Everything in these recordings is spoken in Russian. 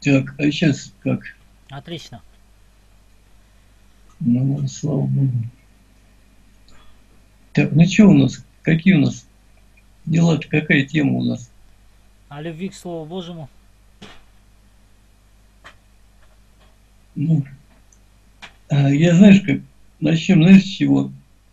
Так, а сейчас как? Отлично. Ну, слава богу. Так, ну что у нас? Какие у нас дела-то? Какая тема у нас? О любви к Слову Божьему. Ну, я знаешь как? Начнем, знаешь, с чего?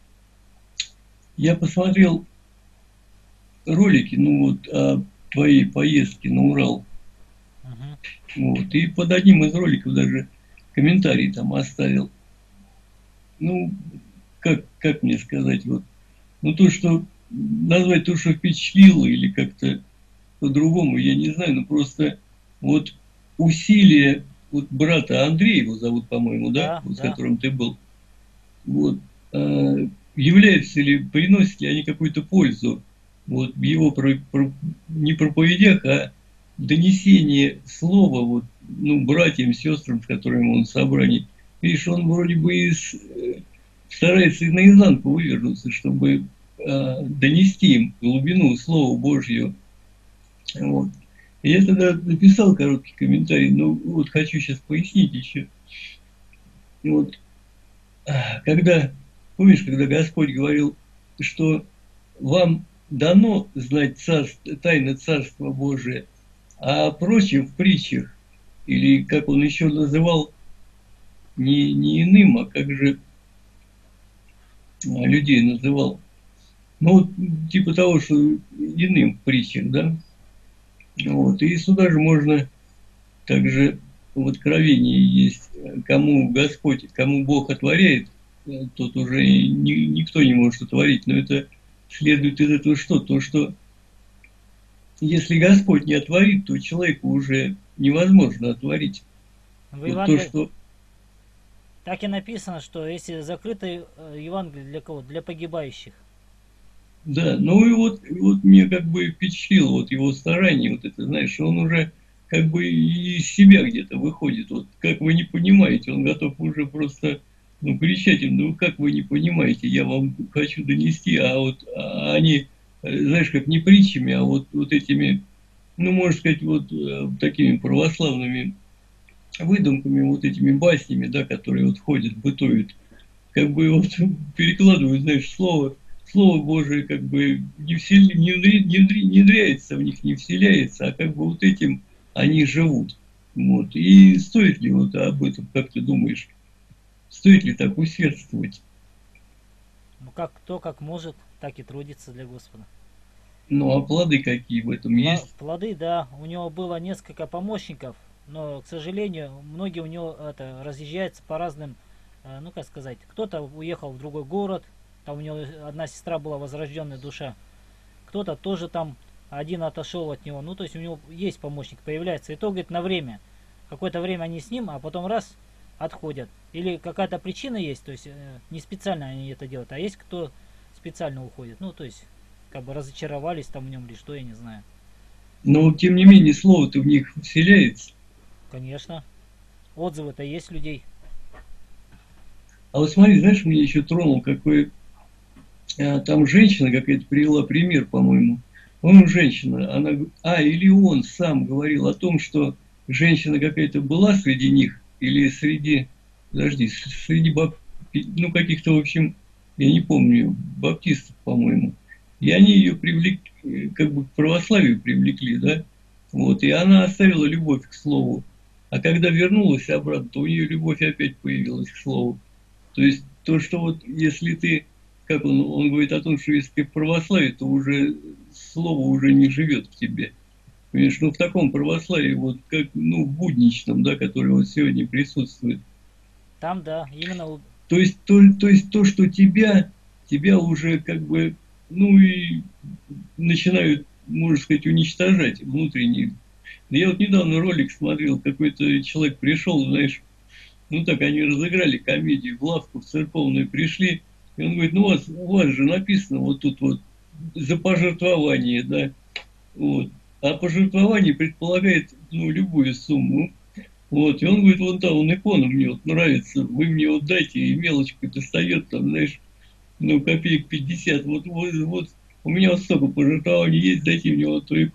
Я посмотрел ролики, ну вот, о твоей поездке на Урал. Мгм. Вот, и под одним из роликов даже комментарий там оставил. Ну, как мне сказать, вот, ну то, что назвать то, что впечатлило или как-то по-другому, я не знаю, но просто вот усилия вот брата Андрея, его зовут, по-моему, да, Да, вот с да. которым ты был, вот, являются ли, приносят ли они какую-то пользу вот в его не проповедях, а донесение слова вот, ну, братьям, сестрам, с которыми он в собрании. Видишь, он вроде бы старается наизнанку вывернуться, чтобы донести им глубину Слова Божьего. Вот. И я тогда написал короткий комментарий, но вот хочу сейчас пояснить еще. Вот, когда, помнишь, когда Господь говорил, что вам дано знать тайны Царства Божия, а прочим в притчах, или как он еще называл, не иным, а как же людей называл, ну вот типа того, что иным в притчах, да, вот, и сюда же можно также в Откровении есть, кому Господь, кому Бог отворяет, тот уже никто не может отворить. Но это следует из этого что? То, что если Господь не отворит, то человеку уже невозможно отворить. В Вот то, Евангелии что... так и написано, что если закрыто Евангелие для кого? Для погибающих. Да, ну и вот мне как бы впечатлило вот его старание, вот это, знаешь, он уже как бы из себя где-то выходит. Вот как вы не понимаете, он готов уже просто ну, кричать им, ну как вы не понимаете, я вам хочу донести, а вот они, знаешь, как не притчами, а вот этими, ну, можно сказать, вот такими православными выдумками, вот этими баснями, да, которые вот ходят, бытуют, как бы вот перекладывают, знаешь, слово Божие как бы не внедряется в них, не вселяется, а как бы вот этим они живут. Вот. И стоит ли вот об этом, как ты думаешь, стоит ли так усердствовать? Ну как кто как может, так и трудится для Господа. Ну, а плоды какие в этом есть? Плоды, да, у него было несколько помощников, но, к сожалению, многие у него это разъезжаются по разным, ну как сказать, кто-то уехал в другой город, там у него одна сестра была возрожденная душа, кто-то тоже там один отошел от него. Ну, то есть у него есть помощник, появляется. И то, говорит, на время. Какое-то время они с ним, а потом раз отходят. Или какая-то причина есть, то есть не специально они это делают, а есть кто специально уходит. Ну, то есть как бы разочаровались там в нем или что, я не знаю. Но, тем не менее, слово-то в них вселяется. Конечно, отзывы-то есть людей. А вот смотри, знаешь, меня еще тронул, какой там женщина какая-то привела пример, по-моему. По-моему, женщина, она, или он сам говорил о том, что женщина какая-то была среди них, или среди, подожди, среди ну, каких-то, в общем, я не помню, баптистов, по-моему. И они ее привлекли, как бы к православию привлекли, да, вот, и она оставила любовь к слову. А когда вернулась обратно, то у нее любовь опять появилась к слову. То есть то, что вот если ты, как он говорит о том, что если ты в православии, то уже слово уже не живет в тебе. Понимаешь, ну в таком православии, вот как, ну, в будничном, да, который вот сегодня присутствует. Там, да, именно То есть то, что тебя уже как бы, ну и начинают, можно сказать, уничтожать внутренне. Я вот недавно ролик смотрел, какой-то человек пришел, знаешь, ну так они разыграли комедию, в лавку в церковную пришли, и он говорит, ну у вас же написано вот тут вот за пожертвование, да, вот. А пожертвование предполагает, ну, любую сумму. Вот, и он говорит, вон там, вон икона мне вот нравится, вы мне вот дайте, и мелочка достает, там, знаешь, ну, копеек 50, вот у меня вот столько пожертвований есть, дайте мне вот эту икону.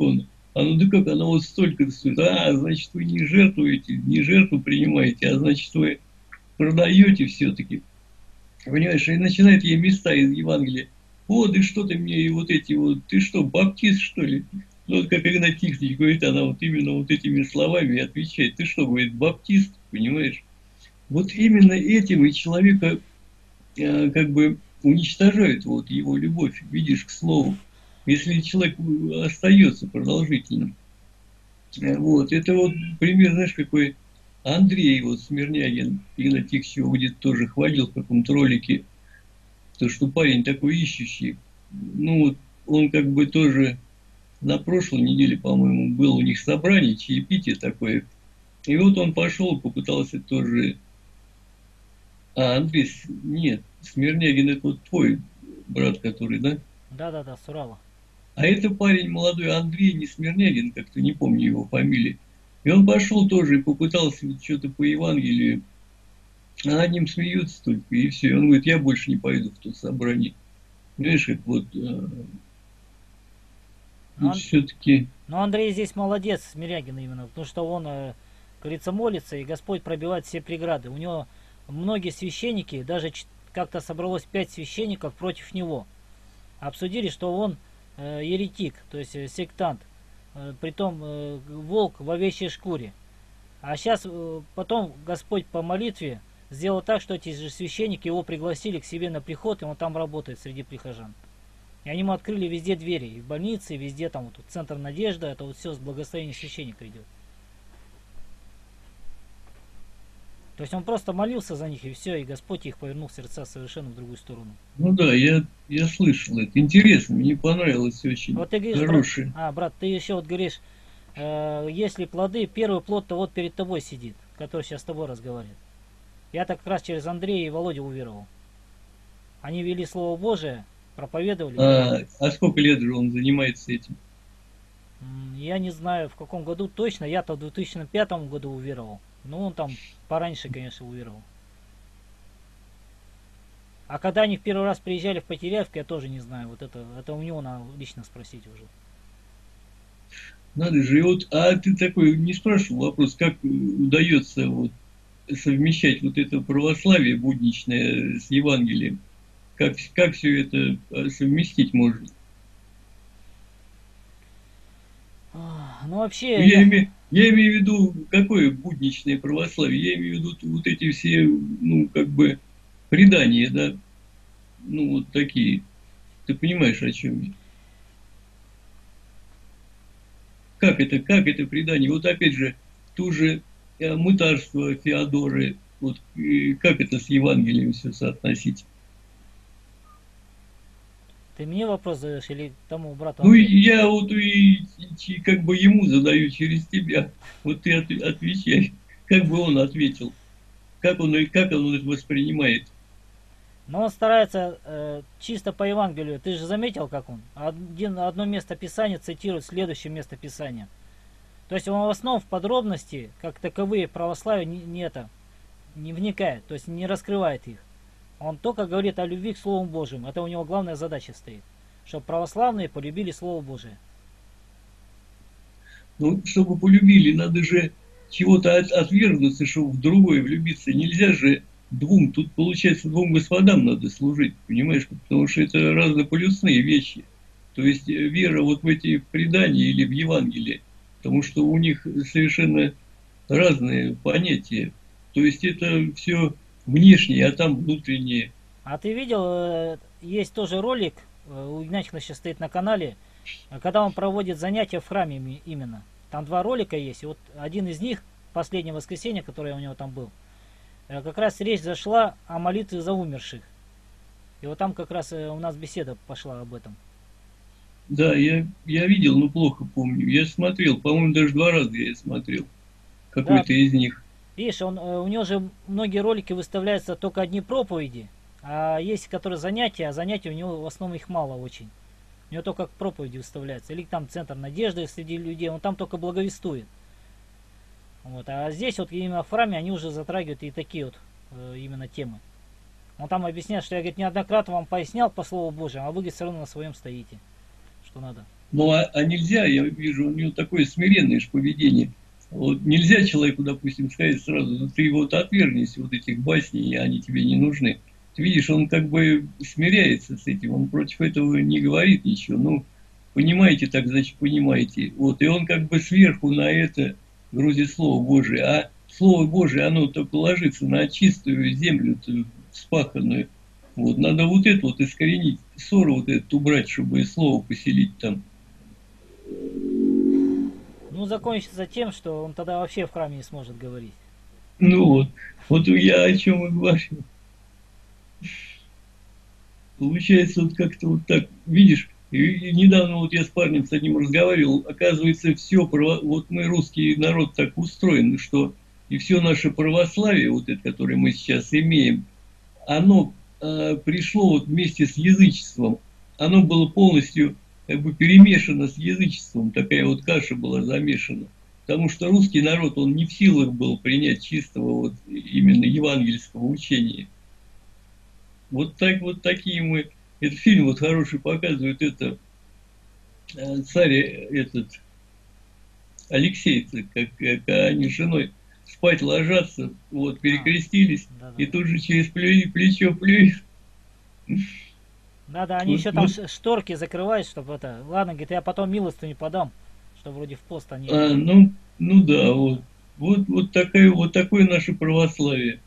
А ну да как, она вот столько стоит. А, значит, вы не жертвуете, не жертву принимаете, а значит, вы продаете все-таки. Понимаешь, и начинает ей места из Евангелия. О, да что ты мне, и вот эти вот, ты что, баптист, что ли? Ну, вот как Игнат Тихонович говорит, она вот именно вот этими словами отвечает. Ты что, говорит, баптист, понимаешь? Вот именно этим и человека как бы уничтожают вот его любовь, видишь, к слову. Если человек остается продолжительным. Вот, это вот пример, знаешь, какой Андрей вот Смирнягин, Игнат Тихонович его где-то тоже хвалил в каком-то ролике, то, что парень такой ищущий. Ну, вот он как бы тоже на прошлой неделе, по-моему, был у них собрание, чаепитие такое. И вот он пошел, попытался тоже... А, Андрей, нет, Смирнягин это вот твой брат, который, да? Да-да-да, с Урала. А это парень молодой Андрей, не Смирнягин, как-то не помню его фамилии. И он пошел тоже и попытался что-то по Евангелию. А над ним смеются только, и все. И он говорит, я больше не пойду в то собрание. Знаешь, как вот Но, тут все-таки... но Андрей здесь молодец, Смирягин именно, потому что он, говорится, молится, и Господь пробивает все преграды. У него многие священники, даже как-то собралось 5 священников против него. Обсудили, что он еретик, то есть сектант, притом волк в овечьей шкуре. А сейчас потом Господь по молитве сделал так, что эти же священники его пригласили к себе на приход, и он там работает среди прихожан. И они ему открыли везде двери, и в больнице, и везде, там вот центр Надежда, это вот все с благословения священника идет. То есть он просто молился за них, и все, и Господь их повернул сердца совершенно в другую сторону. Ну да, я слышал это. Интересно, мне понравилось очень. Вот ты говоришь, брат, Хорошее. брат, ты еще вот говоришь, если плоды, первый плод-то вот перед тобой сидит, который сейчас с тобой разговаривает. Я так как раз через Андрея и Володю уверовал. Они вели Слово Божие, проповедовали. А сколько лет же он занимается этим? Я не знаю в каком году точно, я-то в 2005 году уверовал. Ну, он там пораньше, конечно, уверовал. А когда они в первый раз приезжали в Потеряевку, я тоже не знаю. Вот это у него надо лично спросить уже. Надо же, и вот, а ты такой не спрашивал вопрос, как удается вот совмещать вот это православие будничное с Евангелием? Как все это совместить можно? Ну, Ну, вообще, я... я имею в виду, какое будничное православие? Я имею в виду вот эти все, ну, как бы, предания, да, ну, вот такие. Ты понимаешь, о чем я? Как это предание? Вот опять же, ту же мытарство Феодоры, вот как это с Евангелием все соотносить? Ты мне вопрос задаешь или тому брату Ну, Андрею? я вот и как бы ему задаю через тебя. Вот ты отвечай. Как бы он ответил? Как он это воспринимает? Но он старается чисто по Евангелию. Ты же заметил, как он? Одно место Писания цитирует следующее место Писания. То есть он в основном в подробности, как таковые православие, не вникает, то есть не раскрывает их. Он только говорит о любви к Слову Божьему. Это у него главная задача стоит. Чтобы православные полюбили Слово Божие. Ну, чтобы полюбили, надо же чего-то отвергнуться, чтобы в другое влюбиться. Нельзя же двум, тут получается двум господам надо служить, понимаешь, потому что это разнополюсные вещи. То есть вера вот в эти предания или в Евангелие, потому что у них совершенно разные понятия. То есть это все внешнее, а там внутреннее. А ты видел, есть тоже ролик, у Игнатьева сейчас стоит на канале, когда он проводит занятия в храме именно. Там два ролика есть, и вот один из них, последнее воскресенье, которое у него там был, как раз речь зашла о молитве за умерших. И вот там как раз у нас беседа пошла об этом. Да, я видел, но плохо помню. Я смотрел, по-моему, даже два раза я смотрел. Да, Какой-то из них. видишь, у него же многие ролики выставляются только одни проповеди, а есть которые занятия, а занятий у него в основном их мало очень. У него только проповеди выставляются. Или там центр надежды среди людей, он там только благовествует. Вот. А здесь вот именно в храме они уже затрагивают и такие вот именно темы. Он там объясняет, что я, говорит, неоднократно вам пояснял по Слову Божьему, а вы, говорит, все равно на своем стоите. Что надо. Ну, а нельзя, я вижу, у него такое смиренное же поведение. Вот нельзя человеку, допустим, сказать сразу: «Ну, ты вот отвергнись вот этих басней, они тебе не нужны». Ты видишь, он как бы смиряется с этим, он против этого не говорит ничего. Ну, понимаете так, значит, понимаете. Вот, и он как бы сверху на это грузит Слово Божие. А Слово Божие, оно-то положится на чистую землю вспаханную. Вот, надо вот это вот искоренить, ссору вот эту убрать, чтобы Слово поселить там. Ну, закончится тем, что он тогда вообще в храме не сможет говорить. Ну вот, вот я о чем и говорю. Получается вот как-то вот так, видишь, и недавно вот я с парнем с одним разговаривал, оказывается, все, вот мы, русский народ, так устроен, что и все наше православие, вот это, которое мы сейчас имеем, оно пришло вот вместе с язычеством, оно было полностью как бы перемешано с язычеством, такая вот каша была замешана. Потому что русский народ, он не в силах был принять чистого вот именно евангельского учения. Вот так вот такие мы. Этот фильм вот хороший показывает это царь этот Алексей, как они с женой спать ложатся, вот А, перекрестились, и да-да-да. тут же через плечо плюют. Да-да, они Вот, еще там вот, шторки закрывают, чтобы это... Ладно, говорит, я потом милостыню подам, что вроде в пост они это... ну да, вот. Вот, такая, вот такое наше православие.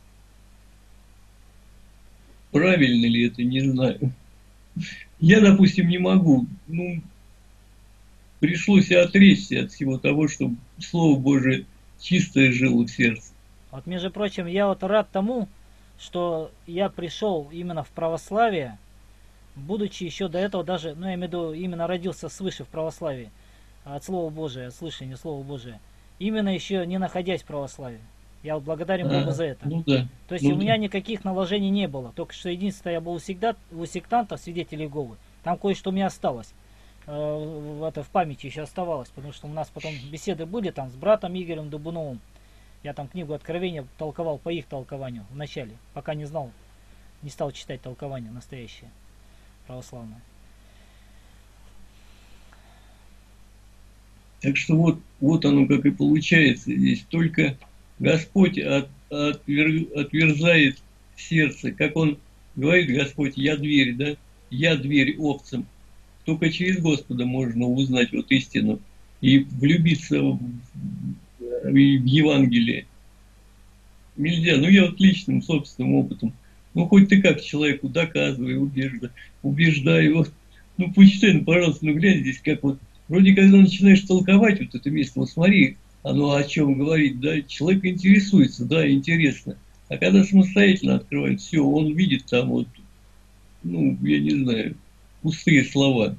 Правильно ли это, не знаю. Я, допустим, не могу. Ну, пришлось отречься от всего того, чтобы Слово Божие чистое жило в сердце. Вот, между прочим, я вот рад тому, что я пришел именно в православие, будучи еще до этого даже, ну, я имею в виду, именно родился свыше в православии, от Слова Божия, от слышания Слова Божия, именно еще не находясь в православии. Я вот благодарен Богу за это. Ну да, То есть у ну да. меня никаких наложений не было. Только что единственное, я был у сектантов, свидетелей Иеговы. Там кое-что у меня осталось. В памяти еще оставалось. Потому что у нас потом беседы были там с братом Игорем Дубуновым. Я там книгу Откровения толковал по их толкованию в начале. Пока не знал, не стал читать толкование настоящее, православное. Так что вот оно как и получается здесь. Только Господь отверзает сердце. Как он говорит, Господь: я дверь, да? Я дверь овцам. Только через Господа можно узнать вот истину и влюбиться в Евангелие. Нельзя. Ну, я вот личным собственным опытом. Ну, хоть ты как человеку доказывай, убеждай его. Ну, почитай, ну, пожалуйста, ну, глянь здесь, как вот, вроде когда начинаешь толковать вот это место, вот смотри, оно о чем говорит, да, человек интересуется, да, интересно. А когда самостоятельно открывает, все, он видит там вот, ну, я не знаю, пустые слова,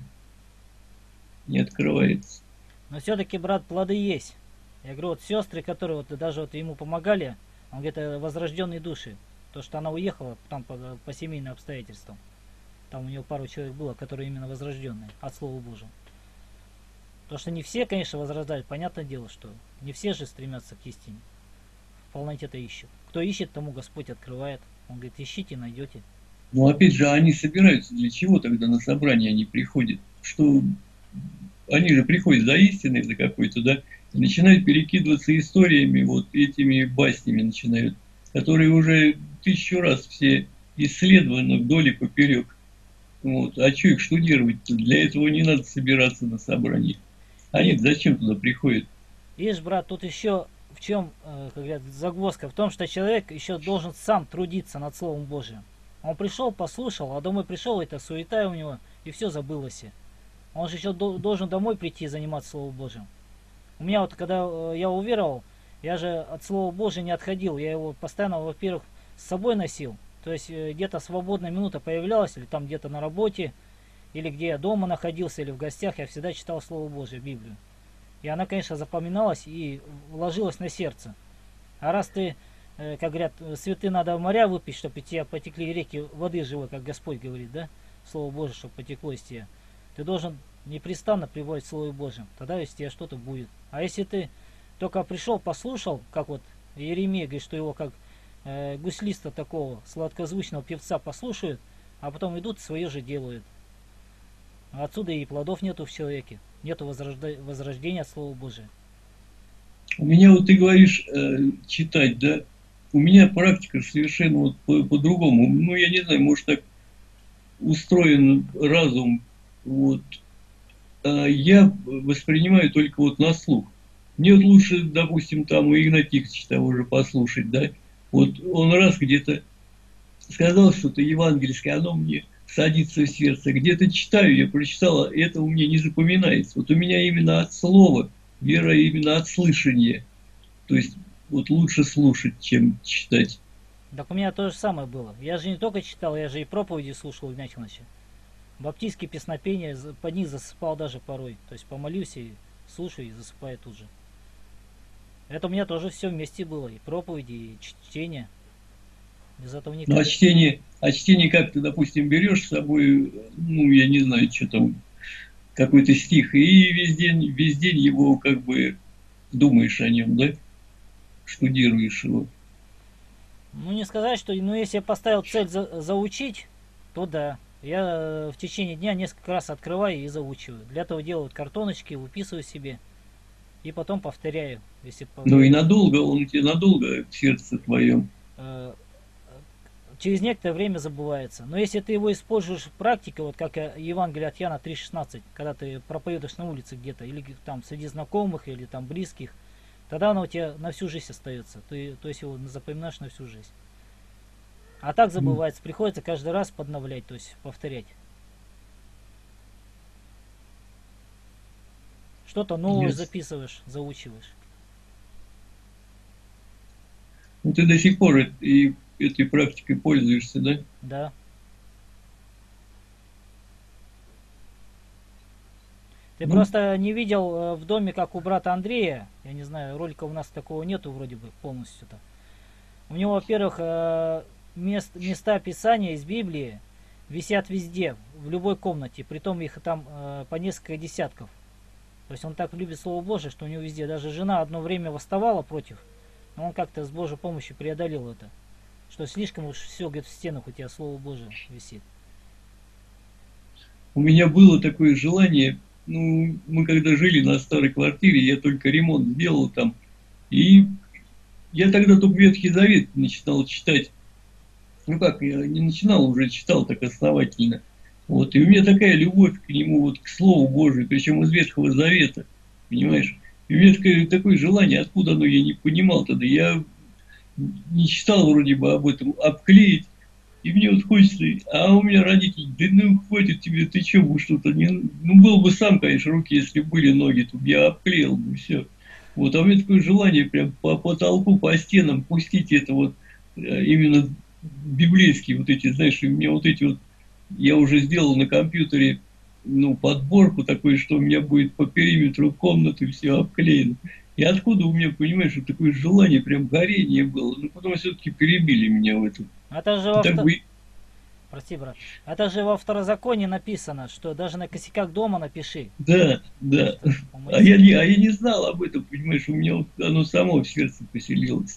не открывается. Но все-таки, брат, плоды есть. Я говорю, вот сестры, которые вот даже вот ему помогали, он где-то возрожденные души. То, что она уехала там по семейным обстоятельствам. Там у нее пару человек было, которые именно возрожденные от Слова Божьего. То, что не все, конечно, возрождают. Понятное дело, что не все же стремятся к истине. В полноте-то ищут. Кто ищет, тому Господь открывает. Он говорит, ищите, найдете. Но опять же, они собираются для чего тогда на собрание они приходят? Что они же приходят за истиной, за какой-то, да, и начинают перекидываться историями, вот этими баснями начинают, которые уже 1000 раз все исследованы вдоль и поперек. Вот. А что их штудировать-то? Для этого не надо собираться на собрании. Они И, зачем туда приходят? видишь, брат, тут еще в чем, как говорят, загвоздка? В том, что человек еще должен сам трудиться над Словом Божьим. Он пришел, послушал, а домой пришел, это суета у него, и все забылось. Он же еще должен домой прийти и заниматься Словом Божьим. У меня вот, когда я уверовал, я же от Слова Божьего не отходил. Я его постоянно, во-первых, с собой носил. То есть где-то свободная минута появлялась, или там где-то на работе, или где я дома находился, или в гостях, я всегда читал Слово Божье, Библию. И она, конечно, запоминалась и вложилась на сердце. А раз ты, как говорят, цветы надо в моря выпить, чтобы из тебя потекли реки воды живой, как Господь говорит, да? Слово Божье, чтобы потекло из тебя. Ты должен непрестанно пребывать в Слове Божьем. Тогда из тебя что-то будет. А если ты только пришел, послушал, как вот Иеремия говорит, что его как гуслиста такого сладкозвучного певца послушают, а потом идут и свое же делают. Отсюда и плодов нету в человеке. Нету возрождения от Слова Божия. У меня вот ты говоришь читать, да? У меня практика совершенно вот по-другому. Ну, я не знаю, может так устроен разум. Вот. Я воспринимаю только вот на слух. Мне вот лучше, допустим, там у Игнатьевича того же послушать, да? Вот он раз где-то сказал что-то евангельское, оно мне садится в сердце. Где-то читаю, я прочитала, это у меня не запоминается. Вот у меня именно от слова, вера именно от слышания. То есть вот лучше слушать, чем читать. Так у меня то же самое было. Я же не только читал, я же и проповеди слушал у Игнатьевича. Баптистские песнопения, под них засыпал даже порой. То есть помолюсь и слушаю, и засыпаю тут же. Это у меня тоже все вместе было. И проповеди, и чтение. Без этого Ну, никак. а чтение как ты, допустим, берешь с собой, ну, я не знаю, что там, какой-то стих, и весь день его как бы думаешь о нем, да? Штудируешь его. Ну, не сказать, что... Ну, если я поставил цель заучить, то да. Я в течение дня несколько раз открываю и заучиваю. Для этого делаю картоночки, выписываю себе. И потом повторяю. Если Ну и надолго, он у тебя надолго в сердце твоем. э, через некоторое время забывается. Но если ты его используешь в практике, вот как Евангелие от Иоанна 3,16, когда ты проповедуешь на улице где-то, или там среди знакомых, или там близких, тогда оно у тебя на всю жизнь остается. Ты, то есть его запоминаешь на всю жизнь. А так забывается, приходится каждый раз подновлять, то есть повторять. Что-то новое Yes. записываешь, заучиваешь. Ну ты до сих пор и этой практикой пользуешься, да? Да. Ты Ну, просто не видел в доме, как у брата Андрея. Я не знаю, ролика у нас такого нету вроде бы полностью-то. У него, во-первых, места Писания из Библии висят везде, в любой комнате. Притом их там по несколько десятков. То есть он так любит Слово Божие, что у него везде. Даже жена одно время восставала против. Но он как-то с Божьей помощью преодолел это. Что слишком уж все, говорит, в стенах у тебя Слово Божие висит. у меня было такое желание, ну, мы когда жили на старой квартире, я только ремонт сделал там, и я тогда только Ветхий Завет начинал читать. Ну как, я не начинал, уже читал так основательно. Вот, и у меня такая любовь к нему, вот к Слову Божию, причем из Ветхого Завета, понимаешь? И у меня такое желание, откуда оно, я не понимал тогда. Я не читал вроде бы об этом, обклеить. И мне вот хочется, а у меня родители, да ну хватит тебе, ты че, бы что-то не... Ну, был бы сам, конечно, руки, если были ноги, то я обклеил бы, все. Вот, а у меня такое желание прям по потолку, по стенам пустить это вот именно библейские вот эти, знаешь, и у меня вот эти вот, я уже сделал на компьютере, ну, подборку такой, что у меня будет по периметру комнаты все обклеено. И откуда у меня, понимаешь, вот такое желание, прям горение было. Ну, потом все-таки перебили меня в этом. Это же И во так бы, Прости, брат. Это же во второзаконии написано, что даже на косяках дома напиши. да, да. Что по Моисею. А я не знал об этом, понимаешь, у меня вот оно само в сердце поселилось.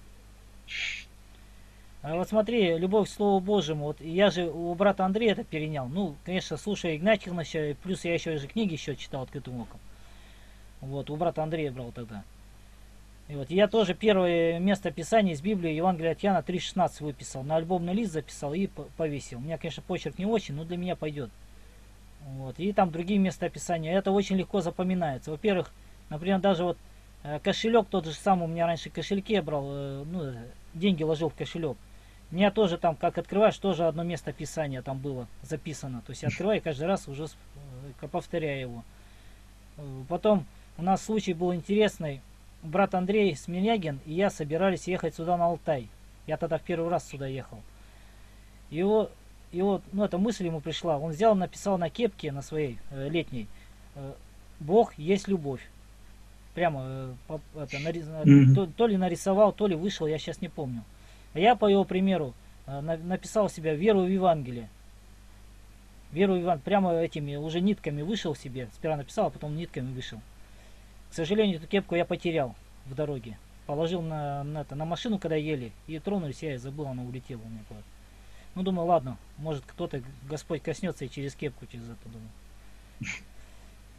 А вот смотри, любовь к Слову Божьему. Вот я же у брата Андрея это перенял. Ну, конечно, слушая Игнатьевича, плюс я еще же книги еще читал открытым оком. Вот, у брата Андрея брал тогда. И вот я тоже первое место Писания из Библии, Евангелие от Иоанна 3,16 выписал. На альбомный лист записал и повесил. У меня, конечно, почерк не очень, но для меня пойдет. Вот. И там другие места Писания. Это очень легко запоминается. Во-первых, например, даже вот кошелек тот же самый, у меня раньше в кошельке брал, ну, деньги ложил в кошелек. У меня тоже там, как открываешь, тоже одно место Писания там было записано. То есть я открываю и каждый раз уже повторяю его. Потом у нас случай был интересный. Брат Андрей Смелягин и я собирались ехать сюда на Алтай. Я тогда в первый раз сюда ехал. И вот, ну, эта мысль ему пришла. Он взял, написал на кепке, на своей летней, Бог есть любовь. Прямо то ли нарисовал, то ли вышел, я сейчас не помню. А я, по его примеру, написал себе веру в Евангелие. Веру в Евангелие. Прямо этими уже нитками вышел себе. Сперва написал, а потом нитками вышел. К сожалению, эту кепку я потерял в дороге. Положил на машину, когда ели, и тронулись, я и забыл, она улетела у меня куда-то. Ну, думаю, ладно, может кто-то, Господь коснется и через кепку, через это, думаю.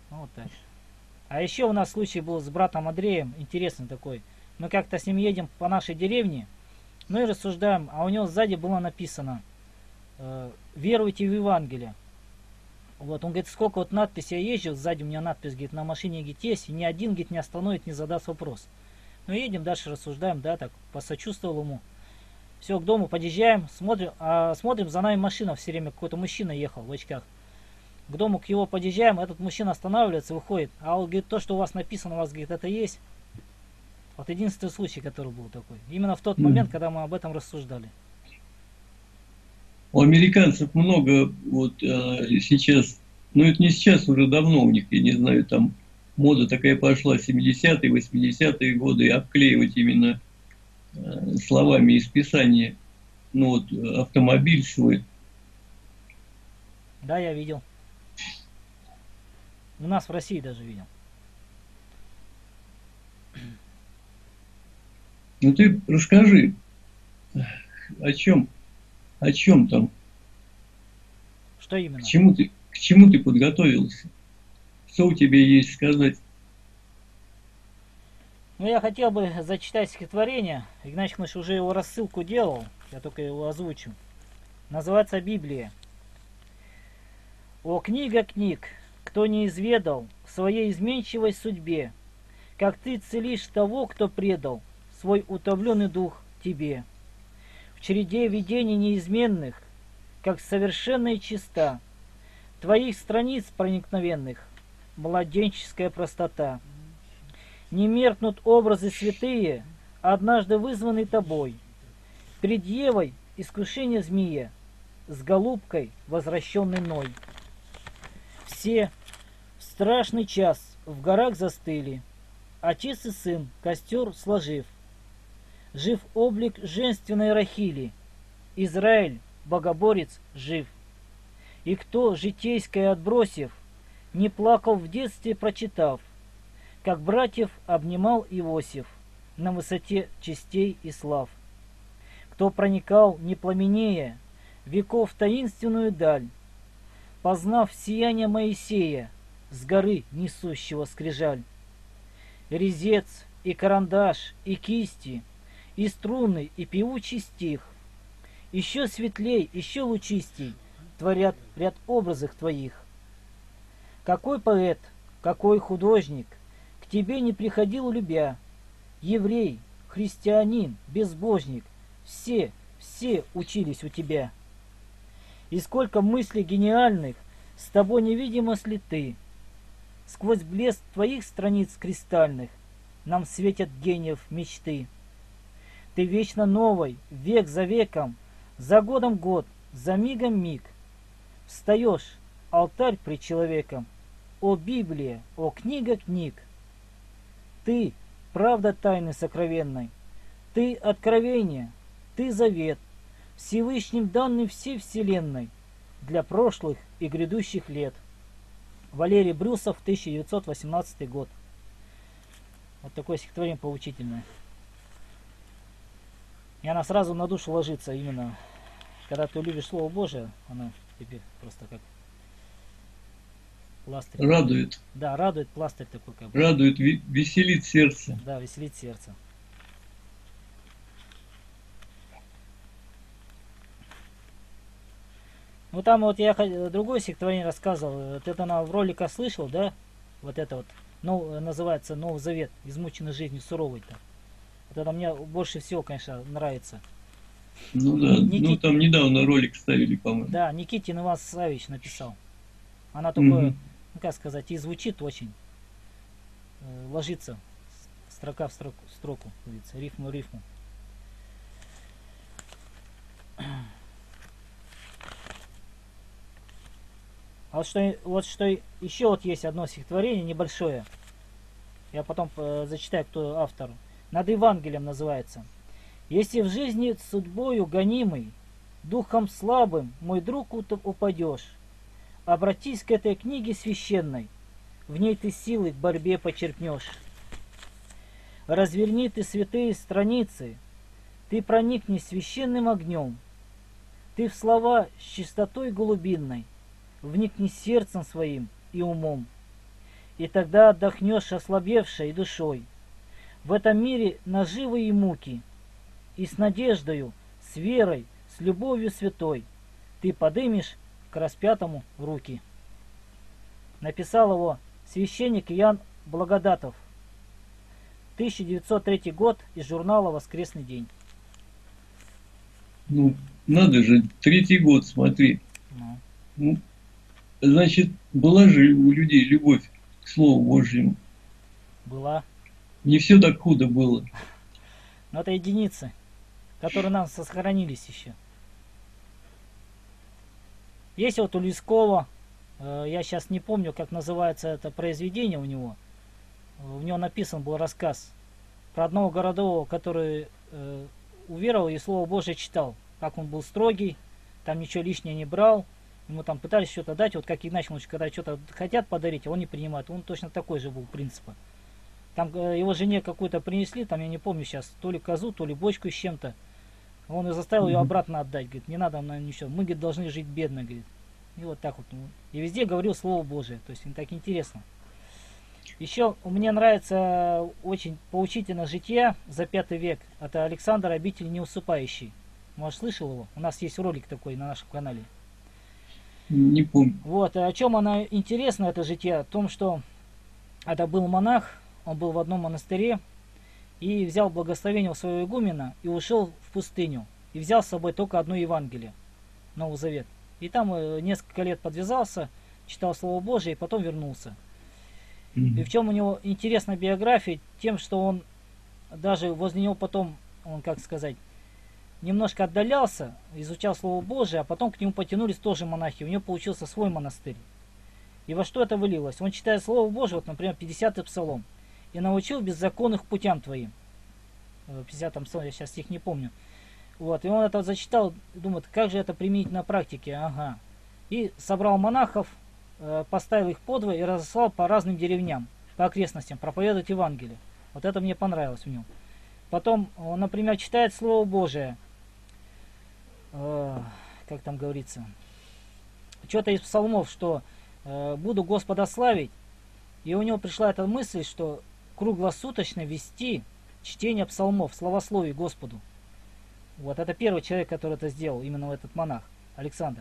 Ну, вот так. А еще у нас случай был с братом Андреем, интересный такой. Мы как-то с ним едем по нашей деревне, ну и рассуждаем, а у него сзади было написано «Веруйте в Евангелие». Вот, он говорит, сколько вот надписей я езжу, сзади у меня надпись, говорит, на машине, говорит, есть, и ни один, говорит, не остановит, не задаст вопрос. Ну, едем дальше, рассуждаем, да, так, посочувствовал ему. Все, к дому подъезжаем, смотрим, за нами машина все время, какой-то мужчина ехал в очках. К дому к его подъезжаем, этот мужчина останавливается, выходит, а он говорит, то, что у вас написано, у вас, говорит, это есть. Вот единственный случай, который был такой. Именно в тот момент, когда мы об этом рассуждали. У американцев много вот сейчас, ну это не сейчас, уже давно у них, я не знаю, там мода такая пошла, 70-е, 80-е годы, обклеивать именно словами из Писания, ну вот автомобиль свой. Да, я видел. У нас в России даже видел. Ну ты расскажи, о чем там, Что именно? к чему ты подготовился, что у тебя есть сказать? Ну, я хотел бы зачитать стихотворение. Игнатий Иванович уже его рассылку делал, я только его озвучу. Называется «Библия». «О, книга книг, кто не изведал в своей изменчивой судьбе, как ты целишь того, кто предал свой утомленный дух тебе. В череде видений неизменных, как совершенно и чиста, твоих страниц проникновенных, младенческая простота. Не меркнут образы святые, однажды вызванные тобой. Пред Евой искушение змея, с голубкой возвращенной Ной. Все в страшный час в горах застыли, отец и сын костер сложив. Жив облик женственной Рахили, Израиль, богоборец, жив. И кто, житейское отбросив, не плакал в детстве, прочитав, как братьев обнимал Иосиф на высоте честей и слав. Кто проникал, не пламенея, веков таинственную даль, познав сияние Моисея, с горы несущего скрижаль. Резец и карандаш, и кисти, и струны, и певучий стих, еще светлей, еще лучистей творят ряд образов твоих. Какой поэт, какой художник к тебе не приходил любя, еврей, христианин, безбожник, все учились у тебя. И сколько мыслей гениальных с тобой невидимо слиты, сквозь блеск твоих страниц кристальных нам светят гениев мечты. Ты вечно новой, век за веком, за годом год, за мигом миг. Встаешь, алтарь пред человеком, о Библия, о книга книг. Ты, правда тайны сокровенной, ты откровение, ты завет, Всевышним данный всей вселенной для прошлых и грядущих лет. Валерий Брюсов, 1918 год. Вот такое стихотворение поучительное. И она сразу на душу ложится именно, когда ты любишь Слово Божие, оно тебе просто как пластырь. Радует. Да, радует, пластырь такой как бы. Радует, веселит сердце. Да, веселит сердце. Ну там вот я другое стихотворение рассказывал, вот это она в роликах слышал, да? Вот это вот, называется «Новый Завет», измученный жизнью суровой-то. Вот это мне больше всего, конечно, нравится. Ну да, ну там недавно ролик ставили, по-моему. Да, Никитин Иван Савич написал. Она такое, ну как сказать, и звучит очень, ложится строка в строку, говорится, рифму в рифму. А вот что еще вот есть одно стихотворение небольшое. Я потом зачитаю, кто автор. Над Евангелием называется. Если в жизни судьбою гонимый, духом слабым, мой друг, упадешь, обратись к этой книге священной, в ней ты силы к борьбе почерпнешь. Разверни ты святые страницы, ты проникни священным огнем, ты в слова с чистотой голубинной вникни сердцем своим и умом. и тогда отдохнешь ослабевшей душой. В этом мире наживы и муки, и с надеждою, с верой, с любовью святой ты подымешь к распятому руки. Написал его священник Иоанн Благодатов, 1903 год, из журнала «Воскресный день». Ну, надо же, третий год, смотри. Ну, Ну, значит, была же у людей любовь к Слову Божьему. была. Не все так худо было. Но это единицы, которые нам сохранились еще. Есть вот у Лескова, я сейчас не помню, как называется это произведение у него. У него написан был рассказ про одного городового, который уверовал и Слово Божие читал. Как он был строгий, там ничего лишнего не брал. Ему там пытались что-то дать, вот как Игнатий Иванович, когда что-то хотят подарить, а он не принимает. Он точно такой же был принципа. Там его жене какую-то принесли, там я не помню сейчас, то ли козу, то ли бочку с чем-то. Он и заставил ее обратно отдать, говорит, не надо нам ничего, мы, говорит, должны жить бедно, говорит. И вот так вот. И везде говорил Слово Божие, то есть так интересно. Еще мне нравится очень поучительно житие за 5 век. Это Александр Обитель Неусыпающий. Может, слышал его? У нас есть ролик такой на нашем канале. Не помню. Вот, о чем она интересна, это житие? О том, что это был монах, он был в одном монастыре, и взял благословение у своего игумена и ушел в пустыню. И взял с собой только одно Евангелие, Новый Завет. И там несколько лет подвязался, читал Слово Божие и потом вернулся. И в чем у него интересна биография? Тем, что он даже возле него потом, он, как сказать, немножко отдалялся, изучал Слово Божие, а потом к нему потянулись тоже монахи. У него получился свой монастырь. И во что это вылилось? Он читает Слово Божие, вот, например, 50-й псалом. «И научил беззаконных путям твоим». 50-м псалом, я сейчас стих не помню. Вот, и он это зачитал, думает, как же это применить на практике? Ага. И собрал монахов, поставил их подвое и разослал по разным деревням, по окрестностям, проповедовать Евангелие. Вот это мне понравилось в нем. Потом он, например, читает Слово Божие, как там говорится, что-то из псалмов, что буду Господа славить, и у него пришла эта мысль, что круглосуточно вести чтение псалмов, славословие Господу. Вот это первый человек, который это сделал, именно этот монах, Александр.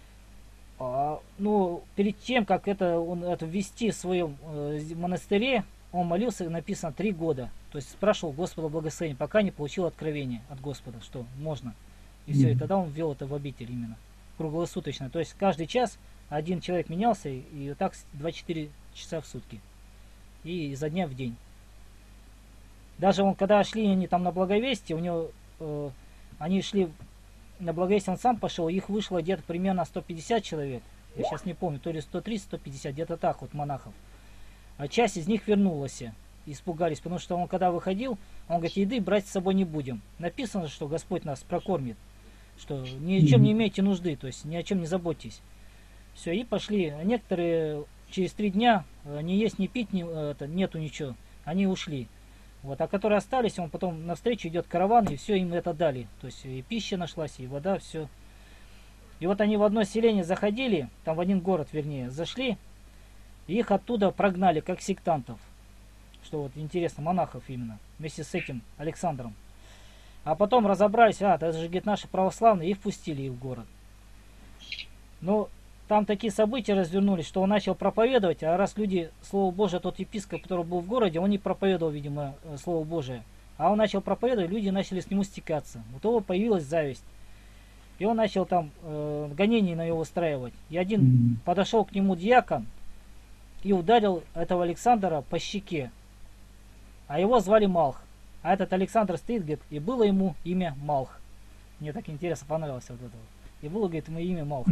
Ну, перед тем, как он это ввести в своем монастыре, он молился, написано, 3 года. То есть спрашивал Господа благословения, пока не получил откровение от Господа, что можно. И все, и тогда он ввел это в обитель именно, круглосуточно. То есть каждый час один человек менялся, и вот так 24 часа в сутки. И изо дня в день. Даже он, когда шли они там на благовестие, у него, они шли на благовестие, он сам пошел, их вышло где-то примерно 150 человек. Я сейчас не помню, то ли 130, 150, где-то так вот монахов. А часть из них вернулась, испугались, потому что он когда выходил, он говорит, еды брать с собой не будем. Написано, что Господь нас прокормит, что ни о чем не имейте нужды, то есть ни о чем не заботьтесь. Все, и пошли. А некоторые через 3 дня ни есть, ни пить нету ничего, они ушли. Вот, а которые остались, он потом навстречу идет караван, и все им это дали. То есть и пища нашлась, и вода, все. И вот они в одно селение заходили, там в один город, вернее, зашли, и их оттуда прогнали, как сектантов. Что вот интересно, монахов именно, вместе с этим Александром. А потом разобрались, это же, говорит, наши православные, и впустили их в город. Но там такие события развернулись, что он начал проповедовать, а раз люди, Слово Божие, тот епископ, который был в городе, он не проповедовал, видимо, Слово Божие. А он начал проповедовать, люди начали с нему стекаться. Вот у него появилась зависть. И он начал там гонения на него устраивать. И один подошел к нему диакон и ударил этого Александра по щеке. А его звали Малх. А этот Александр стоит, говорит, и было ему имя Малх. Мне так интересно понравилось вот это. И было, говорит, ему имя Малх.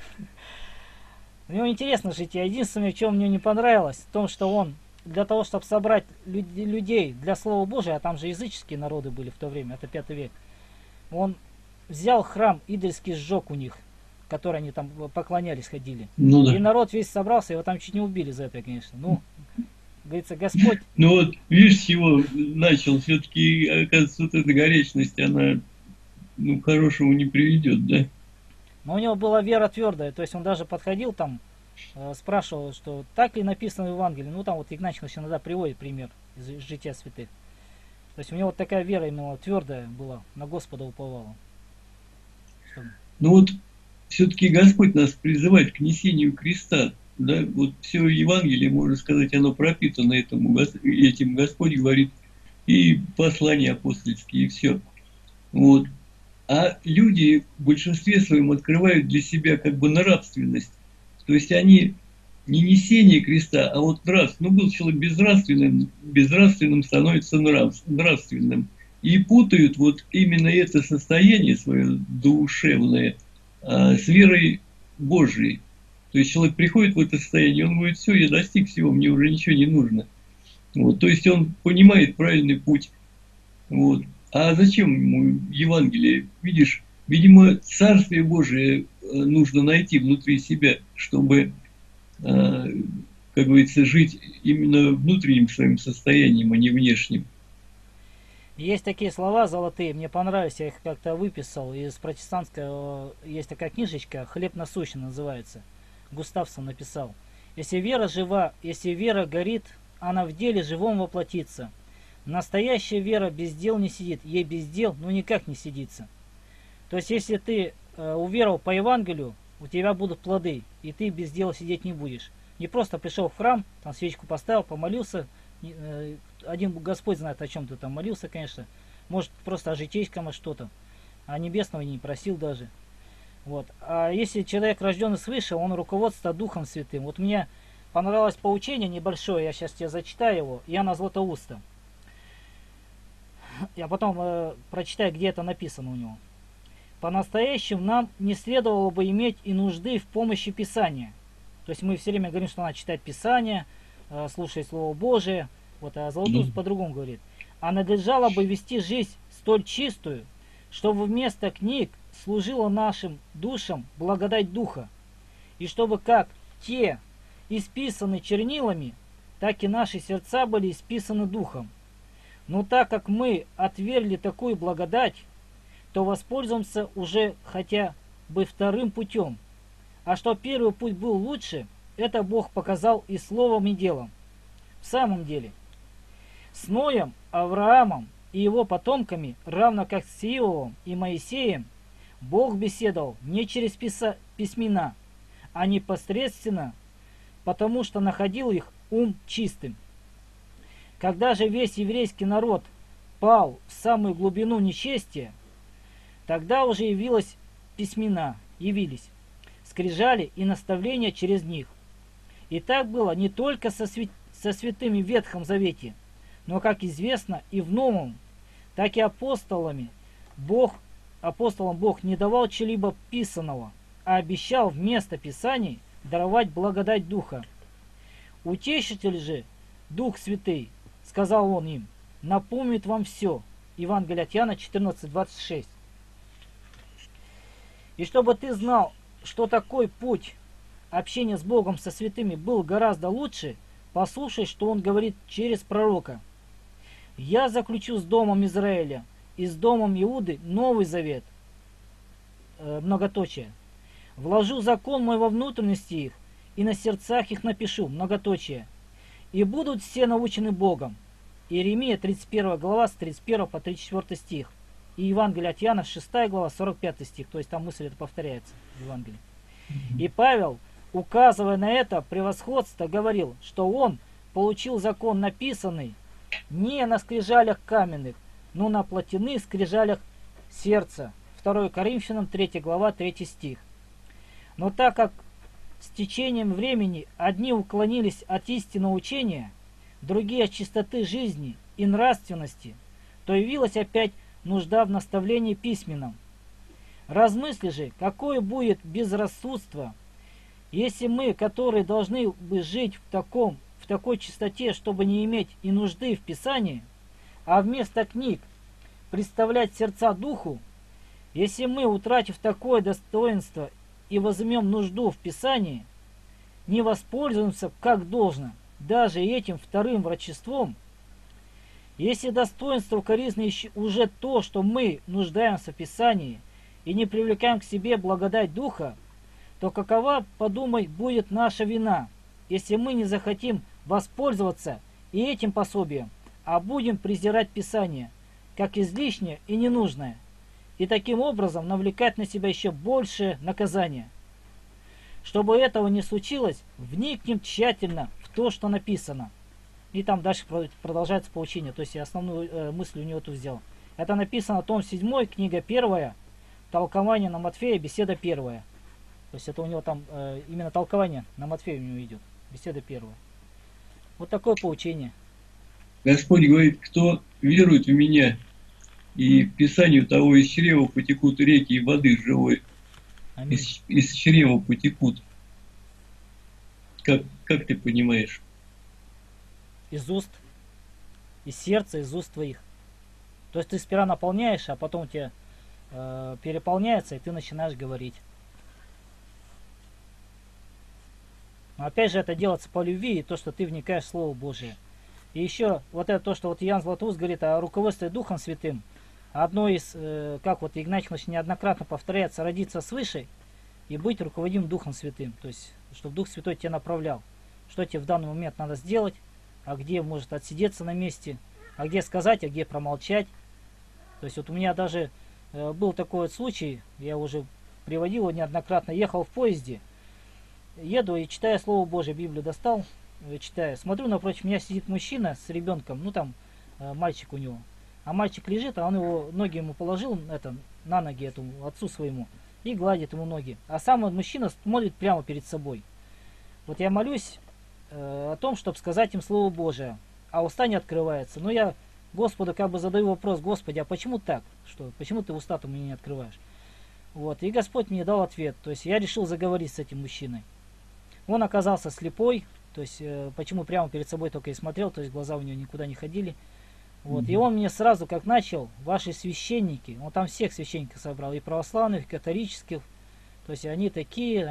У него интересно житие. Единственное, в чем мне не понравилось, в том, что он для того, чтобы собрать людей для Слова Божия, а там же языческие народы были в то время, это 5 век, он взял храм идольский, сжег у них, который они там поклонялись, ходили. Ну, да. И народ весь собрался, его там чуть не убили за это, конечно. Ну, говорится, Господь... Ну вот, видишь, с чего начал, все-таки, оказывается, вот эта горячность, она, ну, к хорошему не приведет, да? Но у него была вера твердая, то есть он даже подходил там, спрашивал, что так ли написано в Евангелии. Ну, там вот Игнатьев иногда приводит пример из жития святых. То есть у него вот такая вера именно твердая была, на Господа уповала. Что... Но вот все-таки Господь нас призывает к несению креста. Да? Вот все Евангелие, можно сказать, оно пропитано этим. Господь говорит, и послания апостольские, и все. Вот. А люди в большинстве своем открывают для себя как бы нравственность. То есть они не несение креста, а вот нравственность. Ну, был человек безнравственным становится нравственным. И путают вот именно это состояние свое душевное с верой Божией. То есть человек приходит в это состояние, он говорит, все, я достиг всего, мне уже ничего не нужно. Вот, то есть он понимает правильный путь. Вот. А зачем ему Евангелие? Видишь, видимо, Царствие Божие нужно найти внутри себя, чтобы, как говорится, жить именно внутренним своим состоянием, а не внешним. Есть такие слова золотые, мне понравились, я их как-то выписал из протестантской, есть такая книжечка «Хлеб насущный» называется. Густавсон написал. Если вера жива, если вера горит, она в деле живом воплотится. Настоящая вера без дел не сидит, ей без дел ну никак не сидится. То есть если ты уверовал по Евангелию, у тебя будут плоды, и ты без дела сидеть не будешь. Не просто пришел в храм, там свечку поставил, помолился, один Господь знает, о чем ты там молился, конечно. Может, просто о житейском, о что-то. А небесного не просил даже. Вот. А если человек рожденный свыше, он руководствуется Духом Святым. Вот мне понравилось поучение небольшое, я сейчас тебе зачитаю его, Иоанна Златоуста. Я потом прочитаю, где это написано у него. По-настоящему нам не следовало бы иметь и нужды в помощи Писания. То есть мы все время говорим, что надо читать Писание, слушать Слово Божие. Вот, а Златоуст по-другому говорит. А надлежало бы вести жизнь столь чистую, чтобы вместо книг служила нашим душам благодать Духа. И чтобы как те исписаны чернилами, так и наши сердца были исписаны Духом. Но так как мы отвергли такую благодать, то воспользуемся уже хотя бы вторым путем. А что первый путь был лучше, это Бог показал и словом, и делом. В самом деле, с Ноем, Авраамом и его потомками, равно как с Иовом и Моисеем, Бог беседовал не через письмена, а непосредственно, потому что находил их ум чистым. Когда же весь еврейский народ пал в самую глубину нечестия, тогда уже явились скрижали и наставления через них. И так было не только со святыми в Ветхом Завете, но, как известно, и в Новом, так и апостолам Бог не давал чего-либо писаного, а обещал вместо Писаний даровать благодать Духа. Утешитель же, Дух Святый, сказал он им, напомнит вам все. Евангелие от Иоанна 14:26. И чтобы ты знал, что такой путь общения с Богом со святыми был гораздо лучше, послушай, что он говорит через пророка. «Я заключу с домом Израиля и с домом Иуды новый завет». Многоточие. «Вложу закон мой во внутренности их, и на сердцах их напишу». Многоточие. «И будут все научены Богом». Иеремия 31 глава с 31 по 34 стих. И Евангелие от Иоанна 6 глава 45 стих. То есть там мысль это повторяется в Евангелии. И Павел, указывая на это превосходство, говорил, что он получил закон написанный не на скрижалях каменных, но на плотяных скрижалях сердца. 2 Коринфянам 3 глава 3 стих. Но так как с течением времени одни уклонились от истинного учения, другие от чистоты жизни и нравственности, то явилась опять нужда в наставлении письменном. Размысли же, какое будет безрассудство, если мы, которые должны бы жить в такой чистоте, чтобы не иметь и нужды в Писании, а вместо книг представлять сердца Духу, если мы, утратив такое достоинство и возьмем нужду в Писании, не воспользуемся как должно даже этим вторым врачеством, если достоинство укоризны уже то, что мы нуждаемся в Писании и не привлекаем к себе благодать Духа, то какова, подумай, будет наша вина, если мы не захотим воспользоваться и этим пособием, а будем презирать Писание, как излишнее и ненужное, и таким образом навлекать на себя еще большее наказание. Чтобы этого не случилось, вникнем тщательно в то, что написано. И там дальше продолжается поучение, то есть я основную мысль у него тут взял. Это написано том 7, книга 1, толкование на Матфея, беседа 1. То есть это у него там именно толкование на Матфея у него идет, беседа 1. Вот такое поучение. Господь говорит, кто верует в меня, и в Писанию того из чрева потекут реки и воды живой. Аминь. Из чрева потекут. Как ты понимаешь? Из уст, из сердца, из уст твоих. То есть ты сперва наполняешь, а потом у тебя переполняется, и ты начинаешь говорить. Но опять же это делается по любви и то, что ты вникаешь в Слово Божие. И еще вот это то, что вот Иоанн Златоуст говорит о руководстве Духом Святым. Одно из, как вот Игнатий неоднократно повторяется, родиться свыше и быть руководимым Духом Святым. То есть, чтобы Дух Святой тебя направлял. Что тебе в данный момент надо сделать, а где может отсидеться на месте, а где сказать, а где промолчать. То есть вот у меня даже был такой вот случай, я уже приводил его неоднократно, ехал в поезде, еду и читаю Слово Божие, Библию достал, читаю, смотрю, напротив меня сидит мужчина с ребенком, ну там мальчик у него, а мальчик лежит, а он его, ноги ему положил на ноги этому отцу своему и гладит ему ноги, а сам мужчина смотрит прямо перед собой. Вот я молюсь о том, чтобы сказать им Слово Божие, а уста не открывается, но я Господу как бы задаю вопрос: Господи, а почему так? Что, почему ты уста-то мне не открываешь? Вот, и Господь мне дал ответ, то есть я решил заговорить с этим мужчиной. Он оказался слепой, то есть почему прямо перед собой только и смотрел, то есть глаза у него никуда не ходили. Вот, и он мне сразу как начал: ваши священники, он там всех священников собрал, и православных, и католических, то есть они такие,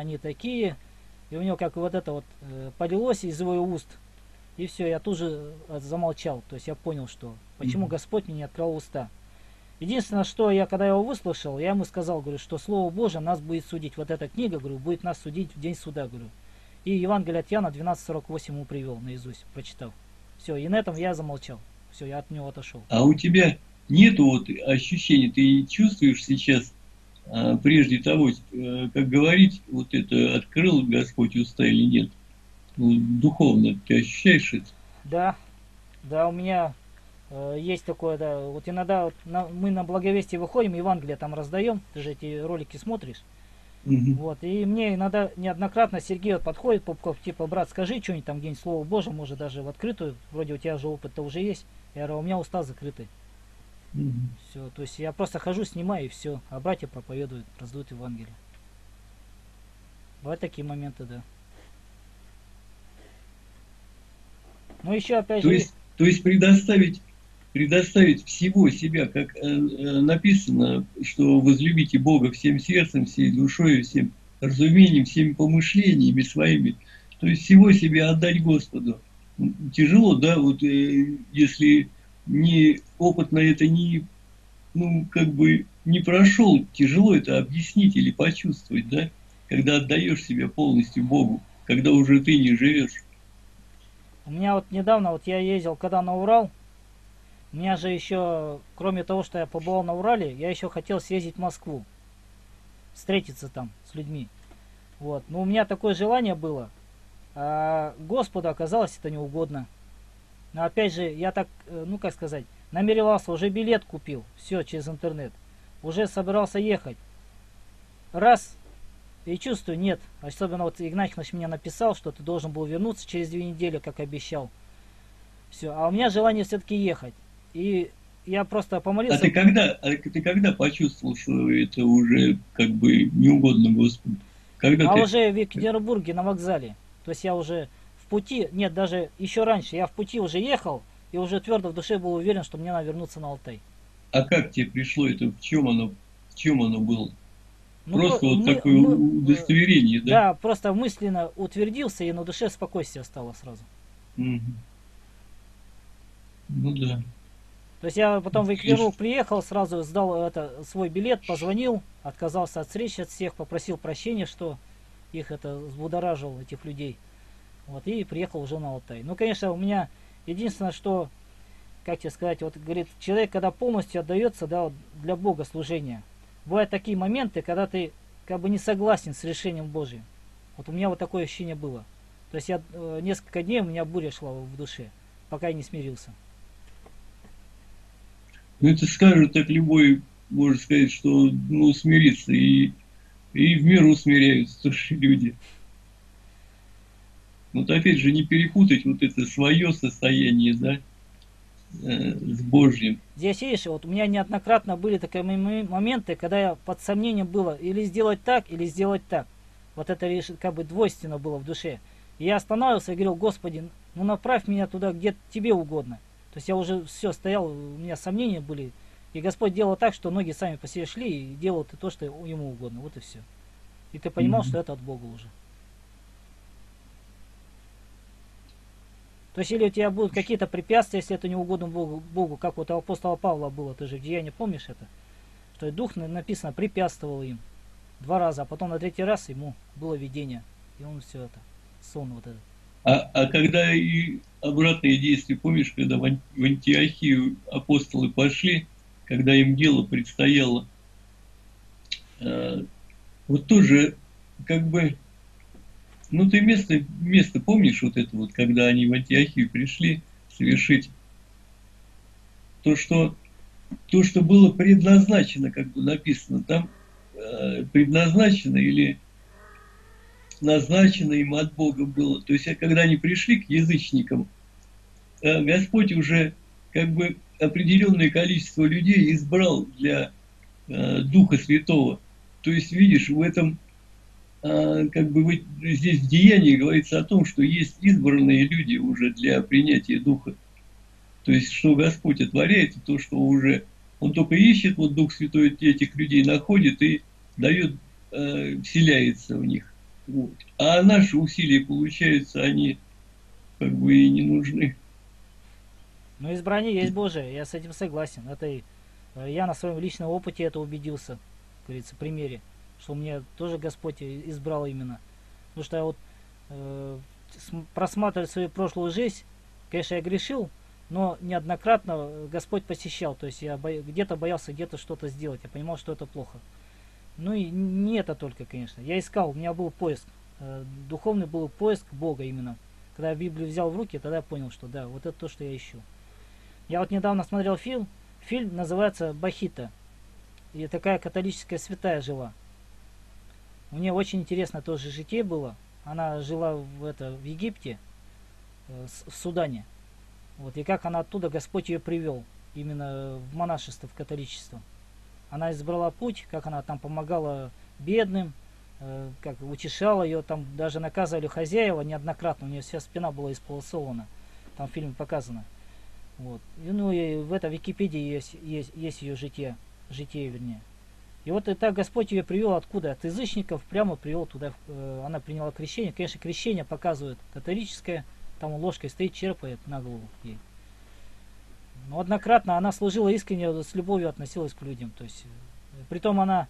и у него как вот это вот полилось из его уст. И все, я тут же замолчал. То есть я понял, что почему Господь мне не открыл уста. Единственное, что я, когда его выслушал, я ему сказал, говорю, что Слово Божие нас будет судить. Вот эта книга, говорю, будет нас судить в день суда, говорю. И Евангелие от Иоанна 12:48 ему привел наизусть, прочитал. Все, и на этом я замолчал. Все, я от него отошел. А у тебя нету вот ощущения, ты чувствуешь сейчас, прежде того, как говорить, вот это открыл Господь уста или нет? Ну, духовно ты ощущаешь это? Да, у меня есть такое, да. Вот иногда вот мы на благовестие выходим, Евангелие там раздаем, ты же эти ролики смотришь. Вот, и мне иногда неоднократно Сергей вот подходит, типа, брат, скажи что-нибудь там где-нибудь Слово Божие, может даже в открытую, вроде у тебя же опыт-то уже есть. Я говорю, у меня уста закрыты. Все, то есть я просто хожу, снимаю и все, а братья проповедуют, раздают Евангелие. Бывают такие моменты, да. Ну еще опять же... То есть предоставить всего себя, как написано, что возлюбите Бога всем сердцем, всей душой, всем разумением, всеми помышлениями своими. То есть всего себя отдать Господу. Тяжело, да, вот если не опыт на это не, ну, как бы не прошел, тяжело это объяснить или почувствовать, да, когда отдаешь себя полностью Богу, когда уже ты не живешь. У меня вот недавно, вот я ездил когда на Урал, у меня же еще, кроме того, что я побывал на Урале, я еще хотел съездить в Москву, встретиться там с людьми. Вот, но у меня такое желание было, а Господу оказалось это неугодно. Но опять же, я так, ну как сказать, намеревался, уже билет купил, все через интернет, уже собирался ехать. Раз, и чувствую, нет. Особенно вот Игнатьевич мне написал, что ты должен был вернуться через 2 недели, как обещал. Все. А у меня желание все-таки ехать. И я просто помолился. Ты когда почувствовал, что это уже как бы неугодно Господу? Уже в Екатеринбурге на вокзале. То есть я уже в пути, нет, даже еще раньше, я в пути уже ехал, и уже твердо в душе был уверен, что мне надо вернуться на Алтай. А как тебе пришло это? В чем оно было? Ну, просто вот такое удостоверение, да? Да, просто мысленно утвердился, и на душе спокойствие стало сразу. Ну да. То есть я потом в Екатеринбург приехал, сразу сдал свой билет, позвонил, отказался от встречи от всех, попросил прощения, что их это взбудоражил, этих людей. Вот, и приехал уже на Алтай. Ну, конечно, у меня единственное, что, как тебе сказать, вот говорит, человек, когда полностью отдается, да, вот, для Бога служения, бывают такие моменты, когда ты как бы не согласен с решением Божьим. Вот у меня вот такое ощущение было. То есть я несколько дней у меня буря шла в душе, пока я не смирился. Ну, это скажет так любой, может сказать, что, ну, смириться, и в миру смиряются тоже люди. Вот опять же, не перепутать вот это свое состояние, да, с Божьим. Здесь, видишь, вот у меня неоднократно были такие моменты, когда я под сомнением было или сделать так, или сделать так. Вот это как бы двойственно было в душе. И я останавливался и говорил: Господи, ну направь меня туда, где тебе угодно. То есть я уже все стоял, у меня сомнения были. И Господь делал так, что ноги сами по себе шли и делал то, что ему угодно. Вот и все. И ты понимал, что это от Бога уже. То есть или у тебя будут какие-то препятствия, если это не угодно Богу, как вот у апостола Павла было, ты же в Деянии помнишь это? Что Дух, написано, препятствовал им 2 раза, а потом на 3-й раз ему было видение. И он все это, сон вот этот. А когда и обратные действия, помнишь, когда в Антиохию апостолы пошли, когда им дело предстояло, вот тоже как бы, ну ты место помнишь вот это вот, когда они в Антиохию пришли совершить то, что было предназначено, как бы написано там, предназначено или назначено им от Бога было. То есть, когда они пришли к язычникам, Господь уже как бы определенное количество людей избрал для Духа Святого. То есть, видишь, в этом, как бы здесь в Деянии говорится о том, что есть избранные люди уже для принятия Духа. То есть, что Господь отворяет, то, что уже Он только ищет, вот Дух Святой этих людей находит и дает, вселяется в них. Вот. А наши усилия, получается, они как бы и не нужны. Но избрание есть Божие, я с этим согласен. Это я на своем личном опыте это убедился, как говорится, примере, что мне тоже Господь избрал именно. Потому что я вот просматривая свою прошлую жизнь, конечно, я грешил, но неоднократно Господь посещал. То есть я где-то боялся где-то что-то сделать, я понимал, что это плохо. Ну и не это только, конечно. Я искал, у меня был поиск. Духовный был поиск Бога именно. Когда я Библию взял в руки, тогда я понял, что да, вот это то, что я ищу. Я вот недавно смотрел фильм. Фильм называется «Бахита». И такая католическая святая жила. У нее очень интересное тоже житие было. Она жила в Египте, в Судане. Вот, и как она оттуда, Господь ее привел. Именно в монашество, в католичество. Она избрала путь, как она там помогала бедным, как утешала ее, там даже наказывали хозяева неоднократно, у нее вся спина была исполосована, там в фильме показано. Вот. И, ну и в Википедии есть ее житие вернее. И вот и так Господь ее привел откуда? От язычников прямо привел туда, она приняла крещение. Конечно, крещение показывает католическое, там ложкой стоит, черпает на голову ей. Но однократно она служила искренне, с любовью относилась к людям. То есть, притом она,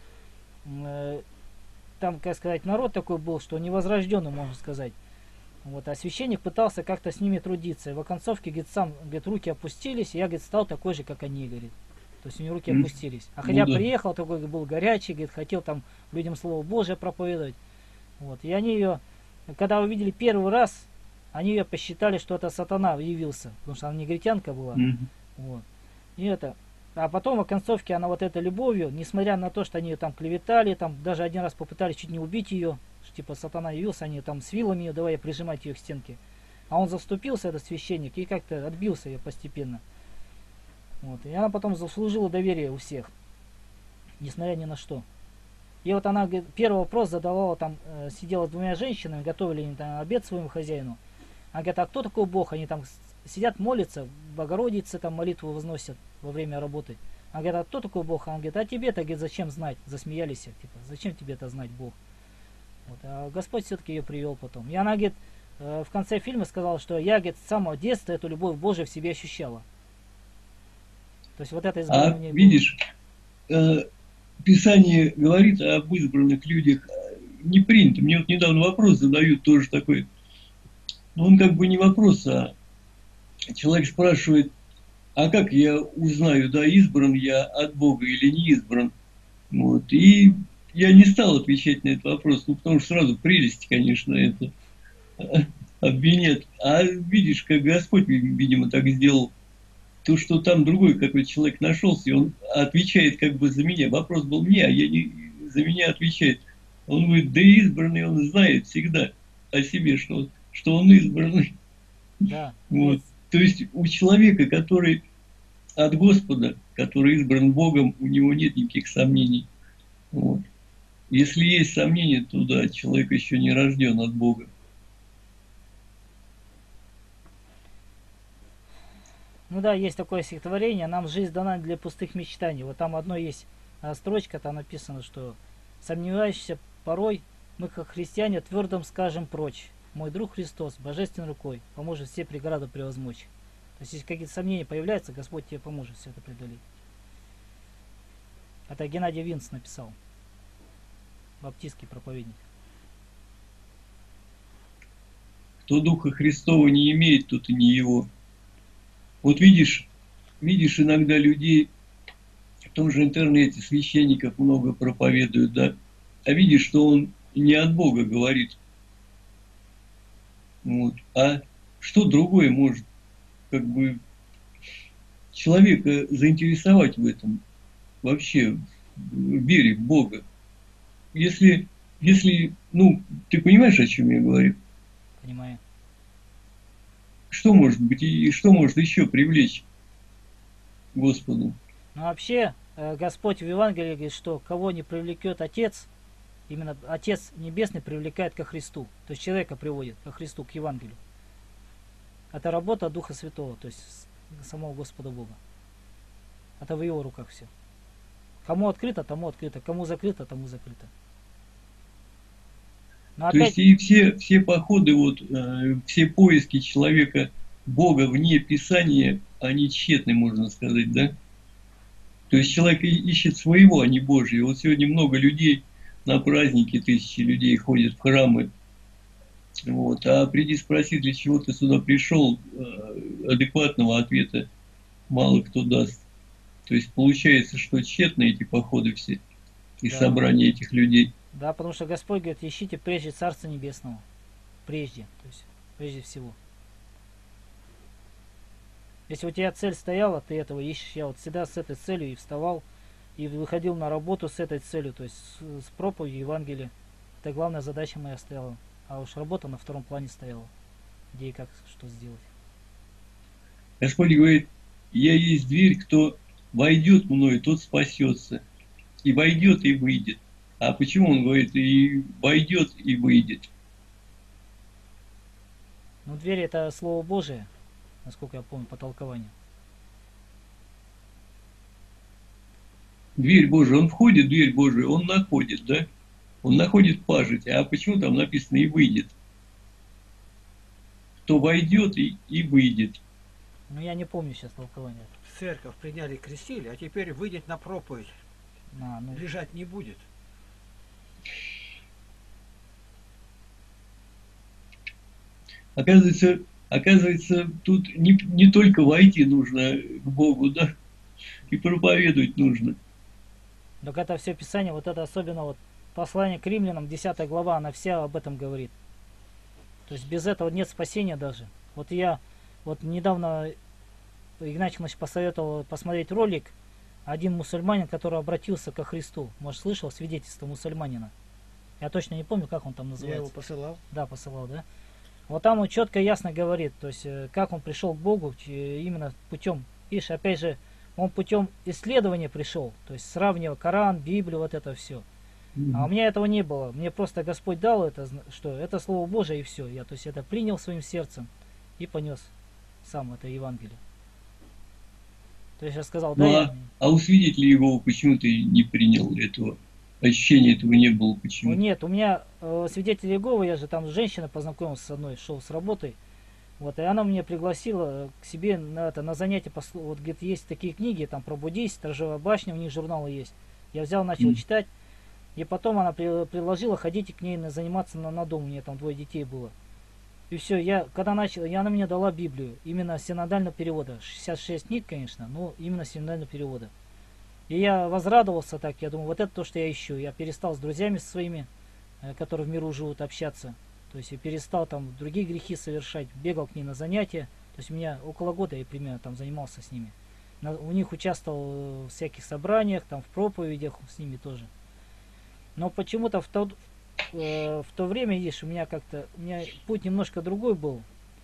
там, как сказать, народ такой был, что невозрожденный, можно сказать. Вот, а священник пытался как-то с ними трудиться. И в оконцовке, говорит, сам, говорит, руки опустились, и я, говорит, стал такой же, как они, говорит. То есть у него руки опустились. А хотя приехал, такой был горячий, говорит, хотел там людям Слово Божие проповедовать. Вот, и они ее, когда увидели первый раз, они ее посчитали, что это сатана явился, потому что она негритянка была. Вот. И это. А потом в оконцовке она вот этой любовью, несмотря на то, что они ее там клеветали, там даже один раз попытались чуть не убить ее, что типа сатана явился, они там с вилами ее, давай прижимать ее к стенке. А он заступился, этот священник, и как-то отбился ее постепенно. Вот. И она потом заслужила доверие у всех, несмотря ни на что. И вот она, говорит, первый вопрос задавала, там сидела с 2 женщинами, готовили они там обед своему хозяину. Она говорит, а кто такой Бог? Они там сидят, молятся, Богородице там молитву возносят во время работы. Она говорит, а кто такой Бог? Она говорит, а тебе-то, говорит, зачем знать? Засмеялись, типа, зачем тебе это знать, Бог? Вот. А Господь все-таки ее привел потом. И она, говорит, в конце фильма сказала, что я, говорит, с самого детства эту любовь Божию в себе ощущала. То есть вот это избрание видишь, Писание говорит об избранных людях не принято. Мне вот недавно вопрос задают тоже такой, ну он как бы не вопрос, а человек спрашивает, а как я узнаю, да, избран я от Бога или не избран? Вот. И я не стал отвечать на этот вопрос, ну, потому что сразу прелесть, конечно, это обвинят. А видишь, как Господь, видимо, так сделал, то, что там другой какой-то человек нашелся, и он отвечает как бы за меня. Вопрос был мне, а я не, за меня отвечает. Он говорит, да избранный он знает всегда о себе, что он избранный. Да, Вот. есть. То есть у человека, который от Господа, который избран Богом, у него нет никаких сомнений. Вот. Если есть сомнения, то да, человек еще не рожден от Бога. Ну да, есть такое стихотворение, нам жизнь дана для пустых мечтаний. Вот там одно есть строчка, там написано, что сомневающийся порой, мы как христиане твердым скажем прочь. Мой друг Христос божественной рукой поможет все преграды превозмочь. То есть, если какие-то сомнения появляются, Господь тебе поможет все это преодолеть. Это Геннадий Винс написал, баптистский проповедник. Кто Духа Христова не имеет, тот и не его. Вот видишь иногда людей, в том же интернете священников много проповедуют, да, а видишь, что он не от Бога говорит. Вот. А что другое может как бы человека заинтересовать в этом вообще, в вере в Бога? Если, ну, ты понимаешь, о чем я говорю? Понимаю. Что может быть и что может еще привлечь Господу? Но вообще, Господь в Евангелии говорит, что кого не привлекет Отец, именно Отец Небесный привлекает ко Христу. То есть человека приводит ко Христу, к Евангелию. Это работа Духа Святого, то есть самого Господа Бога. Это в Его руках все. Кому открыто, тому открыто. Кому закрыто, тому закрыто. Но То есть опять, и все походы, вот, все поиски человека, Бога вне Писания, они тщетны, можно сказать, да? То есть человек ищет своего, а не Божьего. Вот сегодня много людей на праздники, тысячи людей ходят в храмы. Вот. А приди спроси, для чего ты сюда пришел, адекватного ответа мало кто даст. То есть получается, что тщетны эти походы все и да, собрания этих людей. да, потому что Господь говорит, ищите прежде Царства Небесного. Прежде, то есть прежде всего. Если у тебя цель стояла, ты этого ищешь. Я вот всегда с этой целью и вставал, и выходил на работу с этой целью, то есть с проповедью Евангелия. Это главная задача моя стояла. А уж работа на втором плане стояла. Где и как, что сделать. Господь говорит, я есть дверь, кто войдет мною, тот спасется. И войдет, и выйдет. А почему он говорит, и войдет, и выйдет? Ну, дверь это Слово Божие, насколько я помню, по толкованию. Дверь Божия, он входит в дверь Божию, он находит, да? Он находит пажить. А почему там написано и выйдет? Кто войдет и выйдет. Ну, я не помню сейчас толкования. Церковь приняли, крестили, а теперь выйдет на проповедь. Ну, Лежать не будет. Оказывается, тут не только войти нужно к Богу, да, и проповедовать нужно. так это все Писание, вот это особенно вот послание к римлянам, 10 глава, она вся об этом говорит. То есть без этого нет спасения даже. Вот я вот недавно Игнатьевич посоветовал посмотреть ролик. Один мусульманин, который обратился ко Христу. Может, слышал свидетельство мусульманина? Я точно не помню, как он там называется. Я его посылал. Да, посылал, да? Вот там он четко и ясно говорит, то есть как он пришел к Богу именно путем, видишь, опять же, он путем исследования пришел, то есть сравнивал Коран, Библию, вот это все. А у меня этого не было, мне просто Господь дал это, что это Слово Божие и все. Я, то есть, это принял своим сердцем и понес сам это Евангелие. То есть я сказал, да, Ну, а у свидетелей Иеговы почему ты не принял этого? Ощущения этого не было, почему? Нет, у меня свидетель Иеговы, я же там с женщиной познакомился с одной, шел с работой. Вот, и она меня пригласила к себе на занятие, вот где-то есть такие книги, там про буддийство, Сторожевая башня, у них журналы есть. Я взял, начал читать, И потом она предложила, ходите к ней заниматься на дом, у нее там 2 детей было. И все, когда начал, и она мне дала Библию, именно синодального перевода. 66 книг, конечно, но именно синодального перевода. И я возрадовался так, я думаю, вот это то, что я ищу. Я перестал с друзьями своими, которые в миру живут, общаться. То есть я перестал там другие грехи совершать, бегал к ней на занятия. То есть у меня около года я примерно там занимался с ними. У них участвовал в всяких собраниях, там в проповедях с ними тоже. Но почему-то в то время, видишь, у меня путь немножко другой был.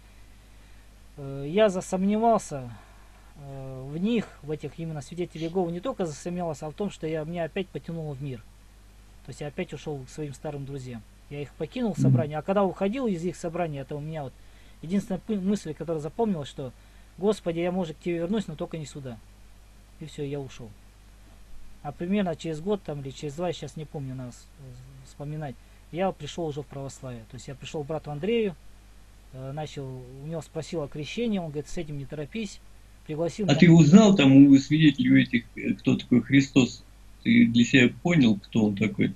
Я засомневался в них, в этих именно свидетелей Иеговы, не только засомневался, а в том, что меня опять потянуло в мир. То есть я опять ушел к своим старым друзьям. Я их покинул собрание, а когда уходил из их собрания, это у меня вот единственная мысль, которая запомнилась, что Господи, я, может, к тебе вернусь, но только не сюда. И все, я ушел. А примерно через год там, или через 2, я сейчас не помню, надо вспоминать, я пришел уже в православие. То есть я пришел к брату Андрею, у него спросил о крещении, он говорит, с этим не торопись, пригласил А меня. ты узнал там у свидетелей этих, кто такой Христос? Ты для себя понял, кто он такой?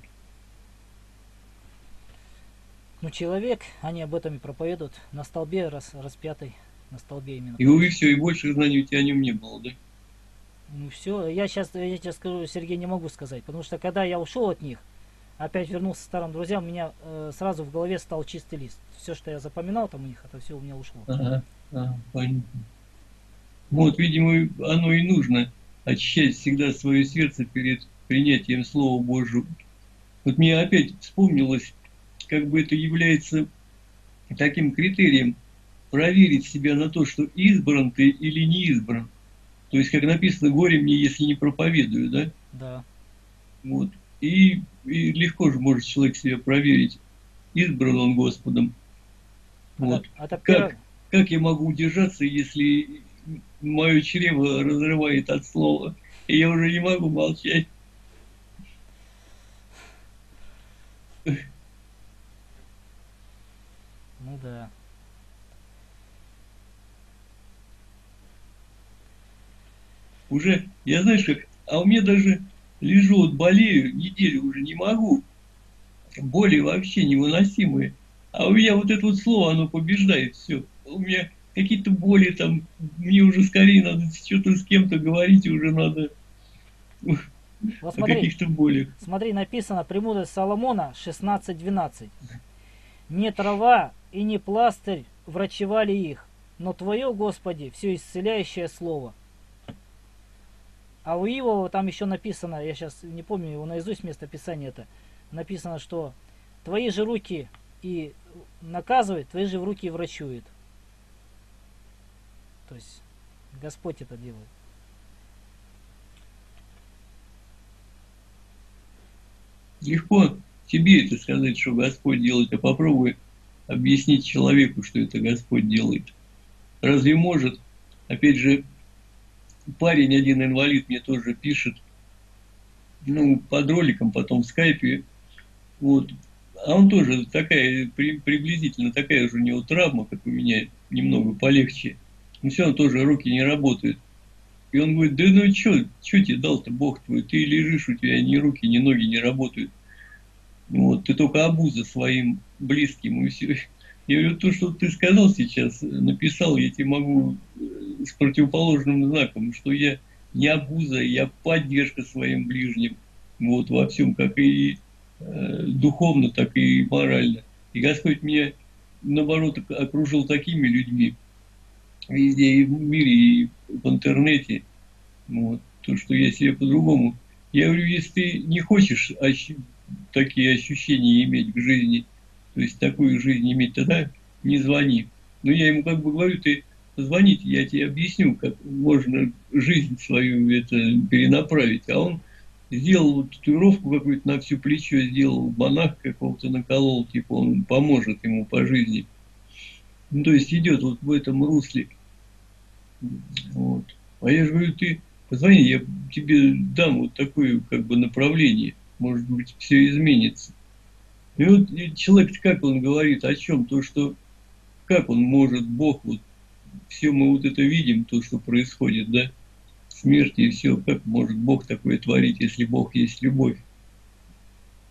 Ну, человек, они об этом и проповедуют, на столбе распятый, на столбе именно. И все, и больше знаний у тебя о нем не было, да? Ну все, я тебе скажу, Сергей, не могу сказать, потому что когда я ушел от них, опять вернулся к старым друзьям, у меня сразу в голове стал чистый лист. Все, что я запоминал там у них, это все у меня ушло. Ага, понятно. Вот, видимо, оно и нужно, очищать всегда свое сердце перед принятием Слова Божьего. Вот мне опять вспомнилось, как бы это является таким критерием проверить себя на то, что избран ты или не избран. То есть, как написано, горе мне, если не проповедую, да? Да. Вот. И легко же может человек себя проверить, избран он Господом. Вот. Как я могу удержаться, если мое чрево разрывает от слова, и я уже не могу молчать? Ну да. Уже, я знаешь как, а у меня даже лежу, вот болею, неделю уже не могу. Боли вообще невыносимые. А у меня вот это вот слово, оно побеждает все. У меня какие-то боли там, мне уже скорее надо что-то с кем-то говорить, уже надо вот о смотри, каких-то болях. Смотри, написано «Премудрость Соломона» 16:12. «Не трава и не пластырь врачевали их, но Твое, Господи, все исцеляющее слово». А у Иова там еще написано, я сейчас не помню его наизусть место писания это, написано, что Твои же руки и наказывают, Твои же руки и врачуют. То есть Господь это делает. Легко тебе это сказать, что Господь делает, а попробуй объяснить человеку, что это Господь делает. Разве может? Опять же, парень один инвалид мне тоже пишет, под роликом, потом в скайпе, вот. А он тоже приблизительно такая же у него травма, как у меня, немного полегче. Но все равно тоже руки не работают. И он говорит, да ну что тебе дал-то Бог твой? Ты лежишь, у тебя ни руки, ни ноги не работают. Вот, ты только обуза своим близким и все. Я говорю, то, что ты сказал сейчас, написал, я тебе могу с противоположным знаком, что я не обуза, я поддержка своим ближним. Вот, во всем, как и духовно, так и морально. И Господь меня, наоборот, окружил такими людьми везде, и в мире, и в интернете. Вот, то, что я себе по-другому. Я говорю, если ты не хочешь такие ощущения иметь в жизни, то есть такую жизнь иметь, тогда не звони. Но я ему как бы говорю, ты позвоните, я тебе объясню, как можно жизнь свою это перенаправить. А он сделал вот татуировку какую-то на всю плечо, сделал, монах какого-то наколол, типа он поможет ему по жизни. Ну, то есть идет вот в этом русле. Вот. А я же говорю, ты позвони, я тебе дам вот такое как бы направление. Может быть, все изменится. И вот человек, как он говорит о чем? То, что как он может, Бог, вот все мы вот это видим, то, что происходит, да? Смерть и все. Как может Бог такое творить, если Бог есть любовь?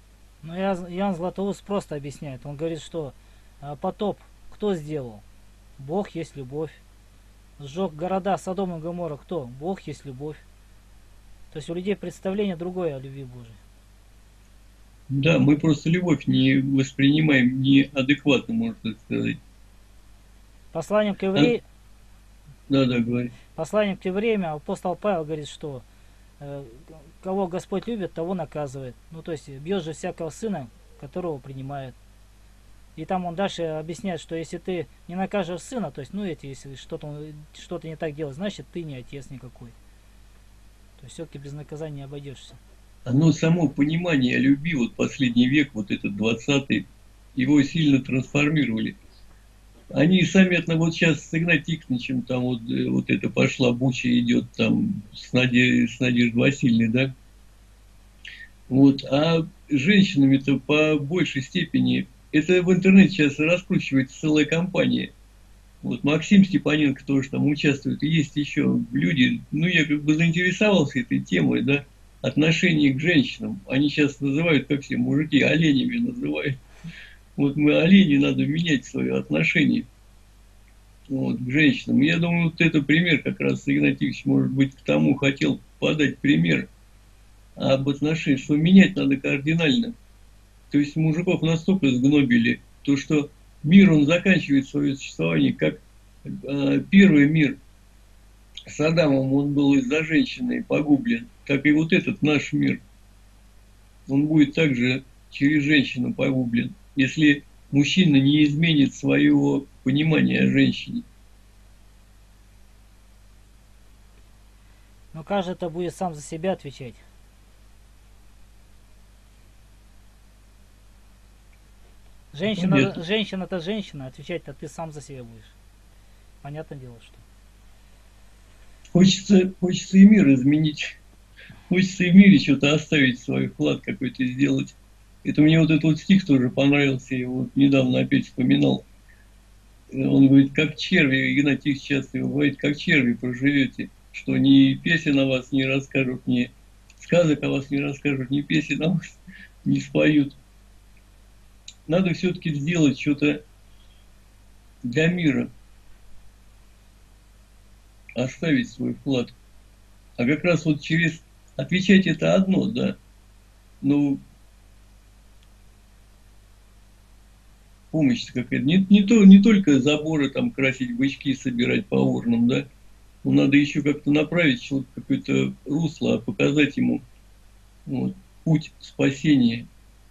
Но Иоанн Златоуст просто объясняет. Он говорит, что потоп кто сделал? Бог есть любовь. Сжег города Содом и Гоморра кто? Бог есть любовь. То есть у людей представление другое о любви Божией. Да, мы просто любовь не воспринимаем неадекватно, можно так сказать. Посланием к А, евреям, да, говори. посланием к евреям апостол Павел говорит, что кого Господь любит, того наказывает. Ну, то есть бьет же всякого сына, которого принимает. И там он дальше объясняет, что если ты не накажешь сына, то есть, ну, если что-то не так делать, значит, ты не отец никакой. То есть все-таки без наказания не обойдешься. Оно само понимание любви, вот последний век, вот этот 20-й, его сильно трансформировали. Они заметно вот сейчас с Игнатием Тихоновичем, там вот это пошла буча идет там с Надеждой Васильевной, да? Вот, а женщинами-то по большей степени, это в интернете сейчас раскручивается целая кампания. Вот Максим Степаненко тоже там участвует, и есть еще люди, ну я как бы заинтересовался этой темой, да, отношение к женщинам. Они сейчас называют, как все мужики, оленями называют. Вот мы олени, надо менять свое отношение вот, к женщинам. Я думаю, вот это пример как раз Игнатьевич, может быть, к тому хотел подать пример об отношении, что менять надо кардинально. То есть мужиков настолько сгнобили, то что мир, он заканчивает свое существование, как первый мир с Адамом, он был из-за женщины погублен, так и вот этот наш мир, он будет также через женщину погублен, если мужчина не изменит своего понимания о женщине. Но каждый-то будет сам за себя отвечать. Женщина-то женщина, отвечать-то ты сам за себя будешь. Понятное дело, что. Хочется и мир изменить. Хочется и в мире что-то оставить, свой вклад какой-то сделать. Это мне вот этот вот стих тоже понравился, я его вот недавно опять вспоминал. Он говорит, как черви, Игнатий часто его говорит, как черви проживете, что ни песен о вас не расскажут, ни сказок о вас не расскажут, ни песен о вас не споют. Надо все-таки сделать что-то для мира, оставить свой вклад. А как раз вот через отвечать это одно, да, ну, помощь какая-то. Не только заборы там красить, бычки собирать по урнам, да, но надо еще как-то направить человека в какое-то русло, показать ему вот, путь спасения.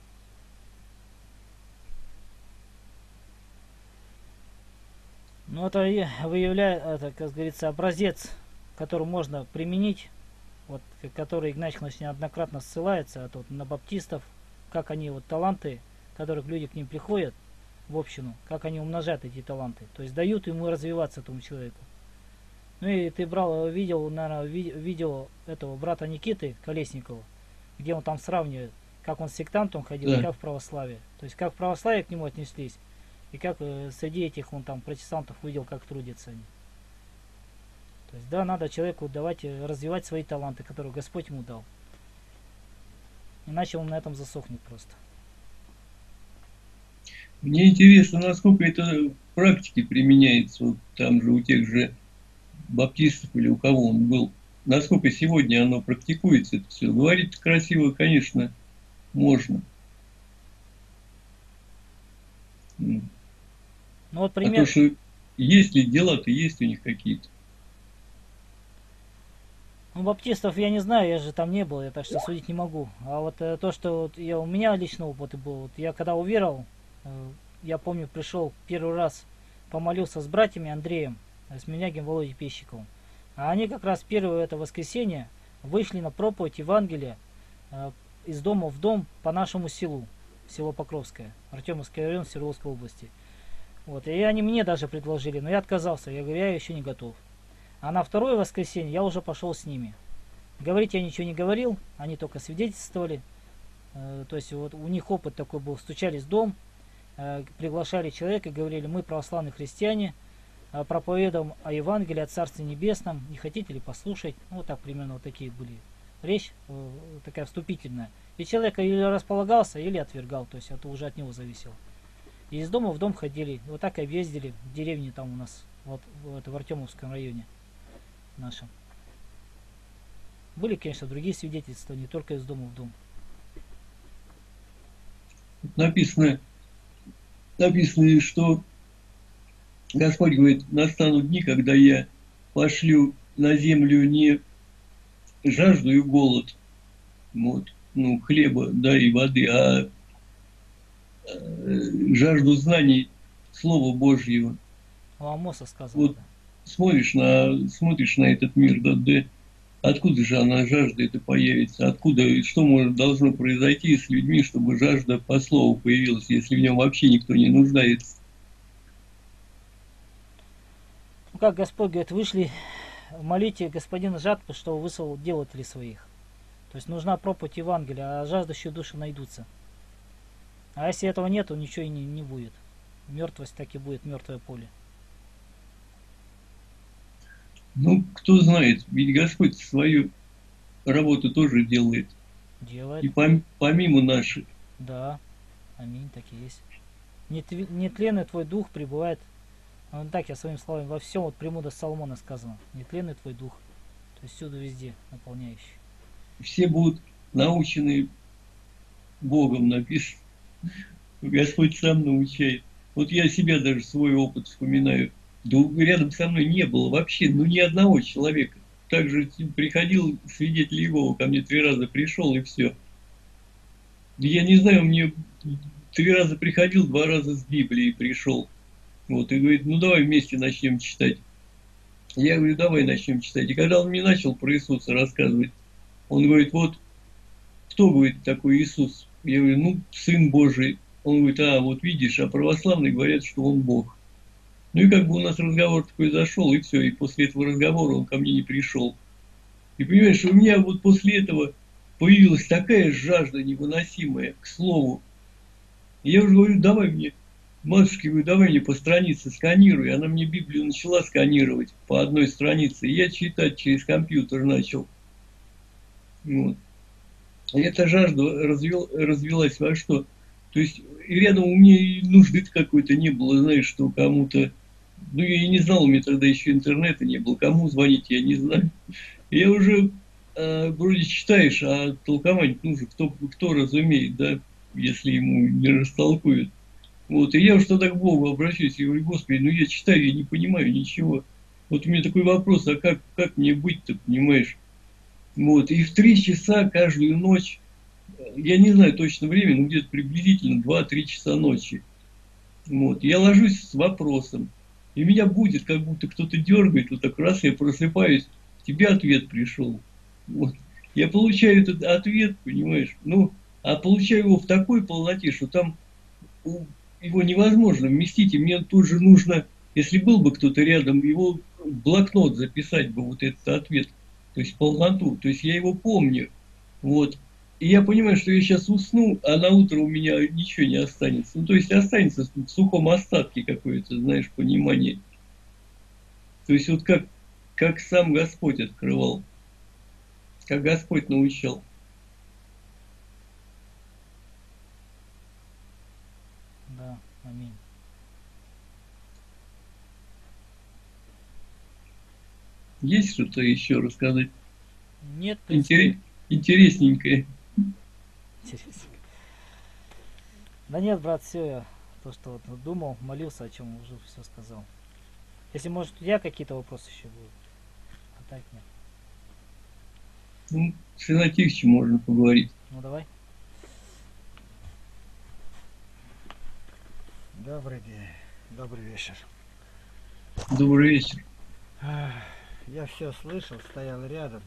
Ну, это выявляет, это, как говорится, образец, который можно применить, вот, который Игнатий Иванович неоднократно ссылается, вот, на баптистов, как они, вот, таланты, которых люди к ним приходят в общину, как они умножают эти таланты, то есть дают ему развиваться этому человеку. Ну и ты видел, наверное, видео этого брата Никиты Колесникова, где он там сравнивает, как он с сектантом ходил, Да. и как в православии. То есть как в православии к нему отнеслись, и как среди этих он там протестантов увидел, как трудятся они. То есть да, надо человеку давать развивать свои таланты, которые Господь ему дал. Иначе он на этом засохнет просто. Мне интересно, насколько это в практике применяется, вот там же у тех же баптистов или у кого он был. Насколько сегодня оно практикуется, это все. Говорить красиво, конечно, можно. Ну вот А пример. то, что есть ли дела-то, есть у них какие-то. Ну, баптистов я не знаю, я же там не был, я так что судить не могу. А вот то, что вот у меня лично опыт был, вот я когда уверовал, я помню, пришел первый раз, помолился с братьями Андреем, с Минягин Володей Пещиковым. А они как раз первое это воскресенье вышли на проповедь Евангелия из дома в дом по нашему селу, село Покровское, Артемовский район Свердловской области. Вот, и они мне даже предложили, но я отказался, я говорю, я еще не готов. А на второе воскресенье я уже пошел с ними. Говорить я ничего не говорил, они только свидетельствовали. То есть вот у них опыт такой был, стучались в дом, приглашали человека, говорили, мы православные христиане, проповедуем о Евангелии, о Царстве Небесном, не хотите ли послушать? Ну, вот так примерно вот такие были речь такая вступительная. И человек или располагался, или отвергал, то есть это уже от него зависело. И из дома в дом ходили, вот так и объездили в деревне там у нас, вот в Артемовском районе нашем. Были, конечно, другие свидетельства, не только из дома в дом. Написано, написано, что Господь говорит, настанут дни, когда я пошлю на землю не жажду и голод, вот, ну, хлеба, да, и воды, а жажду знаний Слова Божьего. У Амоса сказано, Вот да. смотришь на этот мир, да, да, откуда же она, жажда это появится, откуда, что может, должно произойти с людьми, чтобы жажда по слову появилась, если в нем вообще никто не нуждается. Ну, как Господь говорит, вышли, молите господина жатвы, что выслал делателей своих. То есть нужна проповедь Евангелия, а жаждущие души найдутся. А если этого нет, то ничего и не будет. Мертвость так и будет, мертвое поле. Ну, кто знает, ведь Господь свою работу тоже делает. Делает. И помимо нашей. Да. Аминь, так и есть. Нетленный твой дух пребывает. Ну, так я своими словами во всем, вот премудро Соломона сказано. Нетленный твой дух. То есть всюду везде наполняющий. Все будут научены Богом, написано. Господь сам научает. Вот я себя даже свой опыт вспоминаю. Да рядом со мной не было вообще, ну, ни одного человека. Также приходил свидетель Иеговы, ко мне 3 раза пришел и все. Я не знаю, мне 3 раза приходил, 2 раза с Библией пришел. Вот, и говорит, ну давай вместе начнем читать. Я говорю, давай начнем читать. И когда он мне начал про Иисуса рассказывать, он говорит, вот, кто, говорит, такой Иисус? Я говорю, ну, Сын Божий. Он говорит, а, вот видишь, а православные говорят, что он Бог. Ну и как бы у нас разговор такой зашел, и все, и после этого разговора он ко мне не пришел. И понимаешь, у меня вот после этого появилась такая жажда невыносимая к слову. И я уже говорю, давай мне, матушке, говорю, давай мне по странице сканируй. Она мне Библию начала сканировать по одной странице, и я читать через компьютер начал. Вот. И эта жажда развелась во что? То есть и рядом у меня и нужды какой-то не было, знаешь, что кому-то... Ну, я и не знал, у меня тогда еще интернета не было. Кому звонить, я не знаю. Я уже вроде читаешь, а толковать нужно, кто разумеет, да, если ему не растолкуют. Вот, и я уж тогда к Богу обращаюсь, и говорю, Господи, ну я читаю, я не понимаю ничего. Вот у меня такой вопрос, а как мне быть-то, понимаешь? Вот, и в 3 часа каждую ночь, я не знаю точно время, но где-то приблизительно 2-3 часа ночи. Вот, я ложусь с вопросом, и меня будет, как будто кто-то дергает, вот так раз я просыпаюсь, тебе ответ пришел. Вот. Я получаю этот ответ, понимаешь, ну, а получаю его в такой полноте, что там его невозможно вместить, и мне тут же нужно, если был бы кто-то рядом, его в блокнот записать бы вот этот ответ, то есть полноту, то есть я его помню, вот. И я понимаю, что я сейчас усну, а на утро у меня ничего не останется. Ну, то есть останется в сухом остатке какое-то, знаешь, понимание. То есть вот как сам Господь открывал, как Господь научал. Да, аминь. Есть что-то еще рассказать? Нет, в принципе, Интересненькое. интересно. Да нет, брат, все я то, что вот думал, молился, о чем уже все сказал. Если, может, у тебя какие-то вопросы еще будут. А так нет. Ну, с Игнатьевичем можно поговорить. Ну давай. Добрый день, добрый вечер. Добрый вечер. Я все слышал, стоял рядом.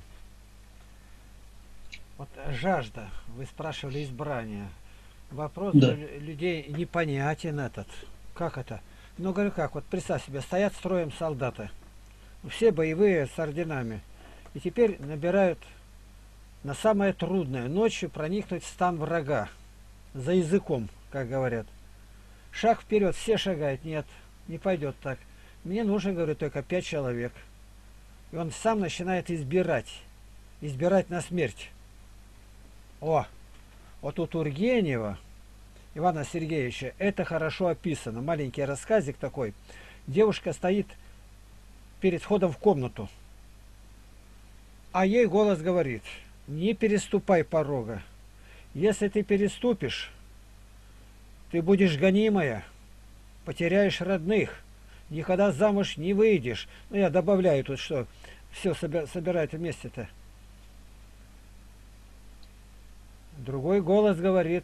Вот жажда, вы спрашивали избрание. Вопрос Да. для людей непонятен этот. Как это? Ну, говорю, как, вот представь себе, стоят строем солдаты. Все боевые с орденами. И теперь набирают на самое трудное, ночью проникнуть в стан врага. За языком, как говорят. Шаг вперед, все шагают. Нет, не пойдет так. Мне нужно, говорю, только 5 человек. И он сам начинает избирать. избирать на смерть. О, вот у Тургенева Ивана Сергеевича это хорошо описано. Маленький рассказик такой. Девушка стоит перед входом в комнату, а ей голос говорит: не переступай порога. Если ты переступишь, ты будешь гонимая, потеряешь родных, никогда замуж не выйдешь. Ну, я добавляю тут, что все собирают вместе-то. Другой голос говорит: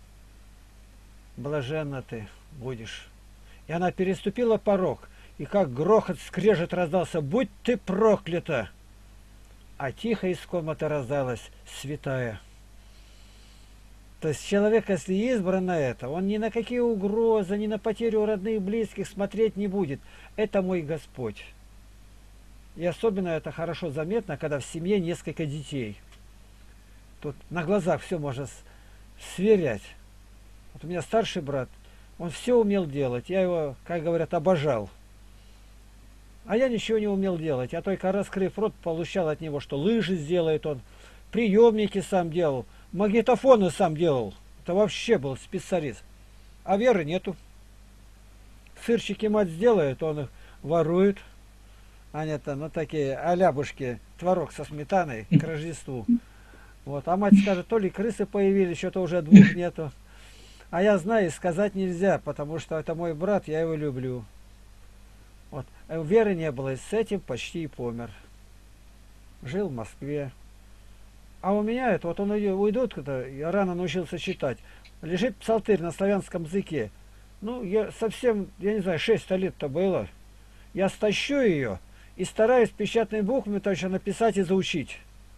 блаженна ты будешь. И она переступила порог, и как грохот, скрежет раздался: будь ты проклята! А тихо из комнаты раздалась: святая. То есть человек, если избран на это, он ни на какие угрозы, ни на потерю родных и близких смотреть не будет. Это мой Господь. И особенно это хорошо заметно, когда в семье несколько детей. Тут на глазах все можно сверять. Вот у меня старший брат, он все умел делать. Я его, как говорят, обожал. А я ничего не умел делать. Я только, раскрыв рот, получал от него, что лыжи сделает он, приемники сам делал, магнитофоны сам делал. Это вообще был специалист. А веры нету. Сырчики мать сделает, он их ворует. Они-то, ну, такие алябушки, творог со сметаной к Рождеству. Вот. А мать скажет: то ли крысы появились, что-то уже двух нету. А я знаю, и сказать нельзя, потому что это мой брат, я его люблю. Вот. Веры не было, и с этим почти и помер. Жил в Москве. А у меня это, вот он уйдут, я рано научился читать. Лежит псалтырь на славянском языке. Ну, я совсем, я не знаю, 6 лет-то было. Я стащу ее и стараюсь печатными буквами точно написать и заучить.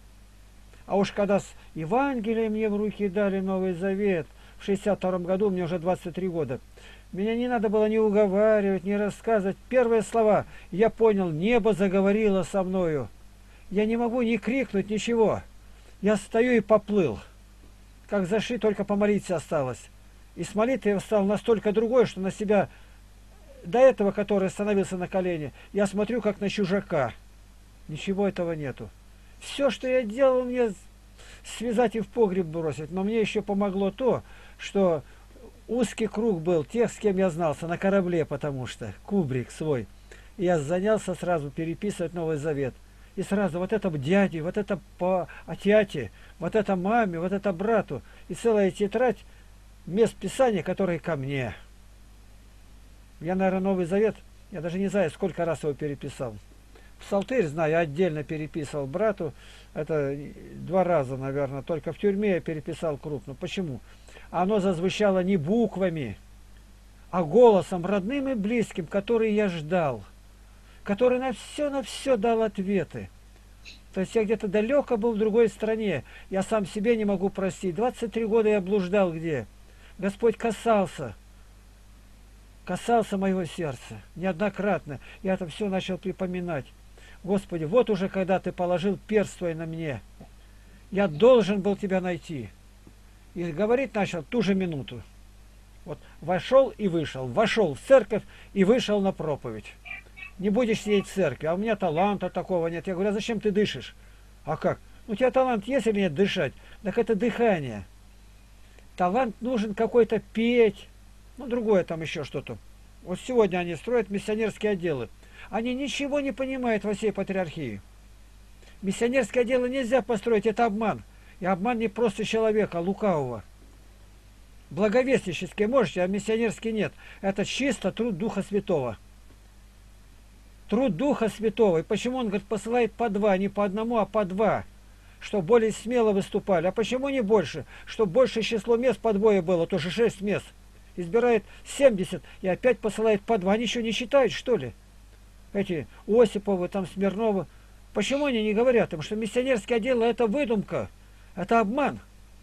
А уж когда с Евангелием мне в руки дали Новый Завет, в 62-м году, мне уже 23 года, меня не надо было ни уговаривать, ни рассказывать. Первые слова я понял: небо заговорило со мною. Я не могу ни крикнуть, ничего. Я стою и поплыл. Как зашли, только помолиться осталось. И с молитвы я стал настолько другой, что на себя, до этого, который становился на колени, я смотрю как на чужака. Ничего этого нету. Все, что я делал, мне связать и в погреб бросить. Но мне еще помогло то, что узкий круг был тех, с кем я знался, на корабле, потому что кубрик свой. И я занялся сразу переписывать Новый Завет. И сразу вот это дяде, вот это по тяте, вот это маме, вот это брату. И целая тетрадь мест Писания, которые ко мне. Я, наверное, Новый Завет, я даже не знаю, сколько раз его переписал. Псалтырь, знаю, отдельно переписывал брату. Это 2 раза, наверное. Только в тюрьме я переписал крупно. Почему? Оно зазвучало не буквами, а голосом родным и близким, который я ждал. Который на все дал ответы. То есть я где-то далеко был в другой стране. Я сам себе не могу простить. 23 года я блуждал где? Господь касался моего сердца неоднократно. Я это все начал припоминать. Господи, вот уже когда ты положил перст твой на мне, я должен был тебя найти. И говорить начал ту же минуту. Вот вошел и вышел. Вошел в церковь и вышел на проповедь. Не будешь сидеть в церкви, а у меня таланта такого нет. Я говорю: а зачем ты дышишь? А как? У тебя талант есть или нет дышать? Так это дыхание. Талант нужен какой-то петь, ну другое там еще что-то. Вот сегодня они строят миссионерские отделы. Они ничего не понимают во всей патриархии. Миссионерское дело нельзя построить, это обман. И обман не просто человека, а лукавого. Благовестнический можете, а миссионерский нет. Это чисто труд Духа Святого. Труд Духа Святого. И почему он, говорит, посылает по 2, не по 1, а по 2, чтобы более смело выступали. А почему не больше? Чтобы большее число мест по 2 было, тоже 6 мест. Избирает 70 и опять посылает по 2. Они еще не считают, что ли? Эти Осиповы, там Смирновы. Почему они не говорят им, что миссионерское дело это выдумка, это обман?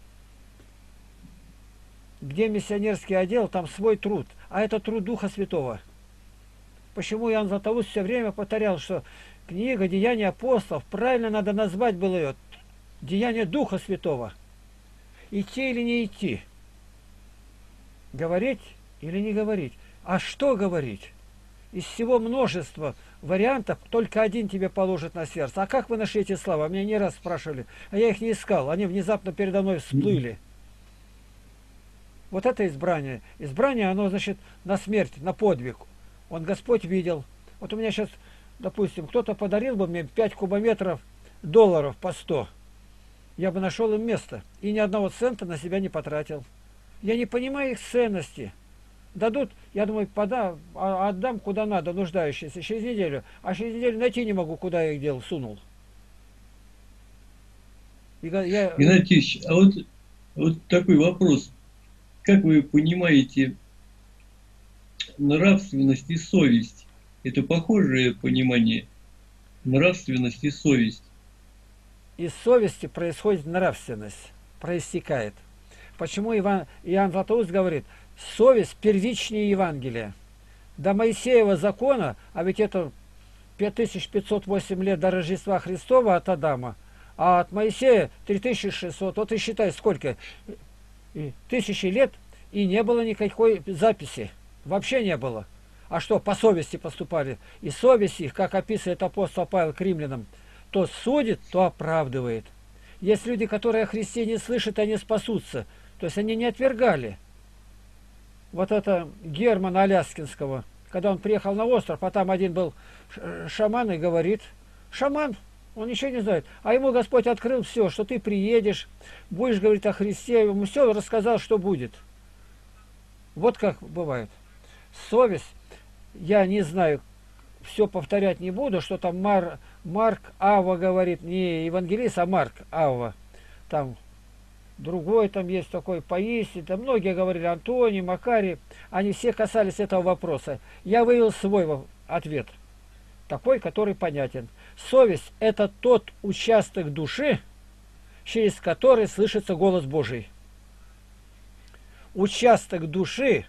Где миссионерский отдел, там свой труд, а это труд Духа Святого. Почему Иоанн Златоуст все время повторял, что книга «Деяния апостолов», правильно надо назвать было ее, «Деяния Духа Святого». Идти или не идти? Говорить или не говорить? А что говорить? из всего множества вариантов только один тебе положит на сердце. А как вы нашли эти слова? Меня не раз спрашивали, а я их не искал. Они внезапно передо мной всплыли. Вот это избрание. Избрание, оно, значит, на смерть, на подвиг. Он Господь видел. Вот у меня сейчас, допустим, кто-то подарил бы мне 5 кубометров долларов по 100. Я бы нашел им место. И ни одного цента на себя не потратил. Я не понимаю их ценности. Дадут, я думаю, отдам куда надо, нуждающиеся, через неделю. А через неделю найти не могу, куда я их дел, сунул. Игнатий Ильич, а вот такой вопрос. Как вы понимаете нравственность и совесть? Это похожее понимание? Нравственность и совесть. Из совести происходит нравственность, проистекает. Почему Иоанн Златоуст говорит, совесть первичнее Евангелия. До Моисеева закона, а ведь это 5508 лет до Рождества Христова от Адама, а от Моисея 3600, вот и считай сколько, тысячи лет, и не было никакой записи, вообще не было. А что, по совести поступали? И совесть их, как описывает апостол Павел к римлянам, то судит, то оправдывает. Есть люди, которые о Христе не слышат, они спасутся. То есть они не отвергали. Вот это Германа Аляскинского, когда он приехал на остров, а там один был шаман и говорит, шаман, он ничего не знает, а ему Господь открыл все, что ты приедешь, будешь говорить о Христе, ему все рассказал, что будет. Вот как бывает. Совесть, я не знаю, все повторять не буду, что там Марк Ава говорит, не евангелист, а Марк Ава, там другой там есть такой Паисий, там многие говорили, Антоний, Макарий, они все касались этого вопроса. Я вывел свой ответ, такой, который понятен. Совесть – это тот участок души, через который слышится голос Божий. Участок души,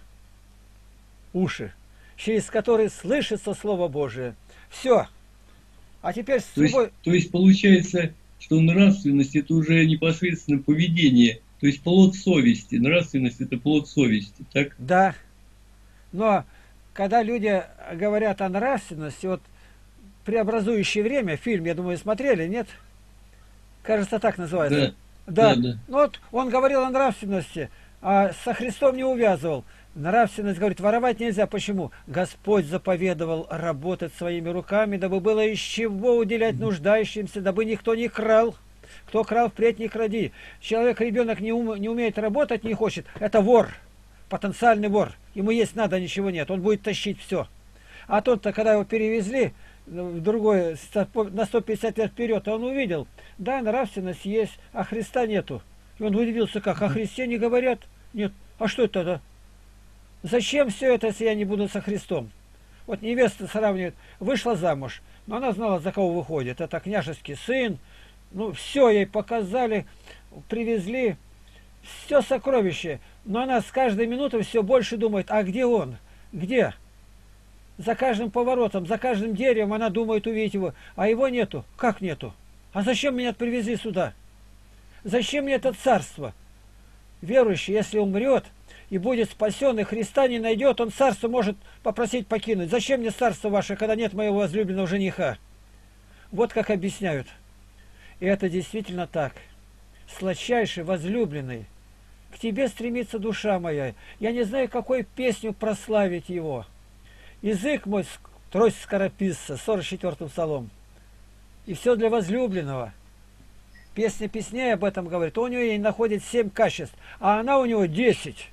уши, через который слышится Слово Божие. Все. А теперь с то есть получается, что нравственность это уже непосредственно поведение, то есть плод совести. Нравственность это плод совести, так? Да. Но когда люди говорят о нравственности, вот «Преобразующее время», фильм, я думаю, смотрели, нет? Кажется, так называется. Да. Ну вот он говорил о нравственности, а со Христом не увязывал. Нравственность, говорит, воровать нельзя. Почему? Господь заповедовал работать своими руками, дабы было из чего уделять нуждающимся, дабы никто не крал. Кто крал, впредь не кради. Человек, ребенок не умеет работать, не хочет. Это вор, потенциальный вор. Ему есть надо, ничего нет. Он будет тащить все. А тот-то, когда его перевезли в другое, на 150 лет вперед, он увидел, да, нравственность есть, а Христа нету. И он удивился, как, о Христе не говорят? Нет. А что это тогда? Зачем все это, если я не буду со Христом? Вот невеста сравнивает, вышла замуж, но она знала, за кого выходит. Это княжеский сын. Ну, все ей показали, привезли, все сокровище. Но она с каждой минутой все больше думает, а где он? Где? За каждым поворотом, за каждым деревом она думает увидеть его, а его нету. Как нету? А зачем меня привезли сюда? Зачем мне это царство? Верующий, если умрет и будет спасен, и Христа не найдет, он царство может попросить покинуть. Зачем мне царство ваше, когда нет моего возлюбленного жениха? Вот как объясняют. И это действительно так. Сладчайший, возлюбленный, к тебе стремится душа моя. Я не знаю, какой песню прославить его. Язык мой, трость скорописца, 44-м псалом. И все для возлюбленного. Песня песней об этом говорит. У нее находит 7 качеств, а она у него 10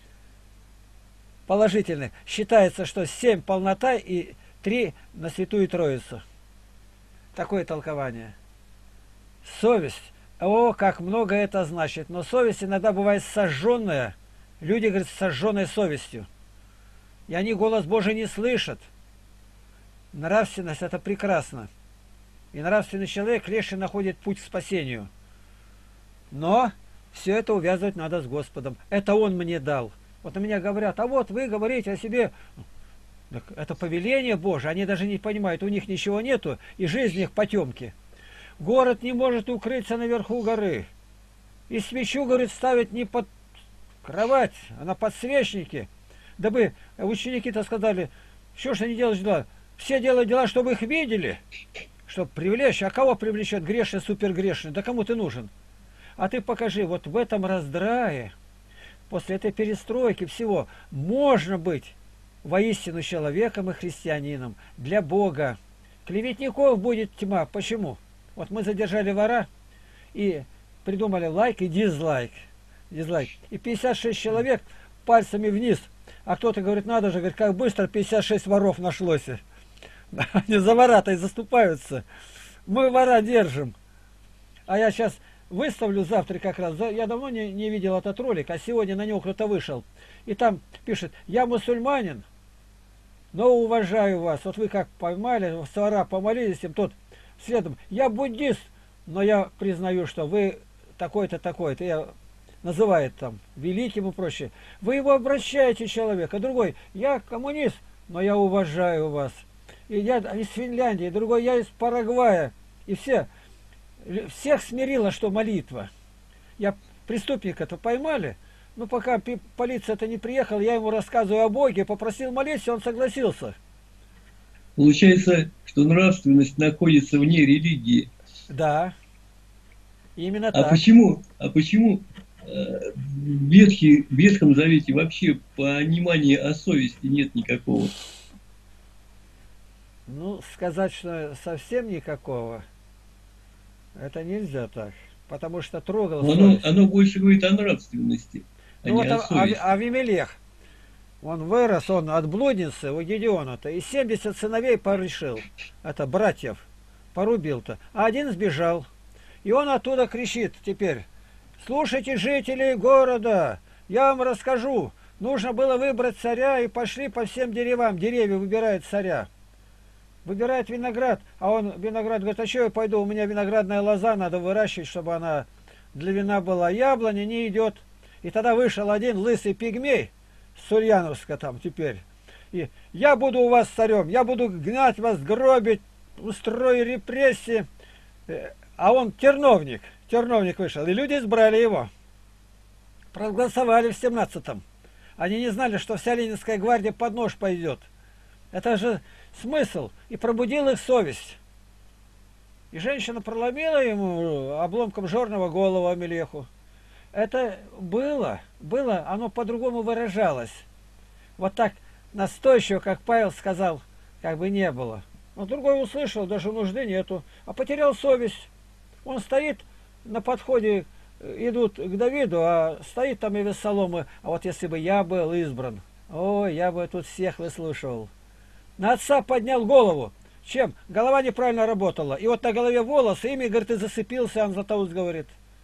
положительных. Считается, что 7 полнота и 3 на Святую Троицу. Такое толкование. Совесть. О, как много это значит. Но совесть иногда бывает сожженная. Люди говорят, с сожженной совестью. И они голос Божий не слышат. Нравственность – это прекрасно. И нравственный человек легче находит путь к спасению. Но все это увязывать надо с Господом. Это Он мне дал. Вот на меня говорят, а вот вы говорите о себе. Так это повеление Божие. Они даже не понимают, у них ничего нету, и жизнь их потемки. Город не может укрыться наверху горы. И свечу, говорит, ставить не под кровать, а на подсвечнике. Дабы ученики-то сказали, Что ж они делают дела? Все делают дела, чтобы их видели, чтобы привлечь. А кого привлечет грешный, супергрешный? Да кому ты нужен? А ты покажи, вот в этом раздрае, после этой перестройки всего, можно быть воистину человеком и христианином для Бога. Клеветников будет тьма. Почему? Вот мы задержали вора и придумали лайк и дизлайк. Дизлайк. И 56 человек пальцами вниз. А кто-то говорит, надо же, говорит, как быстро 56 воров нашлось. Они за вора-то и заступаются. Мы вора держим. А я сейчас выставлю завтра как раз. Я давно не видел этот ролик, а сегодня на него кто-то вышел. И там пишет, я мусульманин, но уважаю вас. Вот вы как поймали, с вора помолились им, тот следом. Я буддист, но я признаю, что вы такой-то, такой-то. Я называет там великим и прочее. Вы его обращаете, человека. Другой, я коммунист, но я уважаю вас. И я из Финляндии, другой, я из Парагвая. И всех смирила, что молитва. Я преступника-то поймали, но пока полиция-то не приехала, я ему рассказываю о Боге, попросил молиться, он согласился. Получается, что нравственность находится вне религии. Да, именно так. А почему в Ветхом Завете вообще понимания о совести нет никакого? Ну, сказать, что совсем никакого, это нельзя так. Потому что трогал совесть. Оно больше говорит о нравственности, а Ну не вот о совести. Авимелех, он вырос, он от блудницы у Гедеона-то, и 70 сыновей порешил, это братьев, порубил-то, а один сбежал. И он оттуда кричит теперь, слушайте, жители города, я вам расскажу, нужно было выбрать царя, и пошли по всем деревам, деревья выбирают царя. Выбирает виноград, а он, виноград, говорит, а что я пойду, у меня виноградная лоза, надо выращивать, чтобы она для вина была. Яблоня не идет. И тогда вышел один лысый пигмей, с Ульяновска там теперь. И я буду у вас царем, я буду гнать вас, гробить, устрою репрессии. А он терновник вышел, и люди избрали его. Проголосовали в 17-м. Они не знали, что вся Ленинская гвардия под нож пойдет. Это же смысл. И пробудил их совесть. И женщина проломила ему обломком жорного голову Амелеху. Это было, оно по-другому выражалось. Вот так настойчиво, как Павел сказал, как бы не было. Но другой услышал, даже нужды нету, а потерял совесть. Он стоит на подходе, идут к Давиду, а стоит там и Вессалом, а вот если бы я был избран, ой, я бы тут всех выслушивал. На отца поднял голову. Чем? Голова неправильно работала. И вот на голове волосы, ими, говорит, и засыпился, он Златоуст говорит.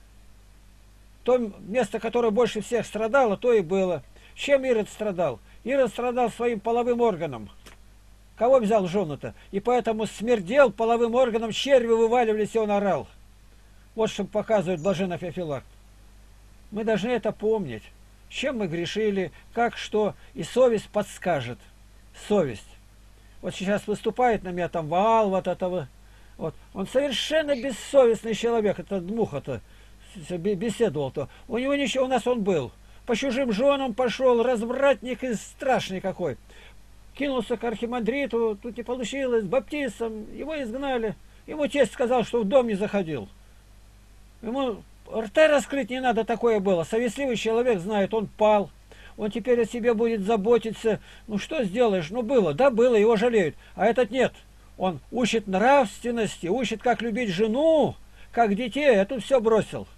То место, которое больше всех страдало, то и было. Чем Ирод страдал? Ирод страдал своим половым органом. Кого взял в жену-то? И поэтому смердел половым органом, черви вываливались, и он орал. Вот что показывает блаженный Феофилакт. Мы должны это помнить. Чем мы грешили, как, что. И совесть подскажет. Совесть. Вот сейчас выступает на меня там Ваал, вот этого. Вот. Он совершенно бессовестный человек, это Дмуха-то беседовал-то. У него ничего, у нас он был. По чужим женам пошел, развратник и страшный какой. Кинулся к архимандриту, тут не получилось, баптистам, его изгнали. Ему тесть сказал, что в дом не заходил. Ему рта раскрыть не надо, такое было. Совестливый человек знает, он пал. Он теперь о себе будет заботиться. Ну что сделаешь? Ну было, да было, его жалеют. А этот нет. Он учит нравственности, учит, как любить жену, как детей. А тут все бросил.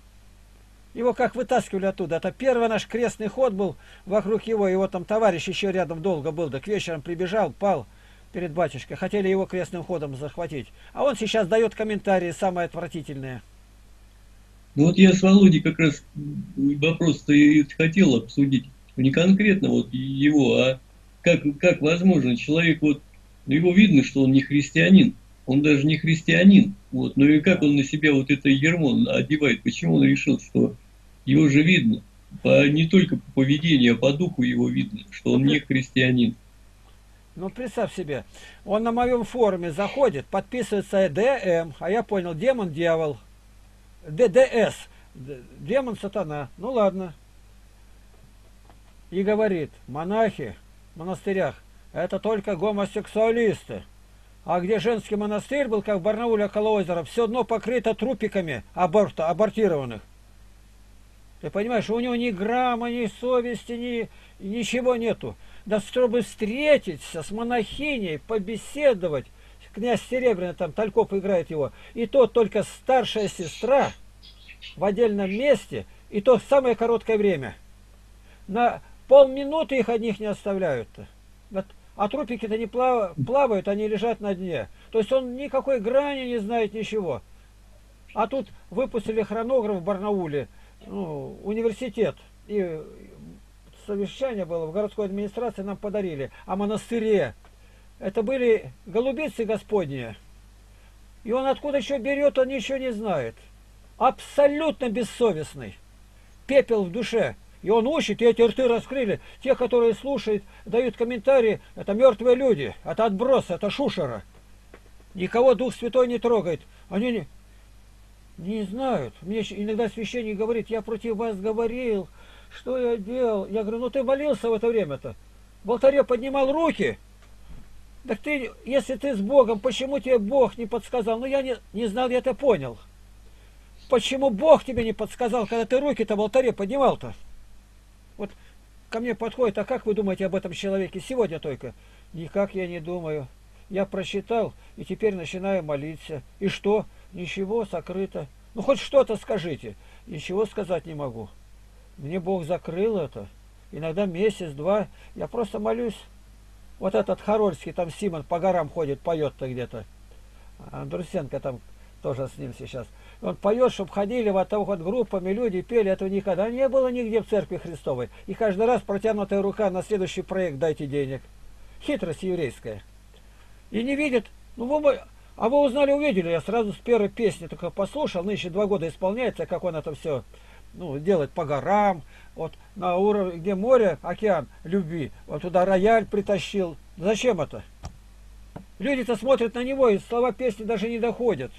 Его как вытаскивали оттуда. Это первый наш крестный ход был вокруг его там товарищ еще рядом долго был. Да к вечерам прибежал, пал перед батюшкой. Хотели его крестным ходом захватить. А он сейчас дает комментарии самые отвратительные. Ну вот я с Володей как раз вопрос-то и хотел обсудить. Не конкретно вот его, а как возможно, человек вот, его видно, что он не христианин. Он даже не христианин. Вот, но и как он на себя вот это ярмо одевает? Почему он решил, что его же видно? Не только по поведению, а по духу его видно, что он не христианин. Ну, представь себе, он на моем форуме заходит, подписывается ДМ, а я понял, демон, дьявол. ДДС, демон, сатана. Ну, ладно. И говорит, монахи в монастырях, это только гомосексуалисты. А где женский монастырь был, как в Барнауле около озера, все дно покрыто трупиками абортированных. Ты понимаешь, у него ни грамма, ни совести, ничего нету. Да чтобы встретиться с монахиней, побеседовать, князь Серебряный, там Тальков играет его, и то только старшая сестра в отдельном месте, и то самое короткое время. На полминуты их одних не оставляют-то. А трупики-то не плавают, они лежат на дне. То есть он никакой грани не знает, ничего. А тут выпустили хронограф в Барнауле, ну, университет. И совещание было в городской администрации, нам подарили о монастыре. Это были голубицы господние. И он откуда еще берет, он ничего не знает. Абсолютно бессовестный. Пепел в душе. И он учит, и эти рты раскрыли. Те, которые слушают, дают комментарии, это мертвые люди, это отброс, это шушера. Никого Дух Святой не трогает. Они не знают. Мне иногда священник говорит, я против вас говорил, что я делал. Я говорю, ну ты молился в это время-то. В алтаре поднимал руки. Так ты, если ты с Богом, почему тебе Бог не подсказал? Ну я не знал, я это понял. Почему Бог тебе не подсказал, когда ты руки-то в алтаре поднимал-то? Вот ко мне подходит, а как вы думаете об этом человеке сегодня только? Никак я не думаю. Я прочитал и теперь начинаю молиться. И что? Ничего, сокрыто. Ну хоть что-то скажите. Ничего сказать не могу. Мне Бог закрыл это. Иногда месяц-два. Я просто молюсь. Вот этот Харольский, там Симон по горам ходит, поет-то где-то. Андрусенко там тоже с ним сейчас. Он поет, чтобы ходили вот так вот группами, люди пели, этого никогда не было нигде в Церкви Христовой. И каждый раз протянутая рука на следующий проект дайте денег. Хитрость еврейская. И не видят, а вы узнали, увидели, я сразу с первой песни только послушал, нынче 2 года исполняется, как он это все делает по горам, вот на уровне, где море, океан любви, вот туда рояль притащил. Зачем это? Люди-то смотрят на него, и слова песни даже не доходят.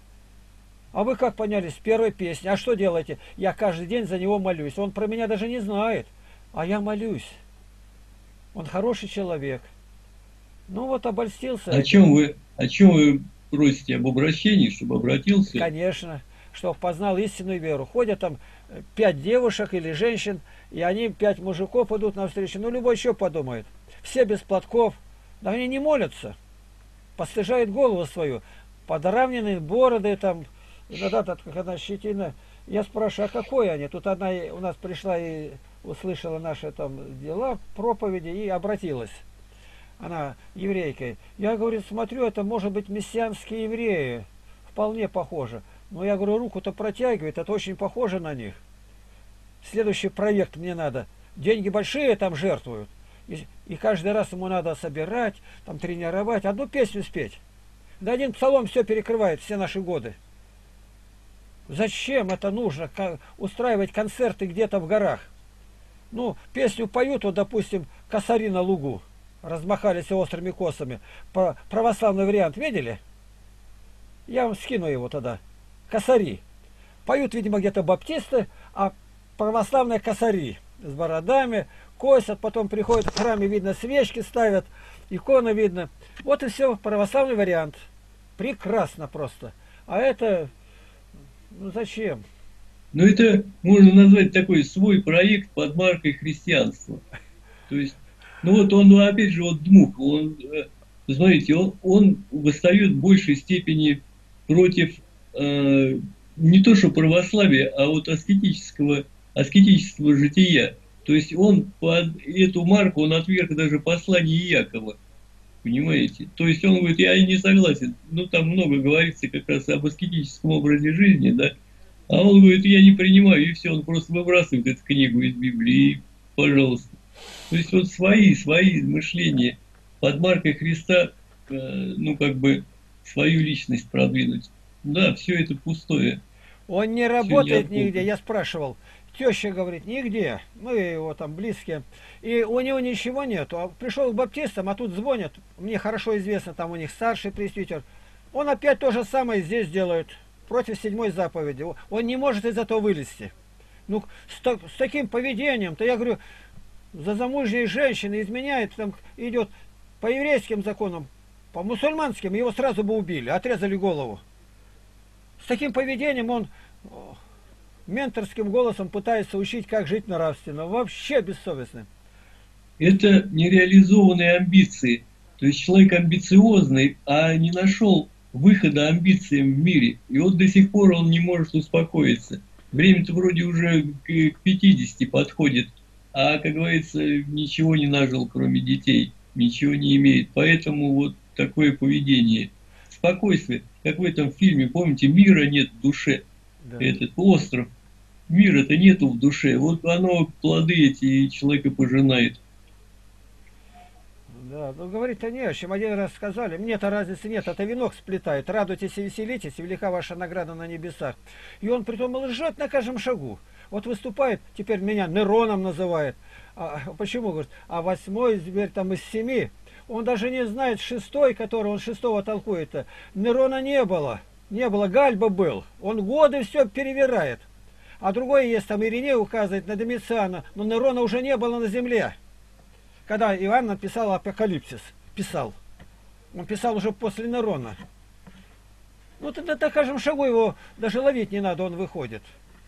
А вы как поняли с первой песни? А что делаете? Я каждый день за него молюсь. Он про меня даже не знает. А я молюсь. Он хороший человек. Ну вот обольстился. О чем вы просите? Об обращении, чтобы обратился? Конечно. Чтобы познал истинную веру. Ходят там 5 девушек или женщин, и они 5 мужиков идут навстречу. Ну любой еще подумает. Все без платков. Да они не молятся. Постыжают голову свою. Подравненные бороды там. Иногда так, как одна щетина. Я спрашиваю, а какой они? Тут одна у нас пришла и услышала наши там дела, проповеди и обратилась. Она еврейкой. Я говорю, смотрю, это может быть мессианские евреи. Вполне похоже. Но я говорю, руку-то протягивает, это очень похоже на них. Следующий проект мне надо. Деньги большие там жертвуют. И каждый раз ему надо собирать, там тренировать, одну песню спеть. Да один псалом все перекрывает, все наши годы. Зачем это нужно, устраивать концерты где-то в горах? Ну, песню поют, вот, допустим, «Косари на лугу», размахались острыми косами. Православный вариант видели? Я вам скину его тогда. Косари. Поют, видимо, где-то баптисты, а православные косари с бородами, косят, потом приходят в храме, видно, свечки ставят, иконы видно. Вот и все, православный вариант. Прекрасно просто. А это... Ну зачем? Ну это можно назвать такой свой проект под маркой христианства. То есть, ну вот он, опять же, вот Дмух, он, смотрите, он восстает в большей степени против не то что православия, а вот аскетического жития. То есть он под эту марку, он отверг даже послание Иакова. Понимаете? То есть он говорит, я не согласен. Ну, там много говорится как раз об аскетическом образе жизни, да. А он говорит, я не принимаю, и все, он просто выбрасывает эту книгу из Библии, пожалуйста. То есть вот свои мышления под маркой Христа, ну, как бы, свою личность продвинуть. Да, все это пустое. Он не работает нигде, я спрашивал. Теща говорит, нигде. Мы его там близкие. И у него ничего нету. А пришел к баптистам, а тут звонят. Мне хорошо известно, там у них старший пресвитер. Он опять то же самое здесь делает. Против 7-й заповеди. Он не может из этого вылезти. Ну, с таким поведением-то, я говорю, за замужней женщиной изменяет, там идет по еврейским законам, по мусульманским его сразу бы убили, отрезали голову. С таким поведением он менторским голосом пытается учить, как жить нравственно. Вообще бессовестно. Это нереализованные амбиции. То есть человек амбициозный, а не нашел выхода амбициям в мире. И вот до сих пор он не может успокоиться. Время-то вроде уже к 50 подходит, а, как говорится, ничего не нажил, кроме детей, ничего не имеет. Поэтому вот такое поведение. Спокойствие, как в этом фильме, помните, мира нет в душе. Да. Этот остров, мира-то нету в душе. Вот оно, плоды эти человек и пожинает. Да, ну говорить-то не о чем. Один раз сказали, мне-то разницы нет, это венок сплетает. Радуйтесь и веселитесь, велика ваша награда на небесах. И он притом лжет на каждом шагу. Вот выступает, теперь меня Нероном называет. Почему, говорит, а 8 теперь там из 7. Он даже не знает 6, который он 6-го толкует-то. Нерона не было. Не было, Гальба был. Он годы все перевирает. А другой есть, там Ириней указывает на Домициана, но Нерона уже не было на земле. Когда Иоанн написал Апокалипсис, писал. Он писал уже после Нерона. Ну, тогда на каждом шагу его даже ловить не надо, он выходит.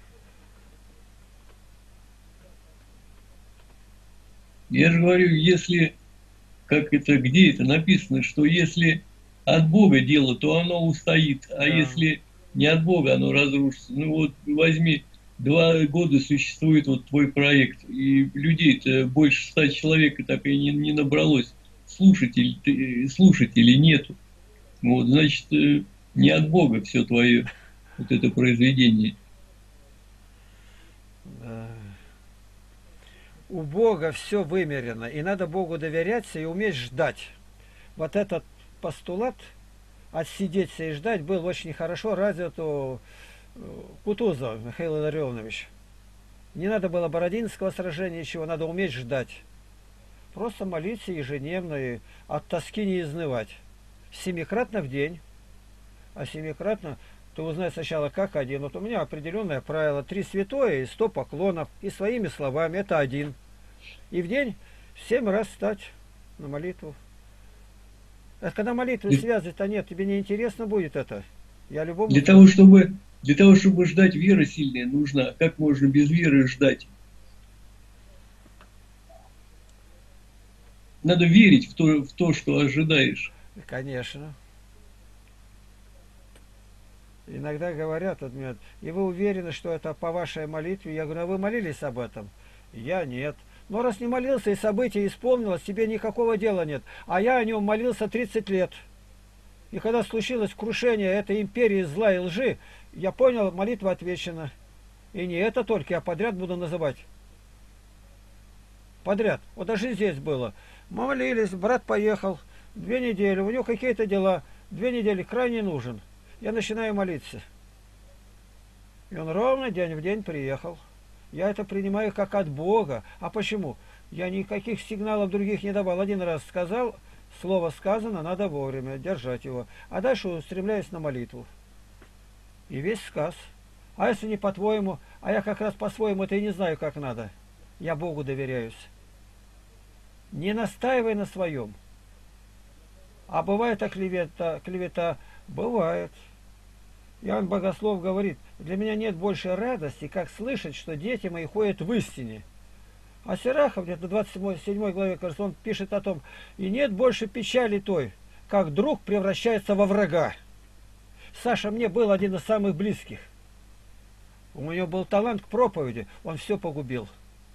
Я же говорю, если, как это, где это написано, что если от Бога дело, то оно устоит, а Да. если не от Бога, оно разрушится. Ну вот возьми, 2 года существует вот твой проект, и людей-то больше 100 человек и так и не набралось. Слушателей нету. Вот, значит, не от Бога все твое вот это произведение. Да. У Бога все вымерено, и надо Богу доверяться и уметь ждать. Вот этот постулат отсидеться и ждать был очень хорошо развит у Кутузова Михаила Илларионовича. Не надо было Бородинского сражения, ничего, надо уметь ждать. Просто молиться ежедневно и от тоски не изнывать. 7-кратно в день, а 7-кратно, ты узнай сначала как один. Вот у меня определенное правило: 3 святое и 100 поклонов, и своими словами, это 1. И в день 7 раз встать на молитву. А когда молитвы связи-то нет, тебе не интересно будет это. Я любому... Для того, чтобы ждать, вера сильная нужна. А как можно без веры ждать? Надо верить в то, что ожидаешь. Конечно. Иногда говорят, вот мне, и вы уверены, что это по вашей молитве? Я говорю, а вы молились об этом? Я нет. Но раз не молился и событие исполнилось, тебе никакого дела нет. А я о нем молился 30 лет. И когда случилось крушение этой империи зла и лжи, я понял, молитва отвечена. И не это только, я подряд буду называть. Подряд. Вот даже здесь было. Мы молились, брат поехал, 2 недели, у него какие-то дела, 2 недели крайне нужен. Я начинаю молиться. И он ровно день в день приехал. Я это принимаю как от Бога. А почему? Я никаких сигналов других не давал. Один раз сказал, слово сказано, надо вовремя держать его. А дальше устремляюсь на молитву. И весь сказ. А если не по-твоему, а я как раз по-своему это и не знаю, как надо. Я Богу доверяюсь. Не настаивай на своем. А бывает клевета? Бывает. Иоанн Богослов говорит, для меня нет большей радости, как слышать, что дети мои ходят в истине. А Сирахов, где-то в 27 главе, кажется, он пишет о том, и нет больше печали той, как друг превращается во врага. Саша мне был один из самых близких. У него был талант к проповеди, он все погубил.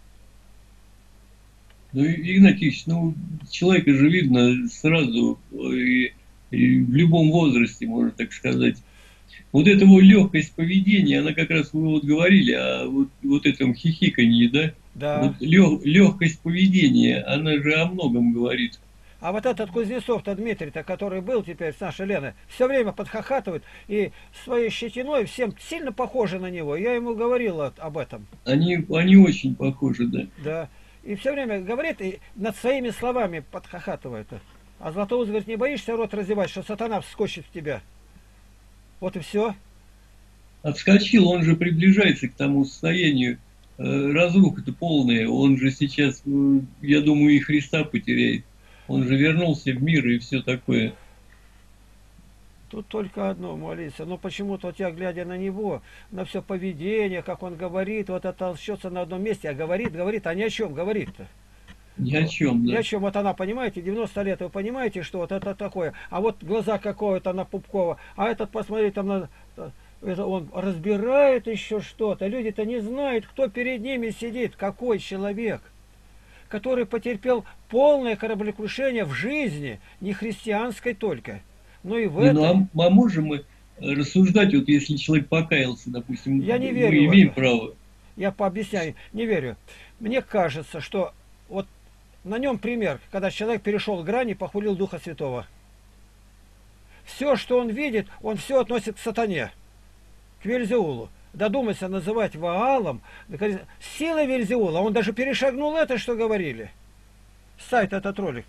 Ну, Игнатий Ильич, человека же видно сразу, и в любом возрасте, можно так сказать. Вот эта вот легкость поведения, она как раз, вы вот говорили о вот этом хихиканье, да? Да. Вот легкость поведения, она же о многом говорит. А вот этот Кузнецов-то Дмитрий-то, который был теперь с нашей Леной, все время подхахатывает и своей щетиной всем сильно похожи на него. Я ему говорил об этом. Они очень похожи, да. Да. И все время говорит и над своими словами подхахатывает. А Златоуст говорит, не боишься рот разевать, что сатана вскочит в тебя? Вот и все. Отскочил, он же приближается к тому состоянию, разруха-то полная. Он же сейчас, я думаю, и Христа потеряет. Он же вернулся в мир и все такое. Тут только одно молиться. Но почему-то вот я, глядя на него, на все поведение, как он говорит, вот это толщется на одном месте, а говорит, а ни о чем говорит-то. Ни о чем, Ни да. о чем. Вот она, понимаете, 90 лет, вы понимаете, что вот это такое. А вот глаза какого-то на Пупкова, а этот, посмотри, там на... Это он разбирает еще что-то. Люди-то не знают, кто перед ними сидит, какой человек, который потерпел полное кораблекрушение в жизни, не христианской только, но и в Не, ну этой. а можем мы рассуждать, вот если человек покаялся, допустим, Я не мы верю в имеем это. право. Я пообъясняю, не верю. Мне кажется, что вот на нем пример, когда человек перешел грани и похулил Духа Святого. Все, что он видит, он все относит к сатане, к Вельзеулу. Додумайся называть Ваалом, силой Вельзеула. Он даже перешагнул это, что говорили. Ставит этот ролик.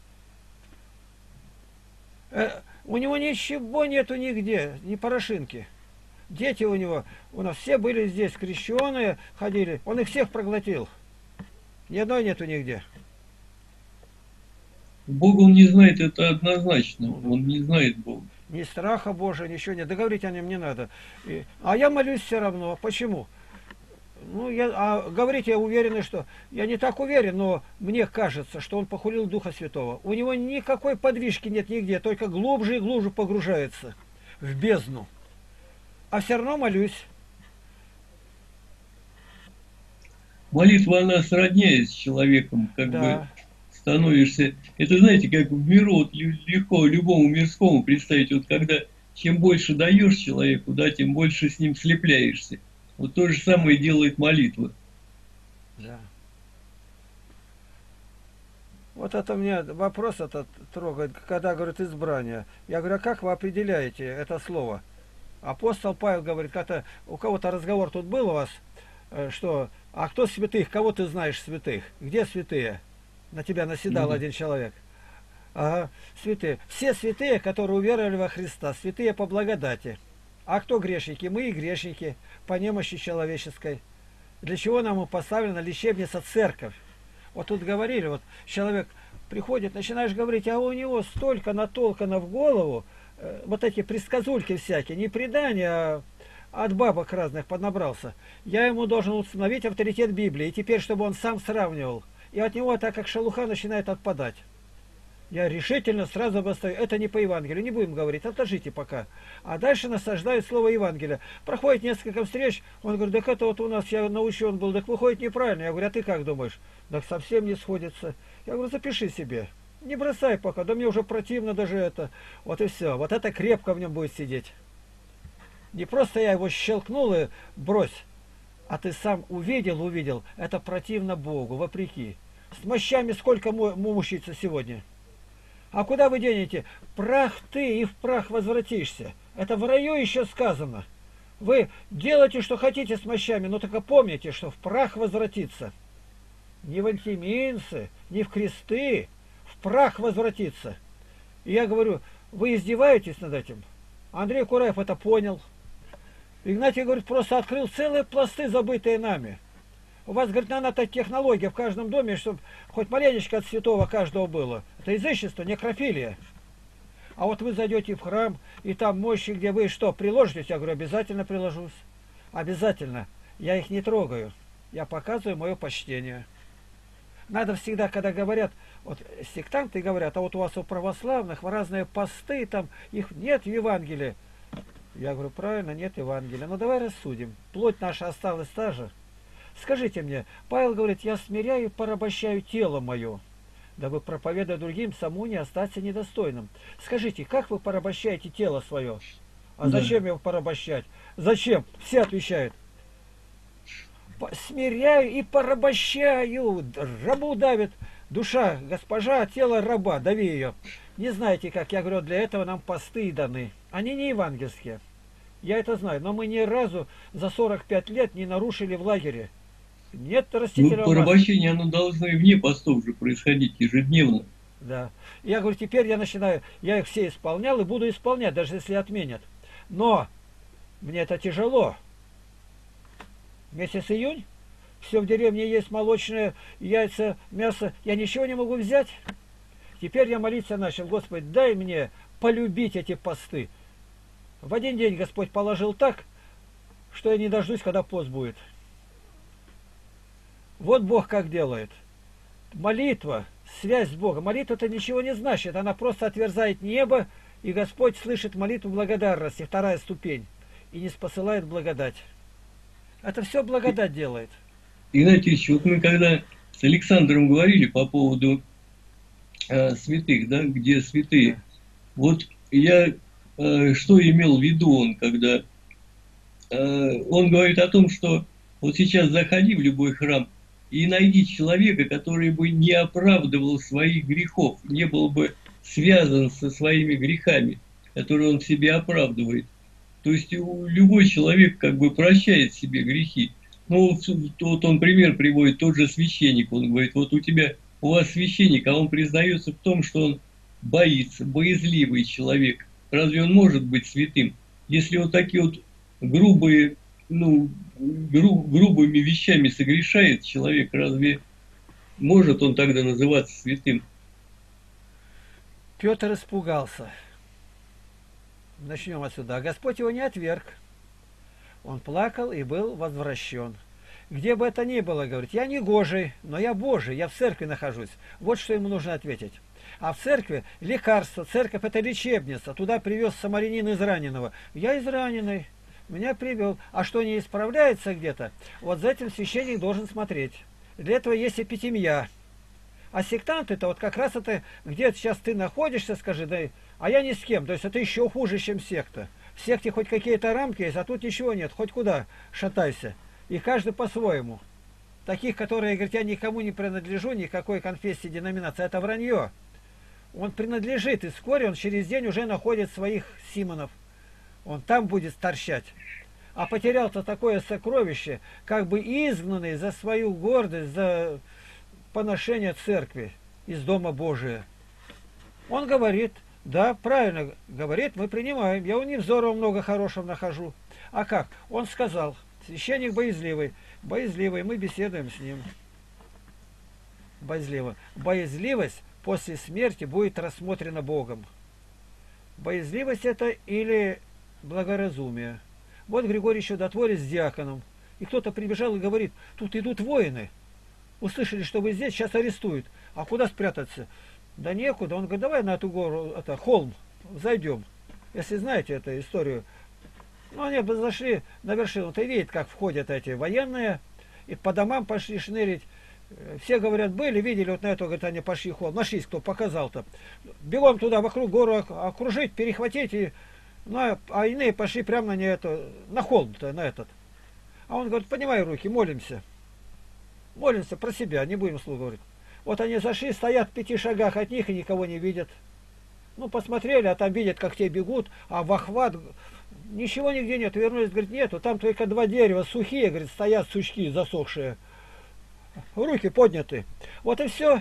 У него ничего нету нигде, ни порошинки. Дети у нас все были здесь, крещеные, ходили. Он их всех проглотил. Ни одной нету нигде. Бога он не знает, это однозначно. Он не знает Бога. Ни страха Божия, ничего нет. Договорить о нем не надо. А я молюсь все равно. Почему? Ну, говорить я уверен, что... Я не так уверен, но мне кажется, что он похулил Духа Святого. У него никакой подвижки нет нигде, только глубже и глубже погружается в бездну. А все равно молюсь. Молитва, она сродняет с человеком, как бы становишься... Это, знаете, как в миру, вот легко любому мирскому представить, вот когда чем больше даешь человеку, да, тем больше с ним слепляешься. Вот то же самое делает молитва. Да. Вот это мне вопрос этот трогает, когда, говорит, избрание. Я говорю, а как вы определяете это слово? Апостол Павел говорит, когда у кого-то разговор тут был у вас, что, а кто святых, кого ты знаешь святых? Где святые? На тебя наседал один человек. Ага, святые. Все святые, которые уверовали во Христа, святые по благодати. А кто грешники? Мы и грешники по немощи человеческой. Для чего нам и поставлена лечебница церковь? Вот тут говорили, вот человек приходит, начинаешь говорить, а у него столько натолкано в голову, вот эти предсказульки всякие, не предания, а от бабок разных поднабрался. Я ему должен установить авторитет Библии, и теперь, чтобы он сам сравнивал. И от него, так как шелуха начинает отпадать. Я решительно сразу обостаю. Это не по Евангелию, не будем говорить, отложите пока. А дальше насаждают слово Евангелия. Проходит несколько встреч, он говорит, так это вот у нас, я научен был, так выходит неправильно. Я говорю, а ты как думаешь? Так совсем не сходится. Я говорю, запиши себе. Не бросай пока, да мне уже противно даже это. Вот и все. Вот это крепко в нем будет сидеть. Не просто я его щелкнул и брось, а ты сам увидел, это противно Богу, вопреки. С мощами сколько мучиться сегодня? А куда вы денете? Прах ты, и в прах возвратишься. Это в раю еще сказано. Вы делайте, что хотите с мощами, но только помните, что в прах возвратится. Не в антиминцы, не в кресты, в прах возвратится. И я говорю, вы издеваетесь над этим? Андрей Кураев это понял. Игнатий, говорит, просто открыл целые пласты, забытые нами. У вас, говорит, надо технология в каждом доме, чтобы хоть маленечко от святого каждого было. Это язычество, некрофилия. А вот вы зайдете в храм, и там мощи, где вы что, приложитесь? Я говорю, обязательно приложусь. Обязательно. Я их не трогаю. Я показываю мое почтение. Надо всегда, когда говорят, вот сектанты говорят, а вот у вас у православных разные посты, там их нет в Евангелии. Я говорю, правильно, нет Евангелия. Но давай рассудим. Плоть наша осталась та же. Скажите мне, Павел говорит, я смиряю и порабощаю тело мое, дабы, проповедуя другим, саму не остаться недостойным. Скажите, как вы порабощаете тело свое? А зачем его порабощать? Зачем? Все отвечают. Смиряю и порабощаю. Рабу давит душа, госпожа, тело раба, дави ее. Не знаете как? Я говорю, для этого нам посты даны. Они не евангельские. Я это знаю. Но мы ни разу за 45 лет не нарушили в лагере. Нет растительного масла. Порабощение, оно должно и вне постов же происходить ежедневно. Да. Я говорю, теперь я начинаю, я их все исполнял и буду исполнять, даже если отменят. Но мне это тяжело. Месяц июнь, все в деревне есть молочные, яйца, мясо. Я ничего не могу взять. Теперь я молиться начал: Господи, дай мне полюбить эти посты. В один день Господь положил так, что я не дождусь, когда пост будет. Вот Бог как делает. Молитва, связь с Богом. Молитва-то ничего не значит, она просто отверзает небо, и Господь слышит молитву благодарности, вторая ступень, и не спосылает благодать. Это все благодать делает. Игнатьевич, вот мы когда с Александром говорили по поводу святых, да, где святые, вот я что имел в виду он, когда он говорит о том, что вот сейчас заходи в любой храм и найди человека, который бы не оправдывал своих грехов, не был бы связан со своими грехами, которые он в себе оправдывает. То есть любой человек как бы прощает себе грехи. Ну, вот он пример приводит, тот же священник, он говорит, вот у вас священник, а он признается в том, что он боится, боязливый человек. Разве он может быть святым? Если вот такие вот грубые, грубыми вещами согрешает человек, разве может он тогда называться святым? Петр испугался. Начнем отсюда. А Господь его не отверг. Он плакал и был возвращен. Где бы это ни было, говорит, я не гожий, но я Божий, я в церкви нахожусь. Вот что ему нужно ответить. А в церкви лекарство, церковь это лечебница. Туда привез самарянин израненного. Я израненный, меня привел. А что не исправляется где-то, вот за этим священник должен смотреть. Для этого есть эпитемия. А сектант это вот как раз это, где сейчас ты находишься, скажи, да, а я ни с кем. То есть это еще хуже, чем секта. В секте хоть какие-то рамки есть, а тут ничего нет. Хоть куда шатайся. И каждый по-своему. Таких, которые говорят, я никому не принадлежу, никакой конфессии, деноминации. Это вранье. Он принадлежит, и вскоре он через день уже находит своих симонов. Он там будет торчать. А потерял-то такое сокровище, как бы изгнанный за свою гордость, за поношение церкви из Дома Божия. Он говорит, да, правильно говорит, мы принимаем. Я у Невзорова много хорошего нахожу. А как? Он сказал, священник боязливый. Боязливый, мы беседуем с ним. Боязливо. Боязливость после смерти будет рассмотрена Богом. Боязливость это или благоразумие. Вот Григорий Чудотворец с диаконом. И кто-то прибежал и говорит, тут идут воины. Услышали, что вы здесь, сейчас арестуют. А куда спрятаться? Да некуда. Он говорит, давай на эту гору, это холм, зайдем. Если знаете эту историю. Ну, они бы зашли на вершину. Ты видишь, как входят эти военные. И по домам пошли шнырить. Все, говорят, были, видели, вот на это, говорят, они пошли холм. Нашлись, кто показал-то. Бегом туда, вокруг гору окружить, перехватить. И, ну, а иные пошли прямо на холм-то, на этот. А он говорит, поднимай руки, молимся. Молимся про себя, не будем слух говорить. Вот они зашли, стоят в 5 шагах от них и никого не видят. Ну, посмотрели, а там видят, как те бегут, а в охват ничего нигде нет. Вернулись, говорит, нету, там только 2 дерева сухие, говорит, стоят сучки засохшие. Руки подняты. Вот и все.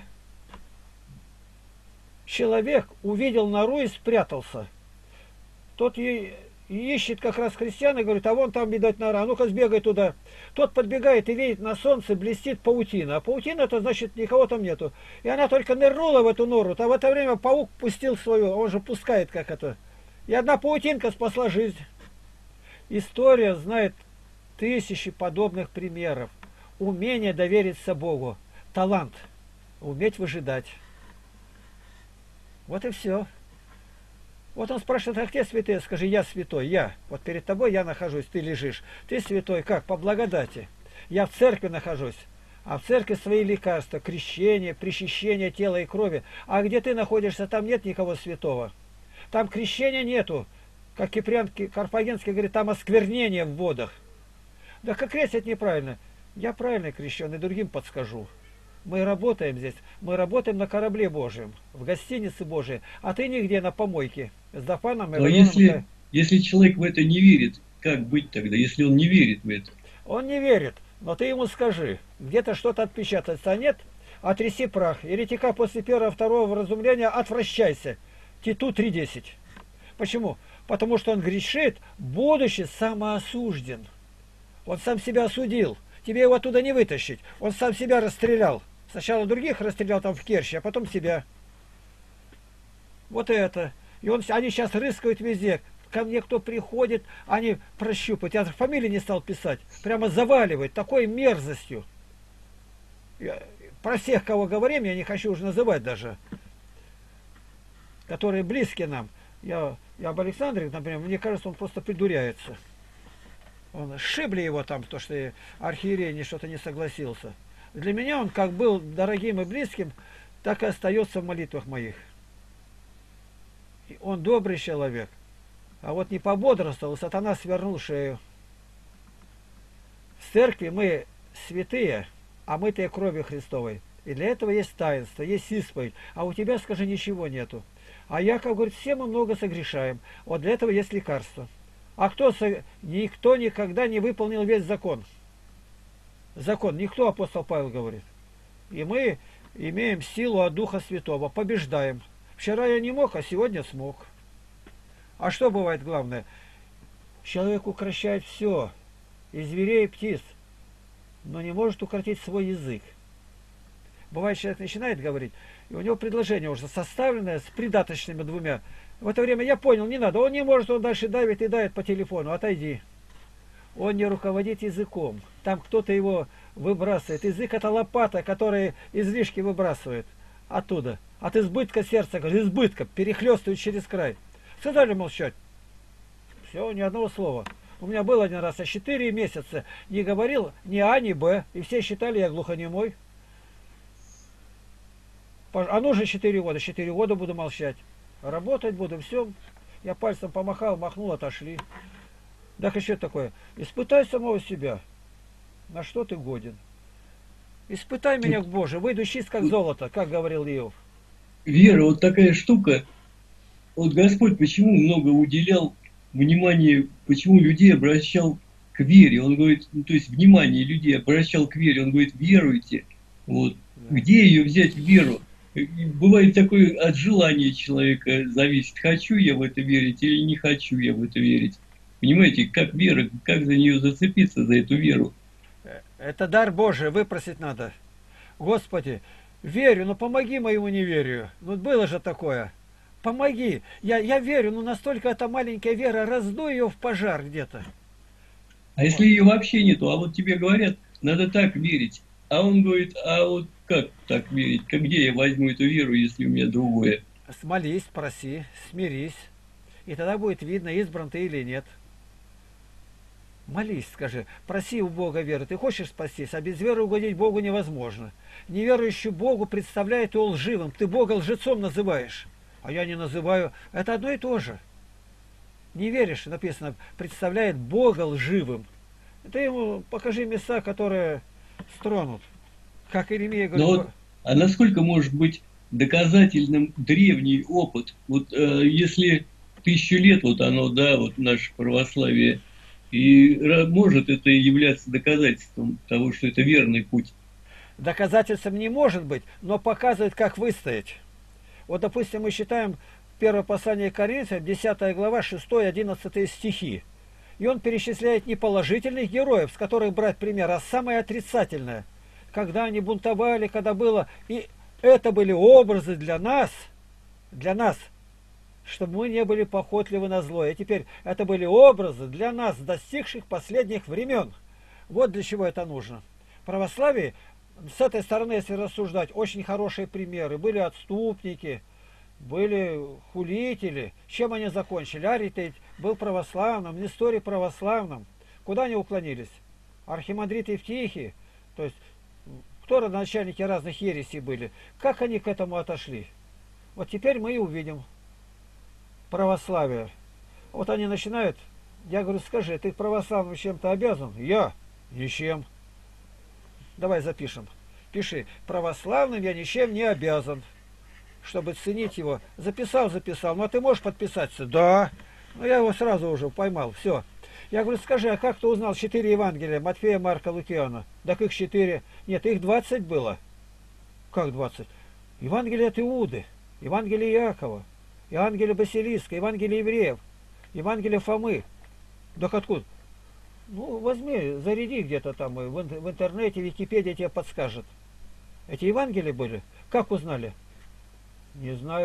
Человек увидел нору и спрятался. Тот ищет как раз христиан и говорит, а вон там, видать, нора, а ну-ка сбегай туда. Тот подбегает и видит, на солнце блестит паутина. А паутина, это значит, никого там нету. И она только нырнула в эту нору, а в это время паук пустил свою, он же пускает как это. И одна паутинка спасла жизнь. История знает тысячи подобных примеров. Умение довериться Богу. Талант. Уметь выжидать. Вот и все. Вот он спрашивает, а где святые? Скажи, я святой, я. Вот перед тобой я нахожусь, ты лежишь. Ты святой, как? По благодати. Я в церкви нахожусь. А в церкви свои лекарства, крещение, причащение тела и крови. А где ты находишься, там нет никого святого. Там крещения нету. Как Киприан Карфагенский говорит, там осквернение в водах. Да как крестят неправильно. Я правильно крещеный, другим подскажу. Мы работаем здесь, мы работаем на корабле Божьем, в гостинице Божией, а ты нигде на помойке с Дафаном и Вавилоном. Если человек в это не верит, как быть тогда, если он не верит в это? Он не верит, но ты ему скажи, где-то что-то отпечатается, а нет, отряси прах. Еретика после первого-второго вразумления отвращайся. Титу 3:10. Почему? Потому что он грешит, будучи самоосужден. Он сам себя осудил. Тебе его оттуда не вытащить. Он сам себя расстрелял. Сначала других расстрелял там в Керчи, а потом себя. вот это. И они сейчас рыскают везде. Ко мне кто приходит, они прощупают. Я фамилии не стал писать. Прямо заваливает такой мерзостью. Про всех, кого говорим, я не хочу уже называть даже. Которые близки нам. Я об Александре, например, мне кажется, он просто придуряется. Он сшибли его там, то что архиерей что-то не согласился. Для меня он как был дорогим и близким, так и остается в молитвах моих. Он добрый человек. А вот не пободрствовал, сатана свернул шею. В церкви мы святые, омытые кровью Христовой. И для этого есть таинство, есть исповедь. А у тебя, скажи, ничего нету. А Яков говорит, все мы много согрешаем. Вот для этого есть лекарство. А никто никогда не выполнил весь закон. Закон. Никто, апостол Павел говорит. И мы имеем силу от Духа Святого. Побеждаем. Вчера я не мог, а сегодня смог. А что бывает главное? Человек укращает все. И зверей, и птиц. Но не может укротить свой язык. Бывает, человек начинает говорить, и у него предложение уже составленное с придаточными двумя. В это время я понял, не надо. Он не может, он дальше давит и давит по телефону. Отойди. Он не руководит языком. Там кто-то его выбрасывает. Язык — это лопата, которая излишки выбрасывает оттуда. От избытка сердца, говорит, избытка, перехлестывает через край. Сказали молчать. Все, ни одного слова. У меня был один раз, 4 месяца не говорил ни А, ни Б. И все считали, я глухонемой. А ну же 4 года. 4 года буду молчать. Работать буду, все. Я пальцем помахал, махнул, отошли. Так еще такое. Испытай самого себя. На что ты годен? Испытай меня, Боже, выйду чист, как золото, как говорил Иов. Вера, вот такая штука. Вот Господь почему много уделял внимания, почему людей обращал к вере? Он говорит, ну, то есть внимание людей обращал к вере. Он говорит, веруйте. Вот. Да. Где ее взять, веру? Бывает такое, от желания человека зависит, хочу я в это верить или не хочу я в это верить. Понимаете, как вера, как за нее зацепиться, за эту веру? Это дар Божий, выпросить надо. Господи, верю, но помоги моему неверию. Ну было же такое. Помоги. Я верю, но настолько эта маленькая вера, раздуй ее в пожар где-то. А если ее вообще нету, а вот тебе говорят, надо так верить. А он говорит, а вот как так верить? Где я возьму эту веру, если у меня другое? Смолись, проси, смирись. И тогда будет видно, избран ты или нет. Молись, скажи, проси у Бога веры. Ты хочешь спастись, а без веры угодить Богу невозможно. Неверующий Богу представляет его лживым. Ты Бога лжецом называешь, а я не называю. Это одно и то же. Не веришь, написано, представляет Бога лживым. Ты ему покажи места, которые стронут. Как Иеремия говорит. Вот, а насколько может быть доказательным древний опыт? Вот если 1000 лет, вот оно, да, вот наше православие, и может это являться доказательством того, что это верный путь? Доказательством не может быть, но показывает, как выстоять. Вот, допустим, мы считаем первое послание к Коринфянам, 10 глава, 6-11 стихи. И он перечисляет не положительных героев, с которых брать пример, а самое отрицательное. Когда они бунтовали, когда было. И это были образы для нас, чтобы мы не были похотливы на зло. И теперь это были образы для нас, достигших последних времен. Вот для чего это нужно. Православие, с этой стороны, если рассуждать, очень хорошие примеры. Были отступники, были хулители. Чем они закончили? Арий был православным, Несторий православным. Куда они уклонились? Архимандрит Евтихий, то есть кто родоначальники разных ересей были. Как они к этому отошли? Вот теперь мы и увидим православие. Вот они начинают, я говорю, скажи, ты православным чем-то обязан? Я? Ничем. Давай запишем. Пиши, православным я ничем не обязан. Чтобы ценить его. Записал. Ну а ты можешь подписаться? Да. Ну я его сразу уже поймал. Все. Я говорю, скажи, а как ты узнал 4 Евангелия? Матфея, Марка, Лукиана. Так их 4. Нет, их 20 было. Как 20? Евангелие от Иуды. Евангелие Иакова. Евангелие Василиска. Евангелие евреев. Евангелие Фомы. Так откуда? Ну, возьми, заряди где-то там. В интернете, Википедия тебе подскажет. Эти Евангелия были. Как узнали? Не знаю.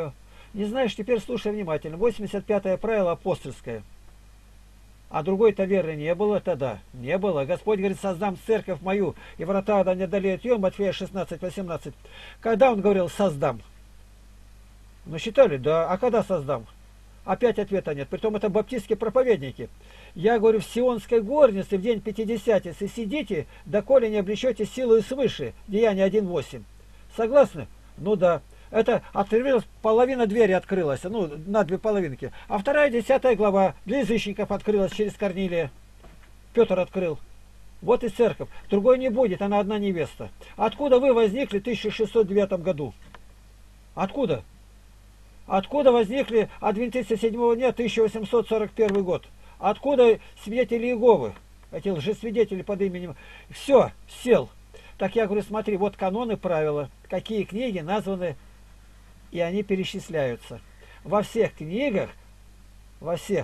Не знаешь, теперь слушай внимательно. 85-е правило апостольское. А другой-то веры не было тогда. Не было. Господь говорит, создам церковь мою, и врата да не одолеют ее, Матфея 16:18. Когда он говорил создам? Ну считали, да. А когда создам? Опять ответа нет. Притом это баптистские проповедники. Я говорю, в Сионской горнице в день Пятидесятницы сидите, доколе не облечете силою свыше. Деяние 1:8. Согласны? Ну да. Это открылась, половина двери открылась, ну, на две половинки. А вторая, 10 глава, для язычников открылась через Корнилия. Петр открыл. Вот и церковь. Другой не будет, она одна невеста. Откуда вы возникли в 1609 году? Откуда? Откуда возникли адвентисты 7-го дня 1841 год? Откуда свидетели Иеговы? Эти лжесвидетели под именем... Все, сел. Так я говорю, смотри, вот каноны, правила. Какие книги названы, и они перечисляются. Во всех книгах, во всех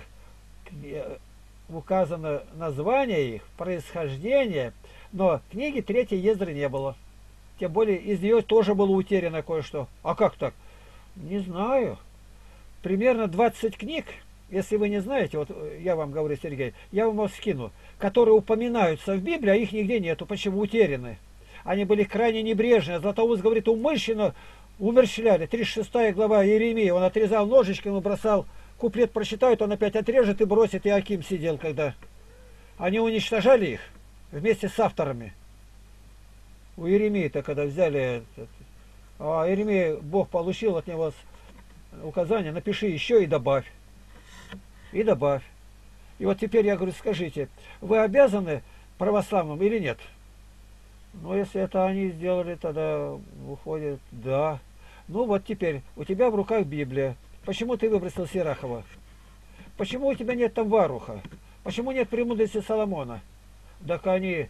указано название их, происхождение, но книги Третьей Ездры не было. Тем более из нее тоже было утеряно кое-что. А как так? Не знаю. Примерно 20 книг, если вы не знаете, вот я вам говорю, Сергей, я вам скину, которые упоминаются в Библии, а их нигде нету. Почему? Утеряны. Они были крайне небрежны. Златоуст говорит, умышленно умерщвляли. 36 глава Иеремии. Он отрезал ножичком и бросал. Куплет прочитают, он опять отрежет и бросит. И Аким сидел, когда... Они уничтожали их вместе с авторами. У Иеремии-то, когда взяли... А Иеремия, Бог получил от него указание, напиши еще и добавь. И добавь. И вот теперь я говорю, скажите, вы обязаны православным или нет? Ну, если это они сделали, тогда выходит, да. Ну, вот теперь, у тебя в руках Библия. Почему ты выбросил Сирахова? Почему у тебя нет там Варуха? Почему нет премудрости Соломона? Так они,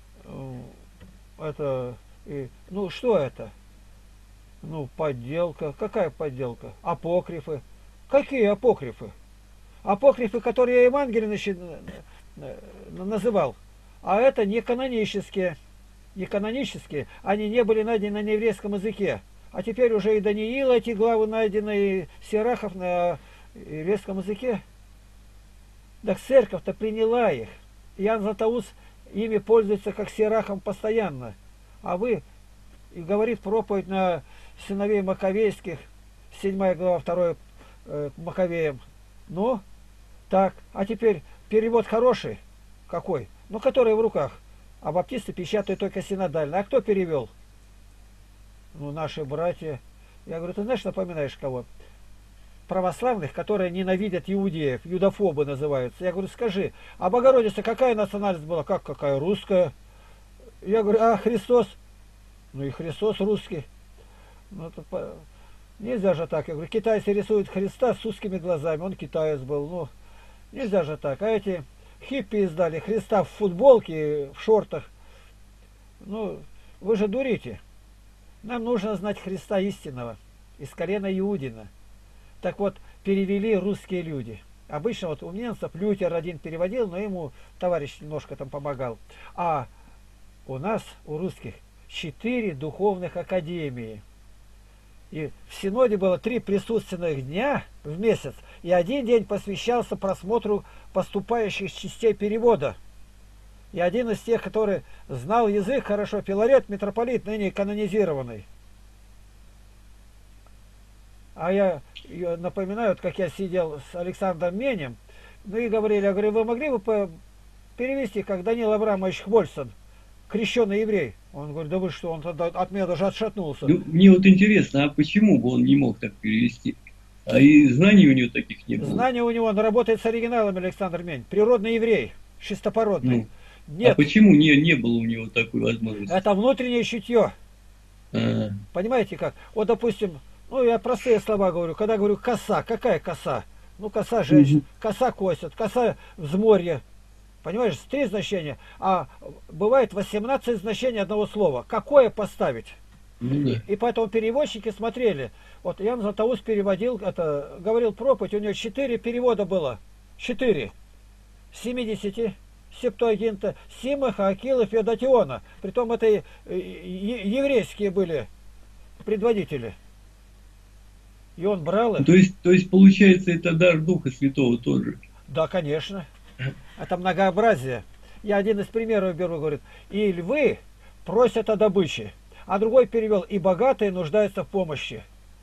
ну, что это? Ну, подделка. Какая подделка? Апокрифы. Какие апокрифы? Апокрифы, которые я Евангелие называл. А это не канонические. Не канонические. Они не были найдены на еврейском языке. А теперь уже и Даниил эти главы найдены, и Сирахов на еврейском языке. Так церковь-то приняла их. Иоанн Златоуст ими пользуется как Сирахом постоянно. А вы, и говорит проповедь на сыновей Маковейских, 7 глава 2 Маковеям. Ну, так, а теперь перевод хороший. Какой? Ну, который в руках. А баптисты печатают только синодально. А кто перевел? Ну, наши братья. Я говорю, ты знаешь, напоминаешь кого? Православных, которые ненавидят иудеев, юдофобы называются. Я говорю, скажи, а Богородица какая национальность была? Как какая? Русская. Я говорю, а Христос? Ну и Христос русский. Ну, нельзя же так. Я говорю, китайцы рисуют Христа с узкими глазами. Он китаец был. Ну, нельзя же так. А эти хиппи издали Христа в футболке, в шортах. Ну, вы же дурите. Нам нужно знать Христа истинного, из колена Иудина. Так вот, перевели русские люди. Обычно вот у немцев Лютер один переводил, но ему товарищ немножко там помогал. А у нас, у русских, 4 духовных академии. И в Синоде было 3 присутственных дня в месяц, и 1 день посвящался просмотру поступающих частей перевода. И один из тех, который знал язык хорошо, Филарет, митрополит, ныне канонизированный. А я напоминаю, как я сидел с Александром Менем, ну и говорили, я говорю, вы могли бы перевести, как Данил Абрамович Хвольсон, крещеный еврей? Он говорит, да вы что, он тогда от меня даже отшатнулся. Ну, мне вот интересно, а почему бы он не мог так перевести? А и знаний у него таких не было? Знания у него, он работает с оригиналами, Александр Мень. Природный еврей, шестопородный. Ну, нет. А почему не было у него такой возможности? Это внутреннее чутье. Понимаете как? Вот, допустим, ну я простые слова говорю, когда говорю коса, какая коса? Ну коса женщин, коса косят, коса взморье. Понимаешь, 3 значения, а бывает 18 значений одного слова. Какое поставить? Ну, да. И поэтому переводчики смотрели. Вот Иоанн Златоуст переводил, это, говорил проповедь, у него 4 перевода было. 4. 70, Септуагинта, Симаха, Акила, Феодотиона. Притом это еврейские были предводители. И он брал их. То есть получается, это дар Духа Святого тоже. Да, конечно. Это многообразие. Я один из примеров беру, говорит, и львы просят о добыче. А другой перевел, и богатые нуждаются в помощи.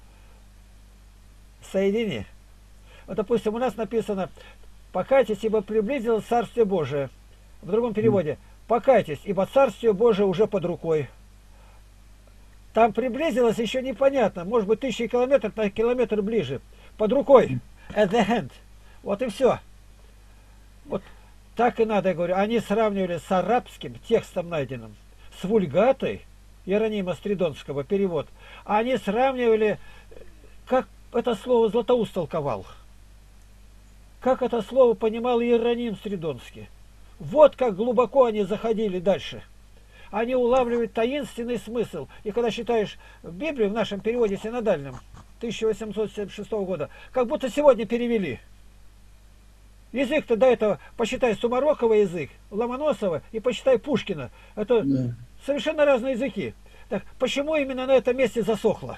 Соедини. Вот, допустим, у нас написано, покайтесь, ибо приблизилось Царствие Божие. В другом переводе, покайтесь, ибо Царствие Божие уже под рукой. Там приблизилось еще непонятно, может быть 1000 километров на километр ближе. Под рукой. At the hand. Вот и все. Вот так и надо, я говорю. Они сравнивали с арабским текстом найденным, с вульгатой Иеронима Стридонского, перевод. Они сравнивали, как это слово Златоуст толковал. Как это слово понимал Иероним Стридонский. Вот как глубоко они заходили дальше. Они улавливают таинственный смысл. И когда читаешь Библию в нашем переводе синодальном 1876 года, как будто сегодня перевели. Язык-то до этого, посчитай Сумарокова язык, Ломоносова и посчитай Пушкина. Это совершенно разные языки. Так почему именно на этом месте засохло?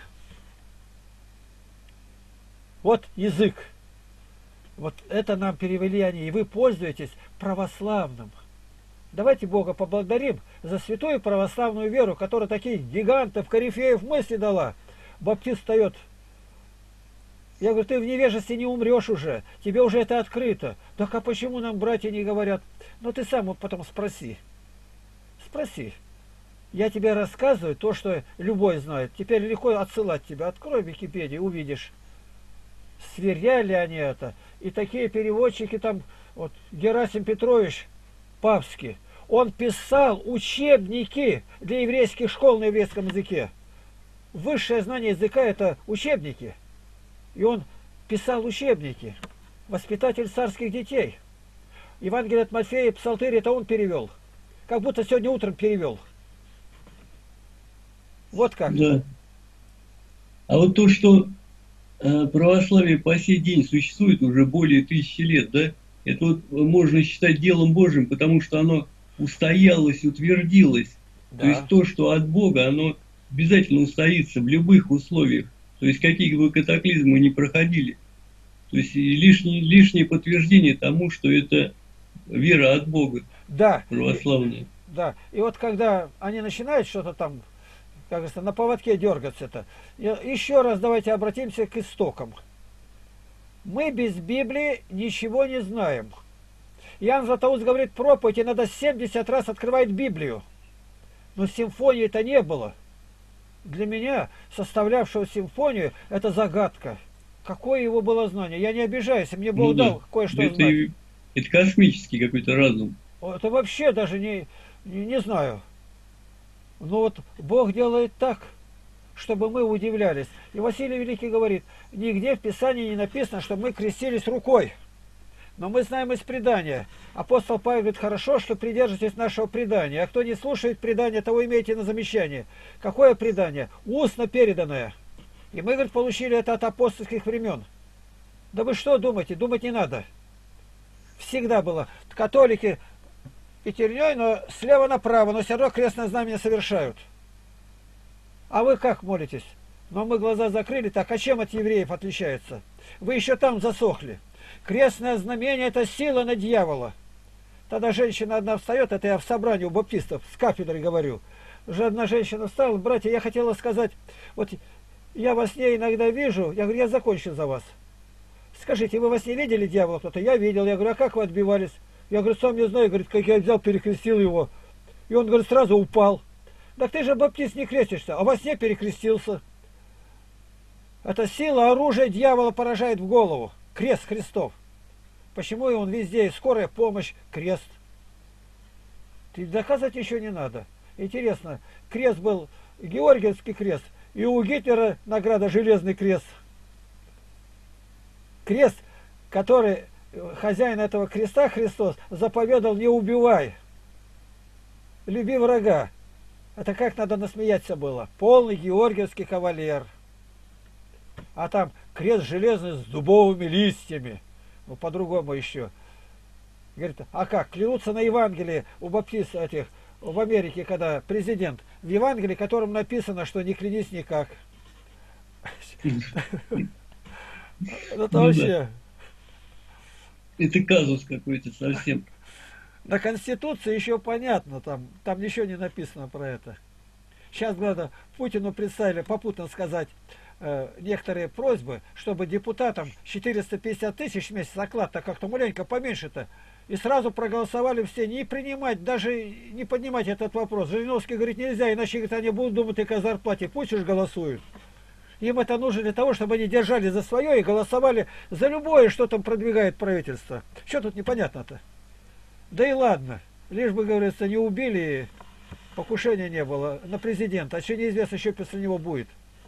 Вот язык. Вот это нам перевели они. И вы пользуетесь православным. Давайте Бога поблагодарим за святую православную веру, которая таких гигантов, корифеев мысли дала. Баптист встает. Я говорю, ты в невежестве не умрешь уже. Тебе уже это открыто. Так а почему нам братья не говорят? Ну ты сам вот потом спроси. Спроси. Я тебе рассказываю то, что любой знает. Теперь легко отсылать тебя. Открой Википедию, увидишь. Сверяли они это. И такие переводчики там, вот Герасим Петрович Павский, он писал учебники для еврейских школ на еврейском языке. Высшее знание языка это учебники. И он писал учебники. Воспитатель царских детей. Евангелие от Матфея, Псалтырь, это он перевел. Как будто сегодня утром перевел. Вот как. Да. А вот то, что православие по сей день существует уже более 1000 лет, да, это вот можно считать делом Божьим, потому что оно устоялось, утвердилось. Да. То есть то, что от Бога, оно обязательно устоится в любых условиях. То есть какие бы катаклизмы ни проходили. То есть лишнее подтверждение тому, что это вера от Бога. Да. Православная. Да. И вот когда они начинают что-то там, как говорится, на поводке дергаться-то, еще раз давайте обратимся к истокам. Мы без Библии ничего не знаем. Иоанн Златоуст говорит, проповедь, и надо 70 раз открывать Библию. Но симфонии-то не было. Для меня, составлявшего симфонию, это загадка. Какое его было знание? Я не обижаюсь, мне Бог дал кое-что знать. Это космический какой-то разум. Это вообще даже не знаю. Но вот Бог делает так, чтобы мы удивлялись. И Василий Великий говорит, нигде в Писании не написано, что мы крестились рукой. Но мы знаем из предания. Апостол Павел говорит, хорошо, что придержитесь нашего предания. А кто не слушает предания, того имейте на замечание. Какое предание? Устно переданное. И мы, говорит, получили это от апостольских времен. Да вы что думаете? Думать не надо. Всегда было. Католики пятерней, но слева направо, но все равно крестное знамение совершают. А вы как молитесь? Но мы глаза закрыли, так, а чем от евреев отличается? Вы еще там засохли. Крестное знамение – это сила на дьявола. Тогда женщина одна встает, это я в собрании у баптистов, с кафедры говорю. Уже одна женщина встала, братья, я хотела сказать, вот я во сне иногда вижу, я говорю, я закончу за вас. Скажите, вы во сне видели дьявола кто-то? Я видел. Я говорю, а как вы отбивались? Я говорю, сам не знаю, говорит, как я взял, перекрестил его. И он, говорит, сразу упал. Так ты же, баптист, не крестишься, а во сне перекрестился. Это сила, оружие дьявола поражает в голову. Крест Христов. Почему и он везде, скорая помощь, крест. Ты доказывать еще не надо. Интересно, крест был Георгиевский крест, и у Гитлера награда Железный крест. Крест, который хозяин этого креста, Христос, заповедал, не убивай. Люби врага. Это как надо насмеяться было. Полный Георгиевский кавалер. А там крест железный с дубовыми листьями. Ну, по-другому еще. Говорит, а как? Клянутся на Евангелии у баптистов этих, в Америке, когда президент, в Евангелии, которым написано, что не клянись никак. Это Ну да, вообще... это казус какой-то совсем. На Конституции еще понятно, там ничего не написано про это. Сейчас, главное, Путину представили попутно сказать некоторые просьбы, чтобы депутатам 450 тысяч в месяц оклад-то как-то маленько поменьше-то. И сразу проголосовали все не принимать, даже не поднимать этот вопрос. Жириновский говорит, нельзя, иначе говорит, они будут думать только о зарплате. Пусть уж голосуют. Им это нужно для того, чтобы они держали за свое и голосовали за любое, что там продвигает правительство. Что тут непонятно-то? Да и ладно. Лишь бы, говорится, не убили, покушения не было на президента. А еще неизвестно, что после него будет.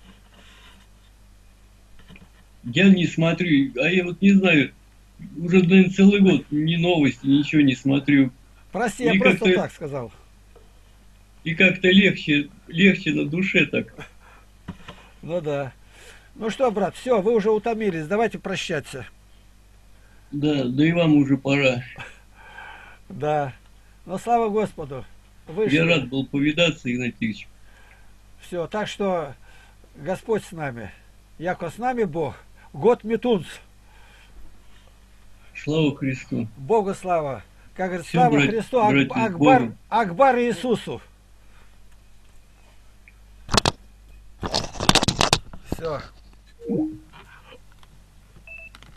Я не смотрю, а я вот не знаю, уже, наверное, целый год ни новости, ничего не смотрю. Прости, И я просто как-то так сказал. и как-то легче на душе так. Ну да. Ну что, брат, все, вы уже утомились. Давайте прощаться. Да, да и вам уже пора. Да. Но слава Господу. Я Вышли. рад был повидаться, Игнатьевич. Все. Так что Господь с нами. Яко с нами Бог. Год метунц. Слава Христу. Богу слава. Как говорит, Все, слава Христу, братья с Акбар, Богом. Акбар Иисусу. Все.